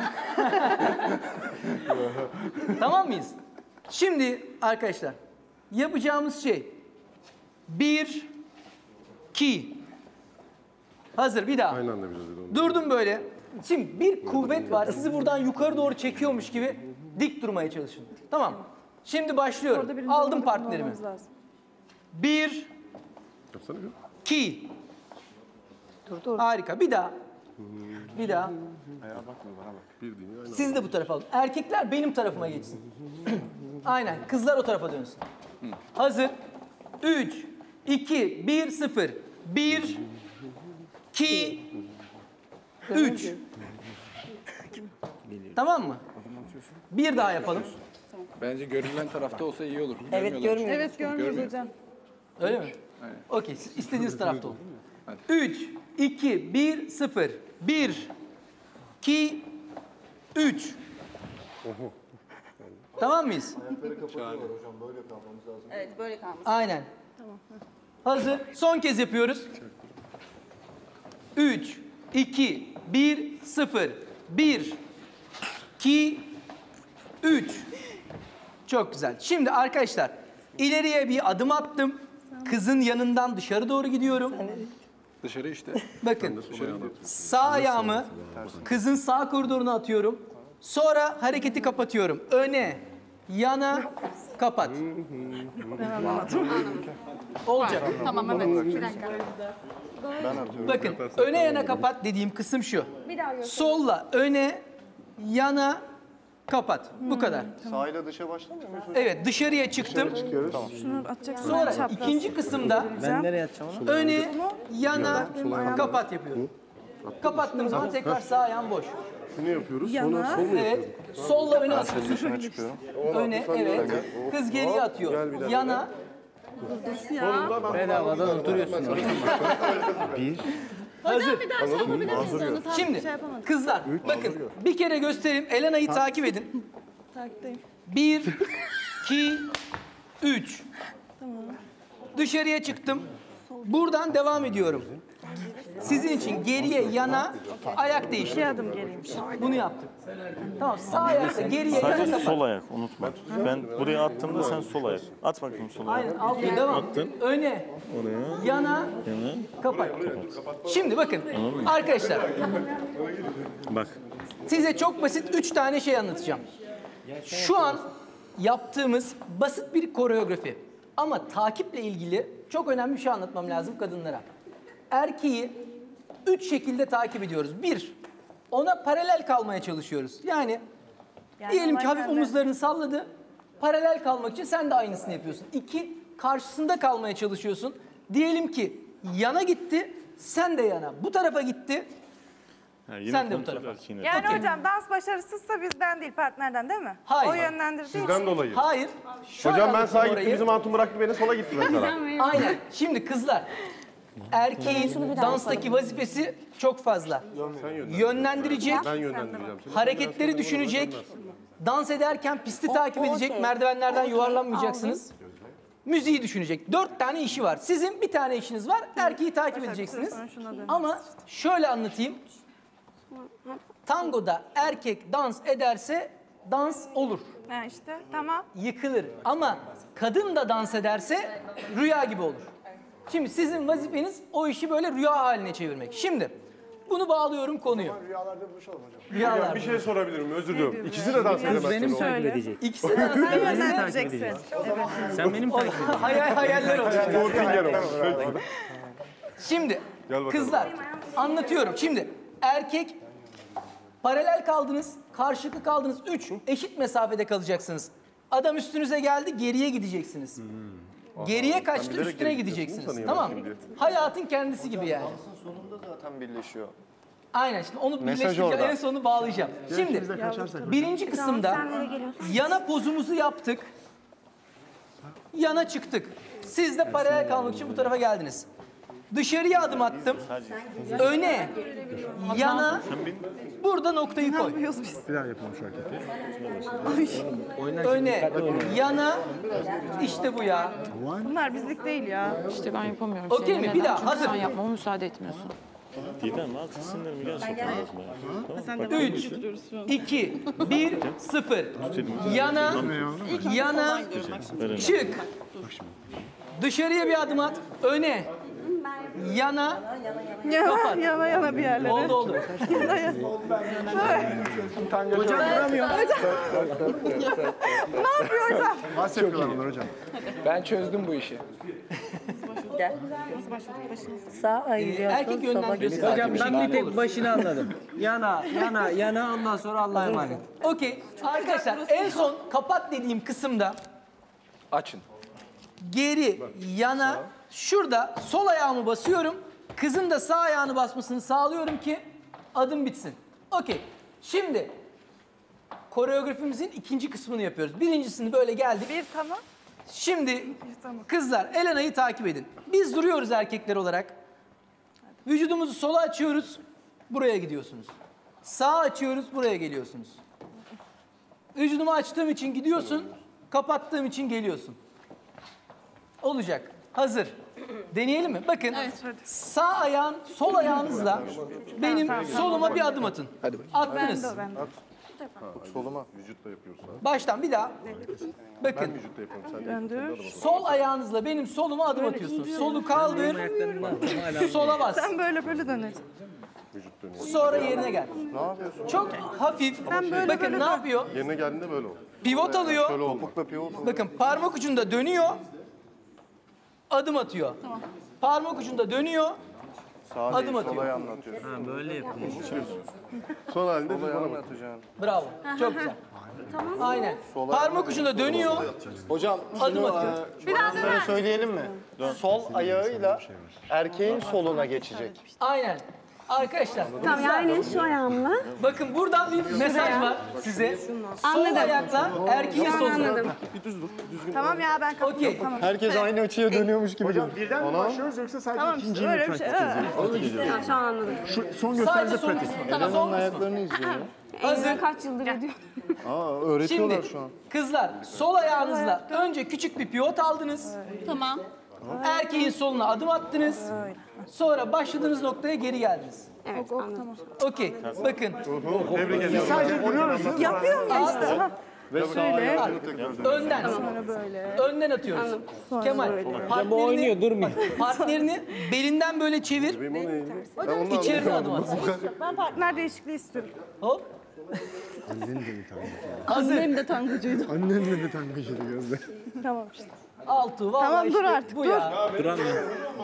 Tamam mıyız? Şimdi arkadaşlar, yapacağımız şey bir, iki. Hazır, bir daha. Aynı anda biraz edelim. Durdum böyle. Şimdi bir kuvvet var. Sizi buradan yukarı doğru çekiyormuş gibi dik durmaya çalışın. Tamam. Şimdi başlıyorum. Aldım partnerimi. Bir, Yapsana bir. iki. Dur dur. Harika. Bir daha. Bir daha. Ayağa bakma bana bak. Bir değil. Aynı Siz de bu tarafa alın. Erkekler benim tarafıma geçsin. Aynen. Kızlar o tarafa dönsün. Hazır. Üç, iki, bir, sıfır. Bir, iki, üç. Tamam mı? Bir daha yapalım. Bence görülen tarafta olsa iyi olur. Evet, Görmüyorlar. görmüyoruz. Evet görmüyoruz Görmüyor. hocam. Öyle mi? Aynen. Okey. Siz istediğiniz tarafta olun. Üç, iki, bir, sıfır. Bir, iki, üç. Tamam mıyız? Ayakları kapatıyorlar hocam. Böyle kalmamız lazım. Evet, böyle kalması. Aynen. Hazır. Son kez yapıyoruz. Üç, iki, bir, sıfır. Bir, iki, üç. Çok güzel. Şimdi arkadaşlar ileriye bir adım attım. Kızın yanından dışarı doğru gidiyorum. Dışarı işte. Bakın sağ ayağımı kızın sağ koridoruna atıyorum. Sonra hareketi kapatıyorum. Öne, yana, kapat. Olacak. Tamam, evet. Bir dakika. Ben atıyorum. Bakın öne yana kapat dediğim kısım şu. Bir daha göster. Solla öne, yana, kapat. Bu kadar. Sağıyla dışa başlamıyor muyuz hocam? Evet dışarıya çıktım. Tamam. Şunu atacaksın. Sonra çapraz. ikinci kısımda Ben nereye atacağım onu? öne, yana, kapat yapıyorum. Kapattığım zaman tekrar sağ ayağım boş. Şunu yapıyoruz. Yana. Sonra sol mu Evet. yapıyoruz? Solla öne atıyorsun. Dışına çıkıyorum. Öne, evet. Kız geriye atıyor. Yana. Bedavadan oturuyorsun. Bir. Hazır. Bir daha şey yapabilir miyiz onu? Tam Şimdi şey yapamadım. kızlar bakın bir kere göstereyim. Elena'yı takip edin. Takipteyim. Bir, iki, üç. Dışarıya çıktım. Buradan devam ediyorum. Sizin için geriye yana ayak değiştir. İki adım geriymiş. Bunu yaptık. Tamam sağ ayakla geriye yana Sadece kapat. sol ayak unutma. Ben buraya attığımda sen sol ayak. At bakayım sol ayağı. Aynen altı devam. Attın. Öne, Oraya. yana, Yana. kapat. Şimdi bakın arkadaşlar Bak. size çok basit üç tane şey anlatacağım. Şu an yaptığımız basit bir koreografi. Ama takiple ilgili çok önemli bir şey anlatmam lazım kadınlara. Erkeği üç şekilde takip ediyoruz. Bir, ona paralel kalmaya çalışıyoruz. Yani, Yani diyelim ki olay hafif sende. omuzlarını salladı. Paralel kalmak için sen de aynısını yapıyorsun. İki, karşısında kalmaya çalışıyorsun. Diyelim ki yana gitti, sen de yana. Bu tarafa gitti, Ha, yine sen de bu kontrol tarafa. erkeğine. Yani hocam dans başarısızsa bizden değil partnerden değil mi? Hayır. O yönlendirdiği Sizden için. dolayı. Hayır. şöyle Hocam ben anlatayım sağa gittim, orayı. bizim hatun bıraktı beni sola gitti mesela. Aynen. Şimdi kızlar, erkeğin danstaki vazifesi çok fazla. Sen yönlendir. Yönlendirecek, Ben yönlendireceğim seni. hareketleri düşünecek, dans ederken pisti takip edecek, okey. merdivenlerden yuvarlanmayacaksınız. Müziği düşünecek. Dört tane işi var. Sizin bir tane işiniz var, erkeği takip edeceksiniz. sonra şuna döneriz. Ama şöyle anlatayım. Tangoda erkek dans ederse dans olur. Ha işte tamam. Yıkılır. Ama kadın da dans ederse rüya gibi olur. Şimdi sizin vazifeniz o işi böyle rüya haline çevirmek. Şimdi bunu bağlıyorum konuyu. Rüyalarda buluşalım hocam. Rüyalar. Hocam bir şey sorabilirim, özür diliyorum. İkisi de dans edemez. Benim sonra. takip edecek. İkisi de dans Sen ederse yönlendireceksin. Sen benim takip edeceksin. hayal hayaller olacak. Sporting yer olmuş. Şimdi Gel bakalım. kızlar Anlatıyorum. Şimdi erkek paralel kaldınız, karşılıklı kaldınız. Üç, eşit mesafede kalacaksınız. Adam üstünüze geldi, geriye gideceksiniz. Geriye kaçtı, bilerek üstüne geri gidiyorsun, gideceksiniz. sanıyorum Tamam. şimdi. Hayatın kendisi gibi yani. Sonunda zaten birleşiyor. Aynen, şimdi onu Mesaj birleştireceğim, orada. en sonunu bağlayacağım. Ya Şimdi ikimiz de kaçarsak. birinci Tamam, kısımda sen nereye geliyorsun? yana pozumuzu yaptık. Yana çıktık. Siz de paralel kalmak için bu tarafa geldiniz. Dışarıya adım attım. Öne, yana, burada noktayı koy. Bir daha yapalım şu hareketi. Öne, yana, işte bu ya. Bunlar bizlik değil ya. İşte ben yapamıyorum. Okey Senin mi? neden? Bir daha, Çünkü hazır. sen yapmama müsaade etmiyorsun. Didem al sinirimi gerçekten lazım. üç, iki, bir, sıfır. Yana, yana, çık. Dışarıya bir adım at. Öne, yana, kapat. Yana yana bir yerlere. Oldu oldu. Yana yana. Hocam duramıyor. Ne yapıyor hocam? Nasıl yapıyorlar onlar hocam? Ben çözdüm bu işi. Gel. Sağ ayırıyorsun, Erkek yönden sola göster. gidiyorsun. Hocam ben bir tek başını anladım. Yana, yana, yana ondan sonra Allah'a emanet. Okey. Arkadaşlar en son kapat dediğim kısımda Açın. geri, yana, şurada sol ayağımı basıyorum. Kızın da sağ ayağını basmasını sağlıyorum ki adım bitsin. Okey. Şimdi koreografimizin ikinci kısmını yapıyoruz. Birincisini böyle geldik. Bir tamam. Şimdi kızlar Elena'yı takip edin. Biz duruyoruz erkekler olarak. Vücudumuzu sola açıyoruz. Buraya gidiyorsunuz. Sağa açıyoruz. Buraya geliyorsunuz. Vücudumu açtığım için gidiyorsun. Kapattığım için geliyorsun. Olacak. Hazır. Deneyelim mi? Bakın. Sağ ayağın, sol ayağınızla benim soluma bir adım atın. Hadi Attınız. Soluma. Vücutla yapıyoruz ha. Baştan bir daha. Bakın. Ben vücutla yapıyorum. Sen de kendi adıma. Sol ayağınızla benim soluma adım atıyorsunuz. Solu kaldır. Sola bas. Sen böyle böyle döneceksin. Vücut dönüyor. Sonra yerine gel. Ne yapıyorsun? Çok hafif. Sen böyle Bakın böyle ne dön. yapıyor? Yerine geldiğinde böyle ol. Pivot alıyor. Şöyle olma. Topukla pivot. Bakın parmak ucunda dönüyor. Adım atıyor. Parmak ucunda dönüyor. Sağa Adım değil, atıyor. sola anlatıyorsun. Ha böyle yapıyor. Son halinde Sola bana bak. anlatacaksın. Bravo. Çok güzel. Aynen. Sola Parmak ucunda dönüyor. Hocam Adım şunu atıyor. e, bayanlara söyleyelim mi? Sol ayağıyla erkeğin soluna geçecek. Aynen. Arkadaşlar. Tamam yani şu ayağımla. Bakın buradan bir mesaj var size. Sol Anladım. ayakla erkeğin Şu an soluna. anladım. Bir düz dur. Düzgün. Tamam ya ben kapatıyorum. Okey. Tamam. Herkes aynı açıya dönüyormuş gibi. Hocam birden mi Ona- başlıyoruz yoksa sadece Tamam ikinciyi mi öyle bir şey. pratik Evet. edeceğiz? Tamam şu an anladım. Şu son Sadece gösteride son pratik. kısmı. Elena'nın Son kısmı. ayaklarını izliyor. Hazır. Elime kaç yıldır ediyorum. Aa öğretiyorlar Şimdi şu an. kızlar sol ayağınızla önce küçük bir pivot aldınız. Tamam. Erkeğin soluna adım attınız. Sonra başladığınız noktaya geri geldiniz. Evet anladım. Okey. Bakın. Tebrik ederim. Sadece duruyoruz. Yapıyorum ya işte. Ha. Ve sağ ayaklarını tekrar Önden. Sonra böyle. Önden atıyoruz. Kemal. Partnerini, durmuyor. partnerini belinden böyle çevir. Benim o neydi? Ben onu İçeride adım anlamadım. at. Ben partner değişikliği istiyorum. Hop. Annen de bir tane. Hazır. Annem de tangoncuydu. Annen de bir tane kaşıdı gözde. Tamam işte. Altu. Vallahi Tamam, dur işte artık, bu dur. ya. Duramıyor.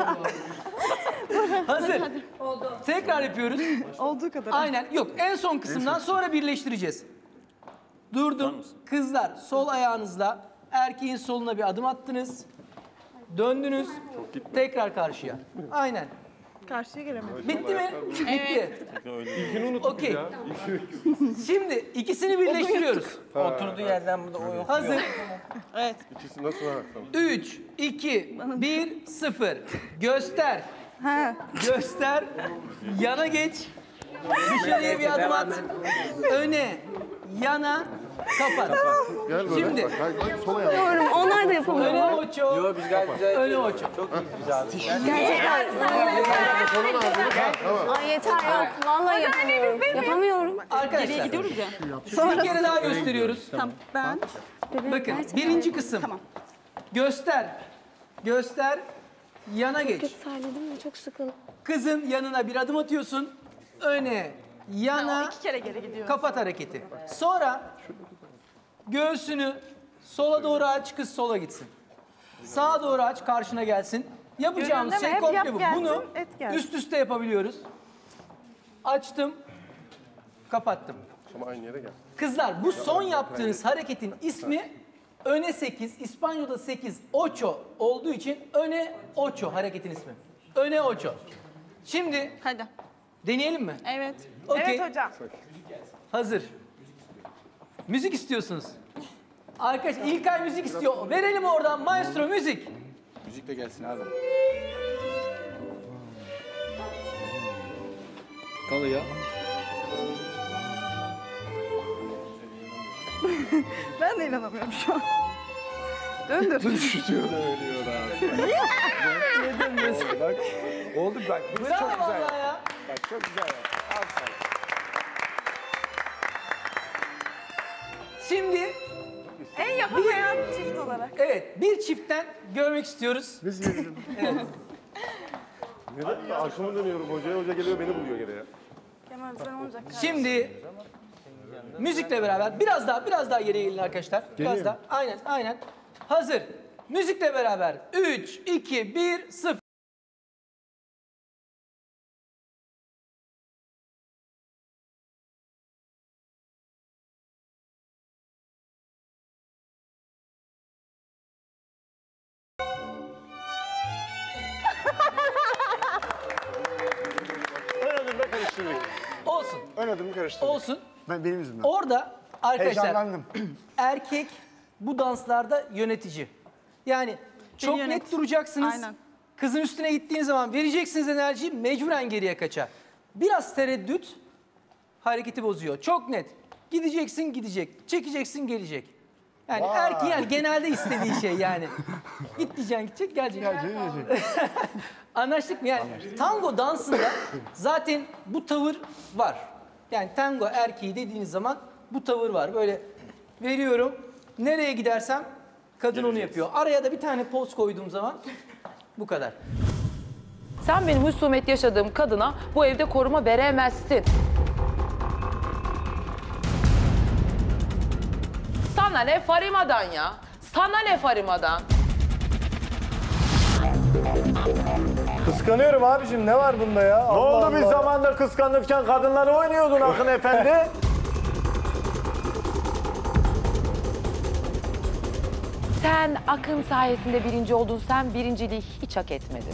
Hazır. Tekrar yapıyoruz. Olduğu kadar. Aynen. Yok en son kısımdan sonra birleştireceğiz. Durdum. Kızlar sol ayağınızla erkeğin soluna bir adım attınız. Döndünüz. Tekrar karşıya. Aynen. Karşıya gelemedim. Bitti mi? Bitti. İlkini unuttuk Okey. ya. Şimdi ikisini birleştiriyoruz. Oturduğu yerden burada o yok. Hazır. Evet. İkisi nasıl ha? Tamam. üç, iki, bir, sıfır. Göster. Ha. Göster. Yana geç. Dışarıya bir adım at. Öne, yana, kapat. Gel böyle. Şimdi. Bak, bak, sol ayağım. Doğru. Onlar da yapamıyor. Öne oço. Yo biz gayet güzel. Öne oço. Çok iyiyiz biz abi. Gerçekten. Solun ağzını kal. Tamam. Ay yeter yok. Vallahi yapamıyorum. Yapamıyorum. Arkadaşlar. gidiyoruz ya. Bir kere daha gösteriyoruz. Tamam. Ben. Bakın birinci kısım. Tamam. Göster. Göster. Yana geç. Çok terledim mi? Çok sıkıldım. Kızın yanına bir adım atıyorsun. Öne, yana, İki kere geri gidiyorum. kapat hareketi. Sonra göğsünü sola doğru aç, kız sola gitsin. Sağa doğru aç, karşına gelsin. Yapacağımız Görüyorsun şey değil mi? Hep komple yap bu. gelsin, Bunu et gelsin. üst üste yapabiliyoruz. açtım, kapattım. Ama aynı yere gel. Kızlar bu son yaptığınız hareketin ismi öne sekiz, İspanyol'da sekiz, ocho olduğu için öne ocho hareketin ismi. Öne ocho. Şimdi Hadi. deneyelim mi? Evet. Okey. Evet hocam. Hazır. Müzik istiyorsunuz. Arkadaş İlkay müzik istiyor. Verelim oradan maestro müzik. Müzik de gelsin abi. Kalıyor. Ben de inanamıyorum şu an. Döndür. Düşüyor da ölüyor abi. Niye dönmüyorsun? Bak oldu bak. Biz Bravo çok güzel. vallahi ya. Bak çok güzel. Al sana. Şimdi En yapamayan çift olarak. evet bir çiftten görmek istiyoruz. Biz gelelim. Evet. Neden? Arkamı dönüyorum hocaya. Hoca geliyor beni buluyor gene ya. Kemal sen olacak kardeşim. Şimdi müzikle beraber biraz daha biraz daha geriye gelin arkadaşlar. Biraz Geleyim. daha. Aynen aynen. Hazır. Müzikle beraber üç, iki, bir, sıfır. Ön adımda karıştırdık. Olsun. Ön adımı karıştırdık. Olsun. Ben benim yüzümden. Orada arkadaşlar Heyecanlandım. erkek bu danslarda yönetici. Yani çok yönet. net duracaksınız. Aynen. Kızın üstüne gittiğiniz zaman vereceksiniz enerjiyi, mecburen geriye kaçar. Biraz tereddüt hareketi bozuyor. Çok net. Gideceksin gidecek. Çekeceksin gelecek. Yani Vay. erkeğin yani genelde istediği şey yani. Git diyeceksin gidecek gelecek. Gelecek, gelecek. Anlaştık mı? Yani tango dansında zaten bu tavır var. Yani tango erkeği dediğiniz zaman bu tavır var. Böyle veriyorum. Nereye gidersem kadın onu yapıyor. Araya da bir tane poz koyduğum zaman bu kadar. Sen benim husumet yaşadığım kadına bu evde koruma veremezsin. Sana ne Farima'dan ya? Sana ne Farima'dan? Kıskanıyorum abicim, ne var bunda ya? Ne Allah oldu bir Allah. zamanda kıskanırken kadınları oynuyordun Akın Efendi? Sen Akın sayesinde birinci oldun. Sen birinciliği hiç hak etmedin.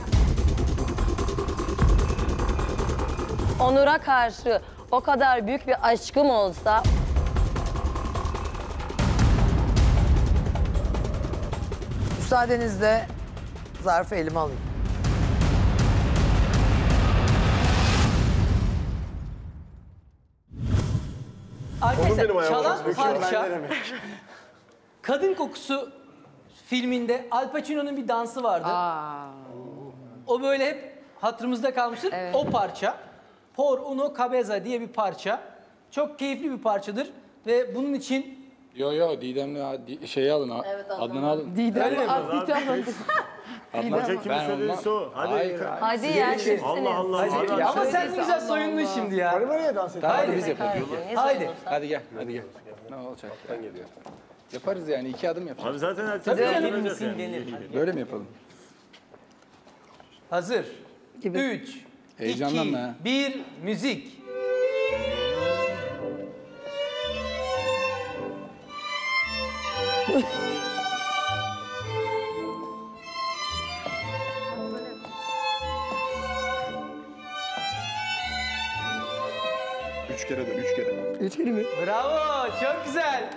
Onur'a karşı o kadar büyük bir aşkım olsa Müsaadenizle zarfı elime alayım. Arkadaşlar benim ayağıma çalan basıyor. parça Ben de Kadın Kokusu filminde Al Pacino'nun bir dansı vardı. O böyle hep hatırımızda kalmıştır. O parça Por Uno Cabeza diye bir parça. Çok keyifli bir parçadır ve bunun için Yo yo Didem'le Di- şeyi alın. ha- Evet, Adnan'ı alın. Didem, Öyle mi? Didem. Adnan, Hoca kimin ben söylediyse ondan- o. Hadi. Hayır, Hadi. hadi ya çiftsiniz. Allah Allah. Hadi. Hadi. Ama sen ne güzel soyundun şimdi ya. Farima niye dans ediyor? Tamam, hadi Haydi. biz yapalım. Haydi. Hadi gel, hadi gel. Ne olacak? Ben geliyorum. Yaparız yani, iki adım yapacağız. Abi zaten herkes Tabii yapacak denir misin yani. denir. Böyle mi yapalım? Hazır. üç, Heyecanlanma iki, ha. bir, müzik. Üç kere dön, üç kere. Üç kere mi? Bravo, çok güzel.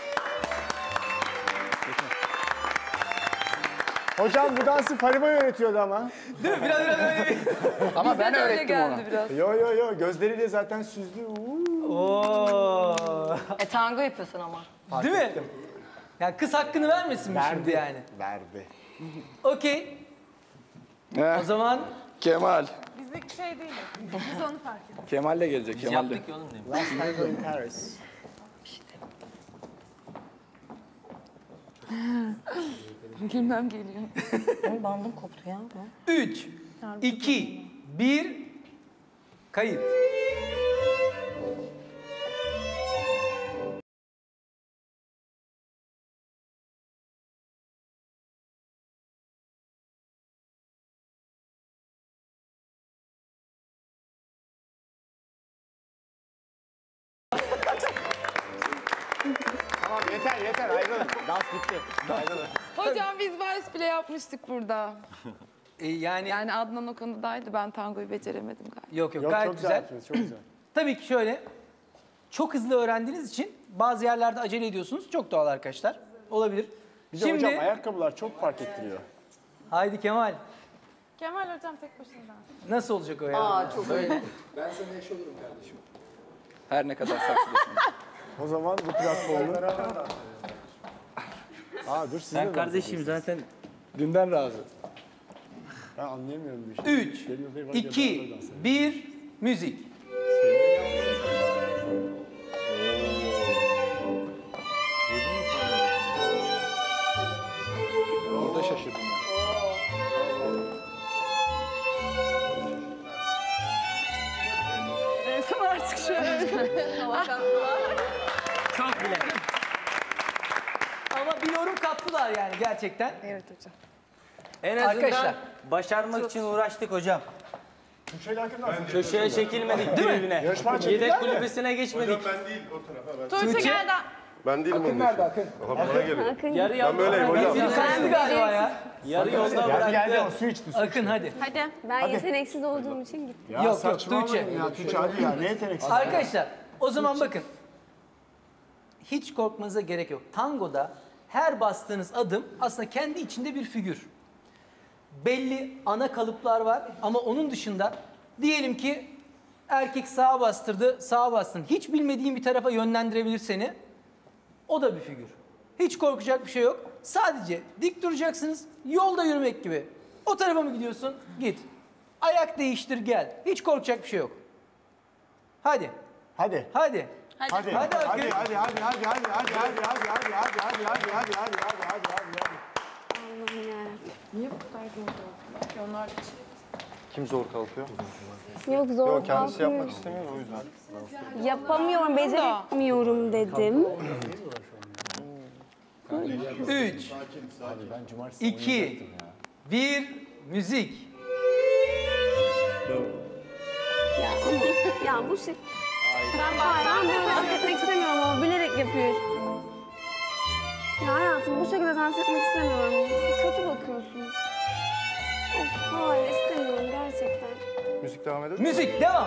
Hocam bu dansı Farima yönetiyordu ama. Değil mi? Biraz biraz böyle bir... Ama ben öğrettim ona. Yo yo yo gözleriyle zaten süzdü. Uuu. Oo. E tango yapıyorsun ama. Değil mi? Yani kız hakkını vermesin mi şimdi yani? Verdi. Okey. He, O zaman Kemal. Bizlik şey değil. Biz onu fark ettik. Kemal de gelecek, Kemal de. Last tango in Paris. Bilmem geliyor. Benim bandım koptu ya. üç, iki, bir, kayıt. yeter yeter ayrılın. Dans bitti. Ayrılın. Hocam biz vals bile yapmıştık burada. E, yani yani Adnan o konudaydı. Ben tangoyu beceremedim galiba. Yok yok, Yok, gayet çok güzel. güzel, çok güzel. Tabii ki şöyle, çok hızlı öğrendiğiniz için bazı yerlerde acele ediyorsunuz. Çok doğal arkadaşlar. Olabilir. Bir de hocam ayakkabılar çok fark ettiriyor. Haydi Kemal. Kemal hocam tek başına dans. Nasıl olacak o ya? Aa, çok öyle. Ben sana eş olurum kardeşim. Her ne kadar saksıdasın. O zaman bu platformu... Aa dur siz de Ben dans kardeşim ediyorsunuz. zaten Dünden razı. Ben anlayamıyorum bir şey. Üç, iki, bir, müzik. Burada şaşırdım ben. En son artık şöyle. Çok bile. Ama bir yorum kattılar yani gerçekten. Evet hocam. en azından Arkadaşlar. başarmak için uğraştık hocam. Köşeye Köşeye çekilmedik Değil mi? tribüne. Yarışma çekildi Yedek mi? kulübesine geçmedik. Hocam ben değil o tarafa ben. Tuğçe Tuğçe. gel daha. Ben değilim onun nerede için. Akın? Aha, bana geliyor. Yarı Ben yolda böyleyim hocam. Biri kastı galiba ya. Yarı yolda Geldi geldi o bıraktı. su içti. su Akın içti. hadi. Hadi. Ben yeteneksiz olduğum için gittim. Ya Yok, yok, saçmalamayın Tuğçe. ya Tuğçe hadi ya ne yeteneksiz. Arkadaşlar o zaman bakın. Hiç korkmanıza gerek yok. Tangoda her bastığınız adım aslında kendi içinde bir figür. Belli ana kalıplar var ama onun dışında diyelim ki erkek sağa bastırdı, sağa bastın. Hiç bilmediğin bir tarafa yönlendirebilir seni. O da bir figür. Hiç korkacak bir şey yok. Sadece dik duracaksınız. Yolda yürümek gibi. O tarafa mı gidiyorsun? Git. Ayak değiştir gel. Hiç korkacak bir şey yok. Hadi. Hadi. Hadi. Hadi. Hadi Hadi Akın. hadi hadi hadi hadi hadi hadi hadi hadi hadi hadi hadi hadi hadi hadi hadi hadi hadi. Allah'ım yarabbim. Niye bu kadar zor oldu? Ki onlar için. Kim zor kalkıyor? Yok zor Yok kendisi kalkmıyor. yapmak istemiyor o yüzden. Yapamıyorum, beceremiyorum dedim. Üç, iki, bir, müzik. Ya, ya bu şey... Ben bazen böyle affetmek istemiyorum ama bilerek yapıyor. Ya hayatım bu şekilde dans etmek istemiyorum. Kötü bakıyorsun. Of hayır istemiyorum gerçekten. Müzik devam edelim mi? Müzik devam.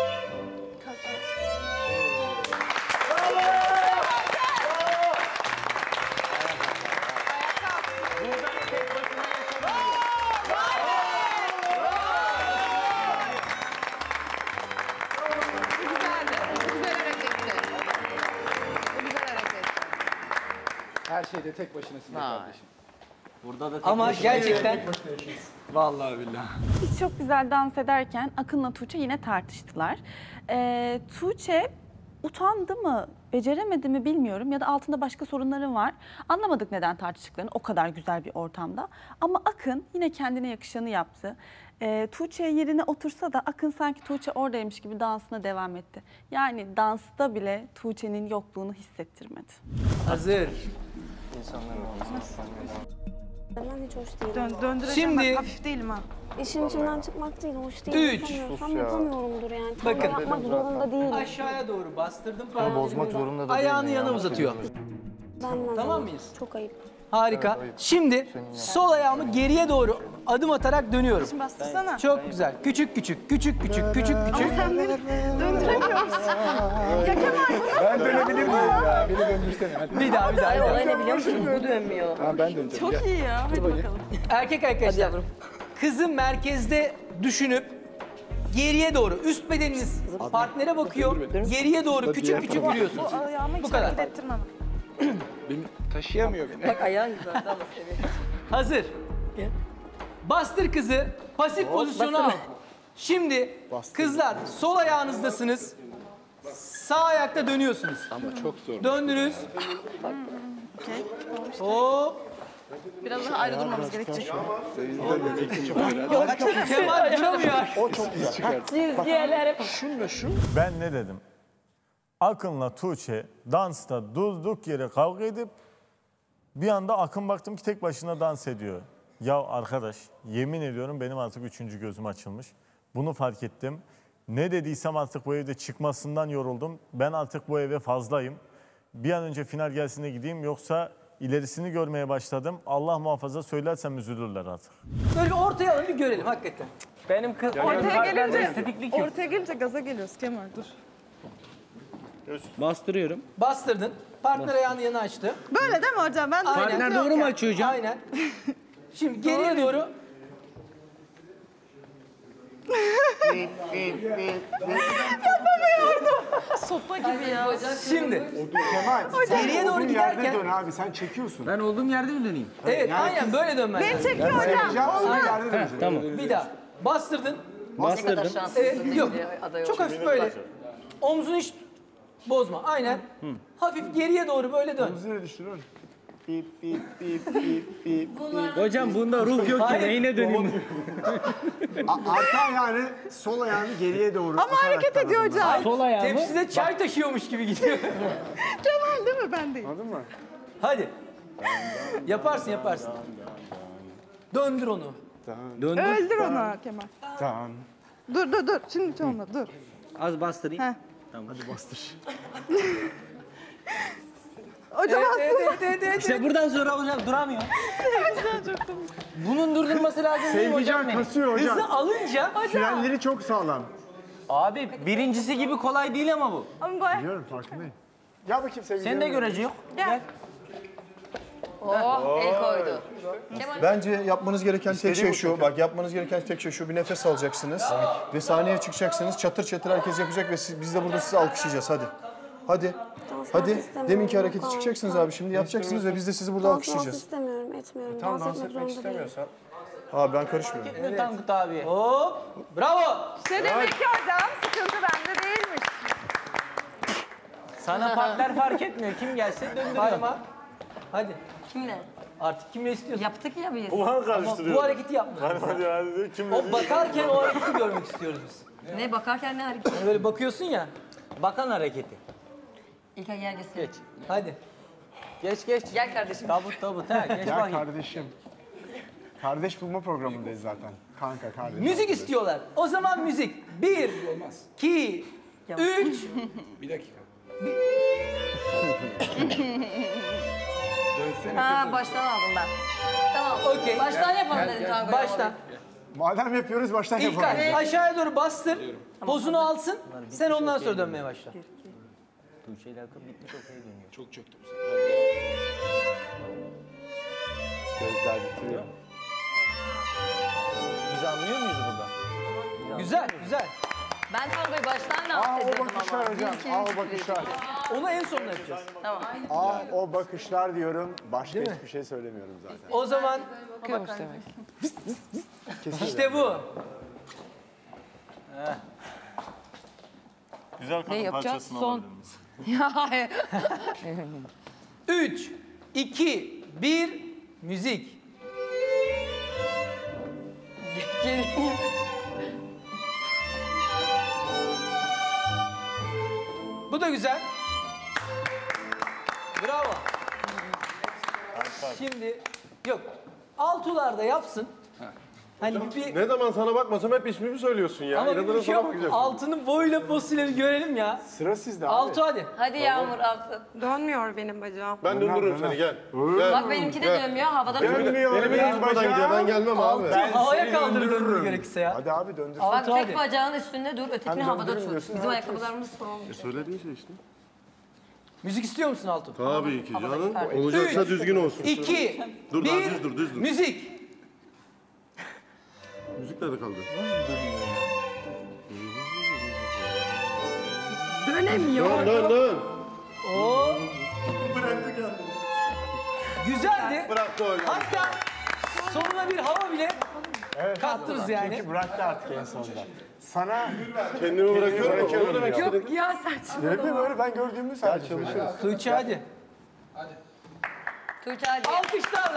Her şeyde tek başınasın be kardeşim. Burada da Ama gerçekten Vallahi billahi. Biz çok güzel dans ederken Akın'la Tuğçe yine tartıştılar. Ee, Tuğçe utandı mı, beceremedi mi bilmiyorum ya da altında başka sorunları var. Anlamadık neden tartıştıklarını o kadar güzel bir ortamda. Ama Akın yine kendine yakışanı yaptı. Ee, Tuğçe yerine otursa da Akın sanki Tuğçe oradaymış gibi dansına devam etti. Yani dansta bile Tuğçe'nin yokluğunu hissettirmedi. hazır. Ben hiç hoş değilim. Dön, döndüreceğim Şimdi- bak hafif değilim ha. İşin içinden çıkmak değil, hoş değil. Üç. Yapamıyorsam Sus ya. yapamıyorumdur yani. Tam Bakın. yapmak zorunda değilim. Aşağıya doğru bastırdım. Ama bozmak zorunda da Ayağını değilim yana ya. uzatıyor. Benden Tamam olur. mıyız? Çok ayıp. Harika. Şimdi sol ayağımı geriye doğru adım atarak dönüyorum. Şimdi bastırsana. Çok güzel. Küçük küçük, küçük küçük, küçük küçük. Sen beni döndüremiyorsun. Ya Kemal bu Ben dönebilir miyim ya? Beni döndürsene hadi. Bir daha, bir daha. bir daha. Olay ne biliyor musun? Bu dönmüyor. Ha ben döneceğim. Gel. çok iyi ya. Hadi bakalım. Erkek arkadaşlar, kızı merkezde düşünüp geriye doğru, üst bedeniniz partnere bakıyor, geriye doğru küçük küçük yürüyorsunuz. Bu ayağımı hiç Bu kadar. hareket ettirmem. Beni taşıyamıyor beni. Bak ayağın güzeldi ama seviyorum. Hazır. Bastır kızı, pasif pozisyonu al. Şimdi kızlar sol ayağınızdasınız. Sağ ayakta dönüyorsunuz. Ama çok zor. Döndünüz. Hop. Biraz daha ayrı durmamız gerekecek. Kemal duramıyor. O çok güzel. Çizgiler hep. Şunla şu. Ben ne dedim? Akın'la Tuğçe dansta durduk yere kavga edip bir anda Akın baktım ki tek başına dans ediyor. Ya arkadaş yemin ediyorum benim artık üçüncü gözüm açılmış. Bunu fark ettim. Ne dediysem artık bu evde çıkmasından yoruldum. Ben artık bu eve fazlayım. bir an önce final gelsin de gideyim yoksa ilerisini görmeye başladım. Allah muhafaza söylersem üzülürler artık. Böyle bir ortaya alın bir görelim hakikaten. Benim kız Ortaya gelince, ortaya gelince gaza geliyoruz Kemal dur. Bastırıyorum. Bastırdın. Partner ayağını yana açtı. Böyle değil mi hocam? Ben Aynen. Partner doğru mu açıyor hocam? Aynen. Şimdi geriye doğru. Yapamıyordum. Sopa gibi ya. Şimdi. Kemal, Hocam. Geriye doğru olduğun giderken- yerde dön abi, sen çekiyorsun. Ben olduğum yerde mi döneyim? Evet Yani aynen kız- böyle dönmen Beni lazım. çekiyor hocam. Olduğun Olmaz. yerde döneceksin. Tamam. Bir daha. Bastırdın. Bastırdım. Evet, yok. Çok hafif böyle. Omzunu hiç bozma. Aynen. Hafif geriye doğru böyle dön. Omzunu düştür oğlum. Bip bip bip bip bip. Hocam bunda ruh yok ki Hayır. neyine döneyim? A- Arka ayağını, sol ayağını geriye doğru Ama hareket ediyor hocam. Sol ayağımı. Tepside çay taşıyormuş gibi gidiyor. Kemal değil mi? Ben değil. Anladın mı? Hadi. Yaparsın yaparsın. Döndür onu. Döndüm. Öldür onu Kemal. Tamam. Dur dur dur. Şimdi hiç olmadı dur. Az bastırayım. Heh. Tamam hadi bastır. Hocam Evet, aslında. evet, evet, evet, evet. İşte buradan sonra hocam duramıyor. Bunun durdurması lazım değil mi hocam Sevgican beni? kasıyor hocam. Hızı alınca Frenleri çok sağlam. Abi birincisi gibi kolay değil ama bu. Ama bu. Biliyorum, farkındayım. Gel bakayım Sevgican. Sen de görece yok. Gel. Oh, el koydu. Bence yapmanız gereken tek şey şu. Bak yapmanız gereken tek şey şu. Bir nefes alacaksınız. Ve sahneye çıkacaksınız. Çatır çatır herkes yapacak ve siz, biz de burada sizi alkışlayacağız. Hadi. Hadi. Hadi. Deminki hareketi çıkacaksınız abi. Şimdi yapacaksınız ve biz de sizi burada Dans alkışlayacağız. istemiyorum, etmiyorum. Tamam, dans dans etmek etmek zorunda değilim. istemiyorsan. Abi ben karışmıyorum. Evet. Tankut abi. hop. Bravo. İşte demek ki hocam sıkıntı bende değilmiş. Sana partner fark etmiyor. Kim gelse döndürüyor. Parmak. Hadi. Kimle? Artık kimle istiyorsun? Yaptık ya biz. Ulan Ama karıştırıyor. bu hareketi yapma. Hadi hadi hadi. Kim O bakarken o hareketi görmek istiyoruz biz. Ne bakarken ne hareket? Yani böyle bakıyorsun ya. Bakan hareketi. İlk ay gel göster. Geç. Hadi. Geç geç. Gel kardeşim. Tabut tabut ha. Geç Gel bakayım. kardeşim. Kardeş bulma programındayız zaten. Kanka kardeş. Müzik istiyorlar. O zaman müzik. Bir, iki, üç. Bir dakika. Ha baştan aldım ben. Tamam. Okey. Baştan yapalım dedim kanka. Baştan. Madem yapıyoruz baştan İlk yapalım. ay aşağıya doğru bastır. Pozunu alsın. Sen ondan sonra dönmeye başla. Tuğçe ile akıl bitmiş okey dönüyor. Çok çöktü bu Gözler bitiyor. Biz anlıyor muyuz burada? Güzel, güzel. Ben tangoyu baştan Aa dans o ediyordum bakışlar ama. hocam. Bir, iki, Aa üç, o bakışlar. Onu en sonunda yapacağız. Tamam. Aa o bakışlar diyorum. Başka Değil mi? hiçbir şey söylemiyorum zaten. O zaman Bakıyormuş demek. işte bu. Güzel Ne kadın yapacağız? parçasını Son. alabilir misin? Ya hayır. Üç, iki, bir, müzik. Bu da güzel. Bravo. Şimdi yok. Altularda yapsın. Hani bir Ne zaman sana bakmasam hep ismimi söylüyorsun ya. ama İnadına bir şey sana yok. bakacağım. Altının boyuyla posuyla bir görelim ya. Sıra sizde abi. Altu hadi. Hadi Yağmur altı. Dönmüyor benim bacağım. Ben döndürürüm seni gel. Gel. Bak benimki de Gel. dönmüyor. Havada Dönmüyor Benim benim unutmadan gidiyor. Ben gelmem abi. Altı havaya kaldır döndür gerekirse ya. Hadi abi döndür. Bak Altı tek hadi. bacağın üstünde dur, ötekini Hem havada döndürün tut. diyorsun, Bizim hem ayakkabılarımız son. E söylediğin şey işte. Müzik istiyor musun Altu? Tabii ki canım. Tabii. Olacaksa Üç, düzgün olsun. İki, Dur daha bir, düz dur düz dur. müzik. Müzik nerede kaldı? Dönemiyor. Dön dön dön. Oo. Güzeldi. Bıraktı o. Hatta sonuna bir hava bile Evet, kattınız yani. Çünkü bıraktı artık en sonunda. Sana Kendimi bırakıyorum. bırakıyorum Onu demek ya. istedim. Yok ya saçma. ne bileyim öyle ben gördüğümü sadece çalışırız. Tuğçe hadi. Tuğçe hadi. Alkışlarla.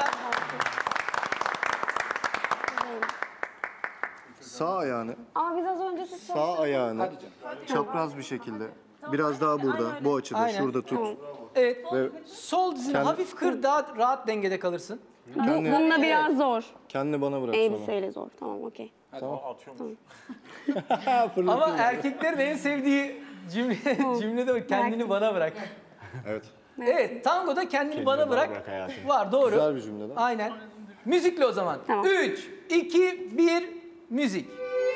Sağ ayağını, Ama biz az önce siz sağ ayağını çapraz bir şekilde biraz daha burada, bu açıda, Aynen. şurada tut. Evet. Ve Sol dizini Kendi- hafif kır, daha rahat dengede kalırsın. Bu, bununla biraz zor. kendini bana bırak sonra. Elbiseyle zor. Tamam okey. Ama erkeklerin en sevdiği cümle, cümle de o. Kendini bana bırak. Evet. Evet, tangoda kendini Kendini bana bana bırak. bırak hayatım. Var, doğru. Güzel bir cümle değil mi? Aynen. Müzikle o zaman. Tamam. üç, iki, bir, müzik.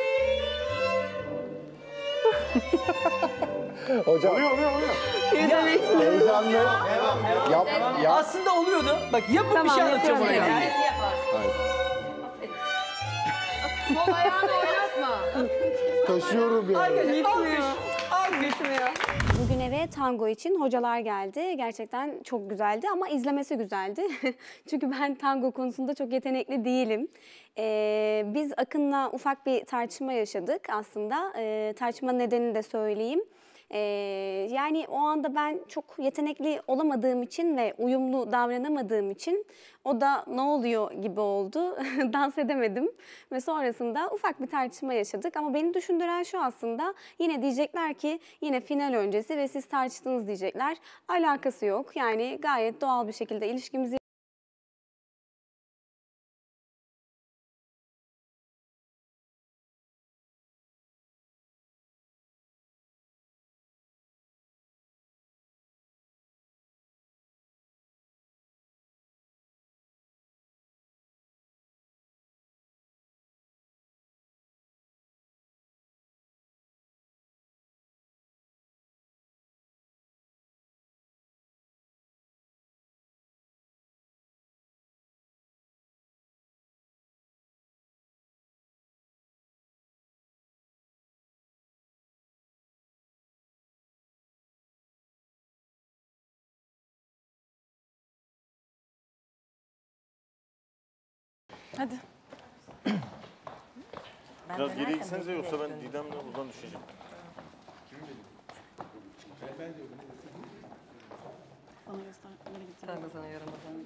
Hocam. Oluyor oluyor oluyor. Yeteneksiz. Heyecanlı. Yap, yap. Aslında oluyordu. Bak yapın Tamam, bir şey anlatacağım yapıyorum. oraya. Hayır. Sol ayağını oynatma. Taşıyorum yani. Alkış. Alkış. Bugün eve tango için hocalar geldi. Gerçekten çok güzeldi ama izlemesi güzeldi. Çünkü ben tango konusunda çok yetenekli değilim. Ee, biz Akın'la ufak bir tartışma yaşadık aslında. Ee, tartışma nedenini de söyleyeyim. Ee, yani o anda ben çok yetenekli olamadığım için ve uyumlu davranamadığım için o da ne oluyor gibi oldu. Dans edemedim ve sonrasında ufak bir tartışma yaşadık. Ama beni düşündüren şu aslında, yine diyecekler ki yine final öncesi ve siz tartıştınız diyecekler. Alakası yok. Yani gayet doğal bir şekilde ilişkimizi Hadi. Biraz geriye gitsenize yoksa ben Didem'le buradan düşeceğim. Bana göster. Nereye gideceğim? Sen de sana yaramadan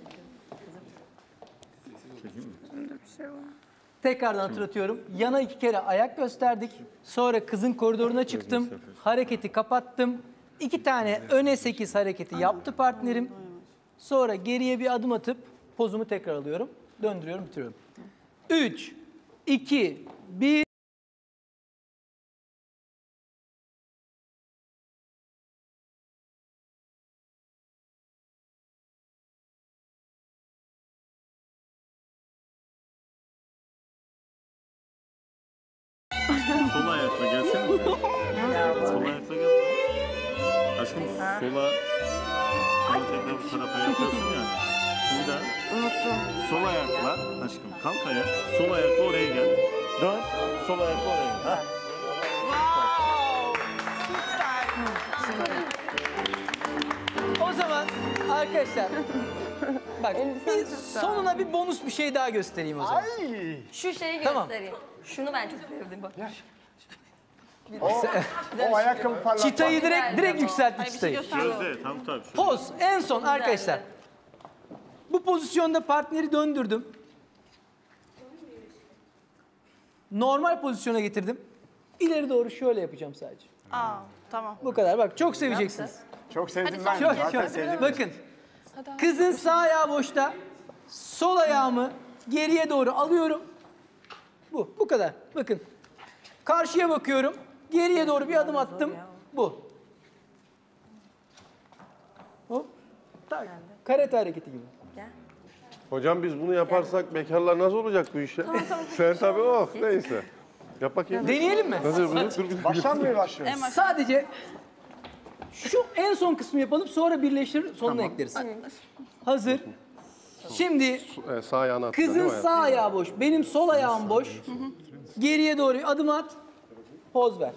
Tekrardan hatırlatıyorum. Yana iki kere ayak gösterdik. Sonra kızın koridoruna çıktım. Hareketi kapattım. İki tane öne sekiz hareketi yaptı partnerim. Sonra geriye bir adım atıp pozumu tekrar alıyorum. Döndürüyorum, bitiriyorum. üç, iki, bir. Sol ayakla gelsene buraya. Sol ayakla gel. Aşkım sola sonra tekrar bu tarafa yapıyorsun yani. Şimdi bir daha. Unuttum. Sol ayakla aşkım kalk ayağa. Sol ayakla oraya gel. Dön. Sol ayakla oraya gel. Ha. O zaman arkadaşlar bak bir sonuna bir bonus bir şey daha göstereyim o zaman. Şu şeyi Tamam. göstereyim. Şunu ben çok sevdim bak. O, o ayakkabı parlatma. Çıtayı direkt direkt yükseltti çıtayı. Gözde tam tabii. Poz en son arkadaşlar. Bu pozisyonda partneri döndürdüm. Normal pozisyona getirdim. İleri doğru şöyle yapacağım sadece. Aa, tamam. Bu kadar bak çok seveceksiniz. Çok sevdim Hadi ben. son Çok, Zaten çok. sevdim. Bakın. Kızın sağ ayağı boşta. Sol ayağımı geriye doğru alıyorum. Bu. Bu kadar. Bakın. Karşıya bakıyorum. Geriye doğru bir adım attım. Bu. Hop. Tak. Karate hareketi gibi. Hocam biz bunu yaparsak bekarlar nasıl olacak bu işe? Sen tabii oh neyse. Yap bakayım. Deneyelim mi? Nasıl bunu? Dur, bir- Baştan mı başlıyoruz? Sadece şu en son kısmı yapalım, sonra birleştirir, sonuna ekleriz. Hazır. Şimdi E, sağ ayağını attın değil mi kızın hayatım? sağ ayağı boş, benim sol ayağım boş. Geriye doğru adım at, poz ver.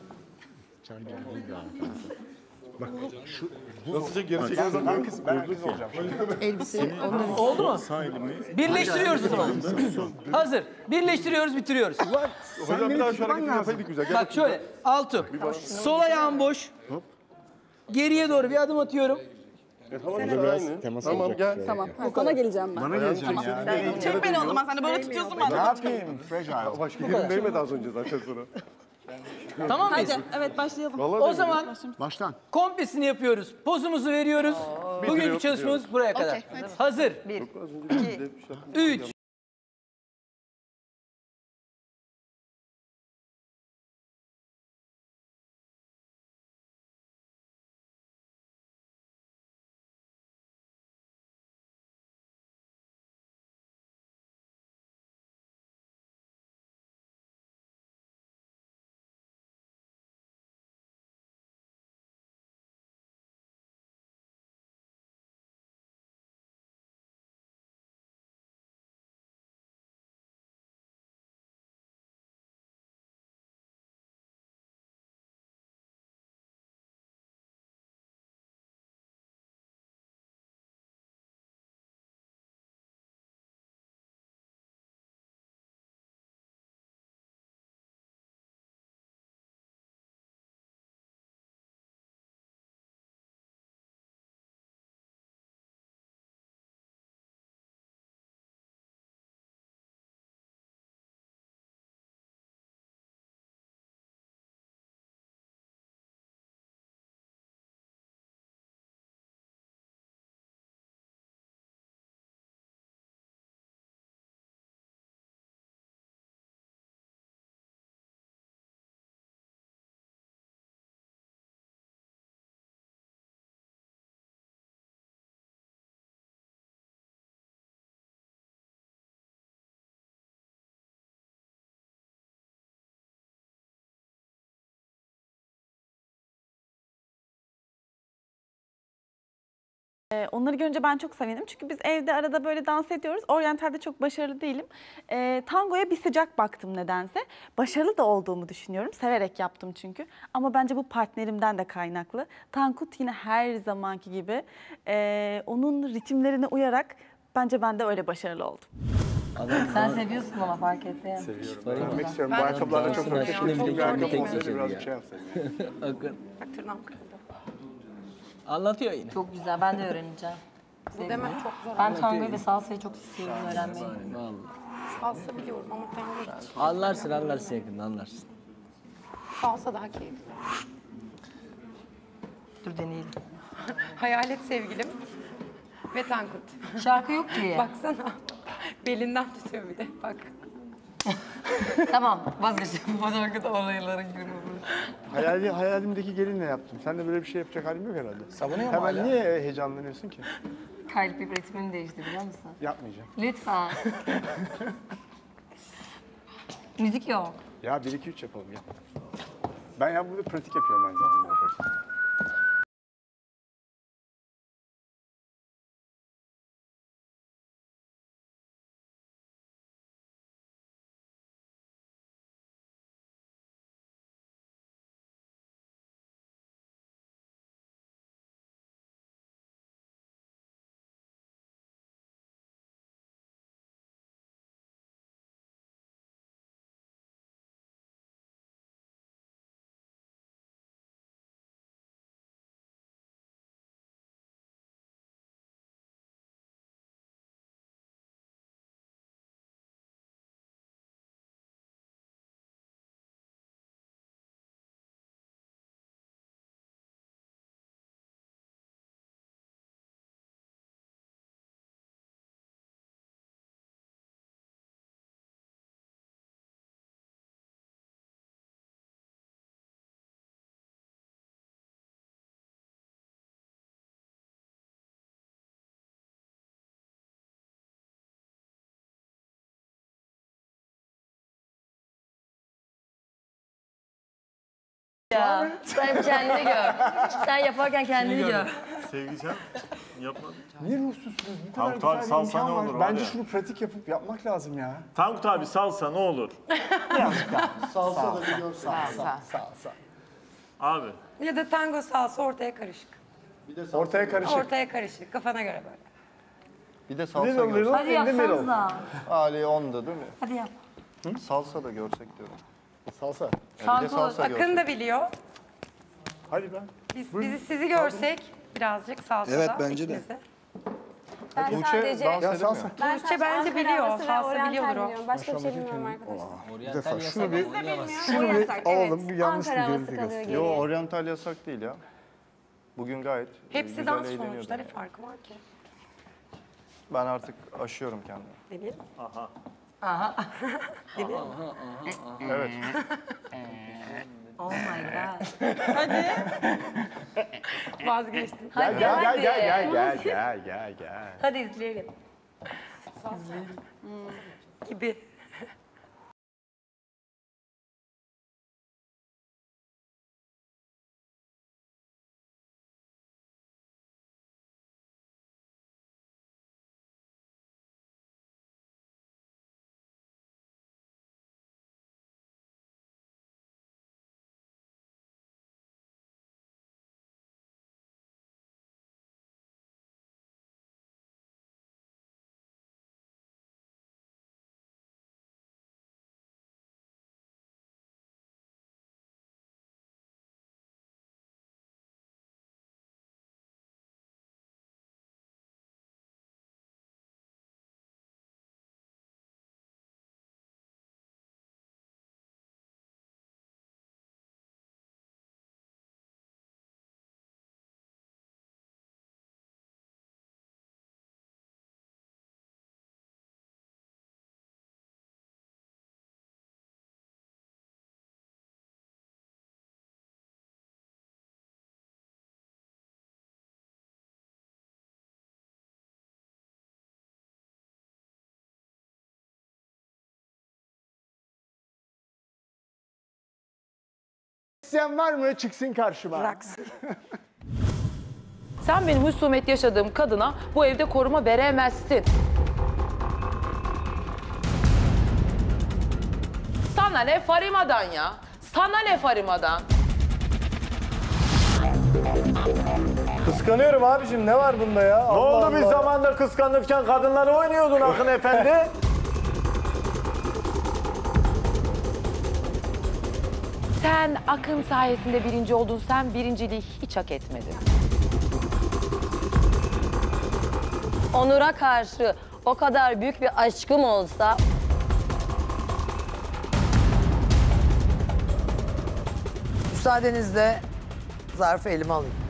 Bak şu Nasılca geri çekiyorsun? ben kız ben kız olacağım. Oldu mu? Sağ elimi. Birleştiriyoruz o zaman. Hazır. Birleştiriyoruz, bitiriyoruz. Hocam bir daha şu hareketi yapaydık güzel. Gel Bak şöyle, altı. Sol ayağım boş. Geriye doğru bir adım atıyorum. E, tamam Burada işte biraz aynı. temas Tamam olacak. gel. Tamam. Sana geleceğim ben. Bana geleceğim ya. Çek beni o zaman. Sen de böyle tutuyorsun ben Ne de. yapayım? Fragile. Başka yerim değmedi az önce zaten sonra. Tamam mıyız? Hadi evet başlayalım. Vallahi O değmedi. zaman Baştan. komplesini yapıyoruz. Pozumuzu veriyoruz. Bugünkü Bitiriyor, çalışmamız buraya kadar. Okey, hadi. Hazır. Az önce bir şey yaptım. üç, Ee, onları görünce ben çok sevindim. Çünkü biz evde arada böyle dans ediyoruz. Oryantalde çok başarılı değilim. Ee, tangoya bir sıcak baktım nedense. Başarılı da olduğumu düşünüyorum. Severek yaptım çünkü. Ama bence bu partnerimden de kaynaklı. Tankut yine her zamanki gibi e, onun ritimlerine uyarak bence ben de öyle başarılı oldum. Sen seviyorsun ama fark ettim. Seviyorum. Öğrenmek istiyorum. Bu ayakkabılarla çok hoşuma gitti. Bir ayakkabı olsaydı birazcık şey yapsaydım. Akın. Bak tırnağım kırıldı. Anlatıyor yine. Çok güzel. Ben de öğreneceğim. Bu demek çok zor. Ben tangoyu ve salsayı çok istiyorum öğrenmeyi. Vallahi. Salsa biliyorum ama tango hiç. Anlarsın anlarsın yakında anlarsın. Salsa daha keyifli. Dur deneyelim. Hayalet sevgilim ve Tankut. Şarkı yok ki. Baksana. Belinden tutuyor bir de. Bak. Tamam vazgeçtim. Bu şarkıda olaylara girme. Hayali, hayalimdeki gelinle yaptım. Sen de böyle bir şey yapacak halim yok herhalde. Savunuyor mu Hemen hala? niye heyecanlanıyorsun ki? Kylie Piper ritmini değişti biliyor musun? Yapmayacağım. Lütfen. Müzik yok. Ya bir iki üç yapalım ya. Ben ya burada pratik yapıyorum aynı zamanda yaparken. Ya, sen kendini gör. Sen yaparken kendini gör. Sevgican yapma. Niye ruhsuzsunuz? Bu kadar Tankut abi güzel bir salsa imkan ne var. olur var Bence ya. şunu pratik yapıp yapmak lazım ya. Tankut abi salsa ne olur? Birazcık daha. Salsa da bir görsün. Salsa. Salsa. Abi. Ya da tango salsa ortaya karışık. Bir de salsa. Ortaya karışık. Ortaya karışık. Kafana göre böyle. Bir de salsa Little görsek. little Hadi in the middle. yapsanıza. Ali onda değil mi? Hadi yap. Salsa da görsek diyorum. Salsa. Ya bir de Tango, salsa Akın görsek. da biliyor. Hadi ben. Biz, bizi sizi görsek birazcık salsada. Evet, bence de. ikiniz de. Ben Tuğçe sadece, dans Ya edemiyor. salsa. ben Tuğçe sadece bence Ankara biliyor, havası ve salsa oryantal biliyordur o. biliyorum. Başka bir şey bilmiyorum arkadaşlar. Bir defa şunu bir, Şunu şunu bir yasak, alalım. evet. Bir yanlış bir Ankara havası görüntü kalıyor gösterelim. geriye. Yo oryantal yasak değil ya. Bugün gayet e, Hepsi güzel dans eğleniyordum sonuçta. Ne yani. farkı var ki? Ben artık aşıyorum kendimi. Deneyelim. Aha. Aha. Deneyelim. Evet. Oh my god. Hadi. Vazgeçtim. Gel gel gel gel gel gel gel gel. Hadi izleyelim. İzleyelim. Gibi. İsteyen var mı? Çıksın karşıma. Raks. Sen benim husumet yaşadığım kadına bu evde koruma veremezsin. Sana ne Farima'dan ya? Sana ne Farima'dan? Kıskanıyorum abicim, ne var bunda ya? Ne Allah oldu bir Allah. zamanda kıskanırken kadınları oynuyordun Akın Efendi? Sen Akın sayesinde birinci oldun. Sen birinciliği hiç hak etmedin. Onur'a karşı o kadar büyük bir aşkım olsa... Müsaadenizle zarfı elime alayım.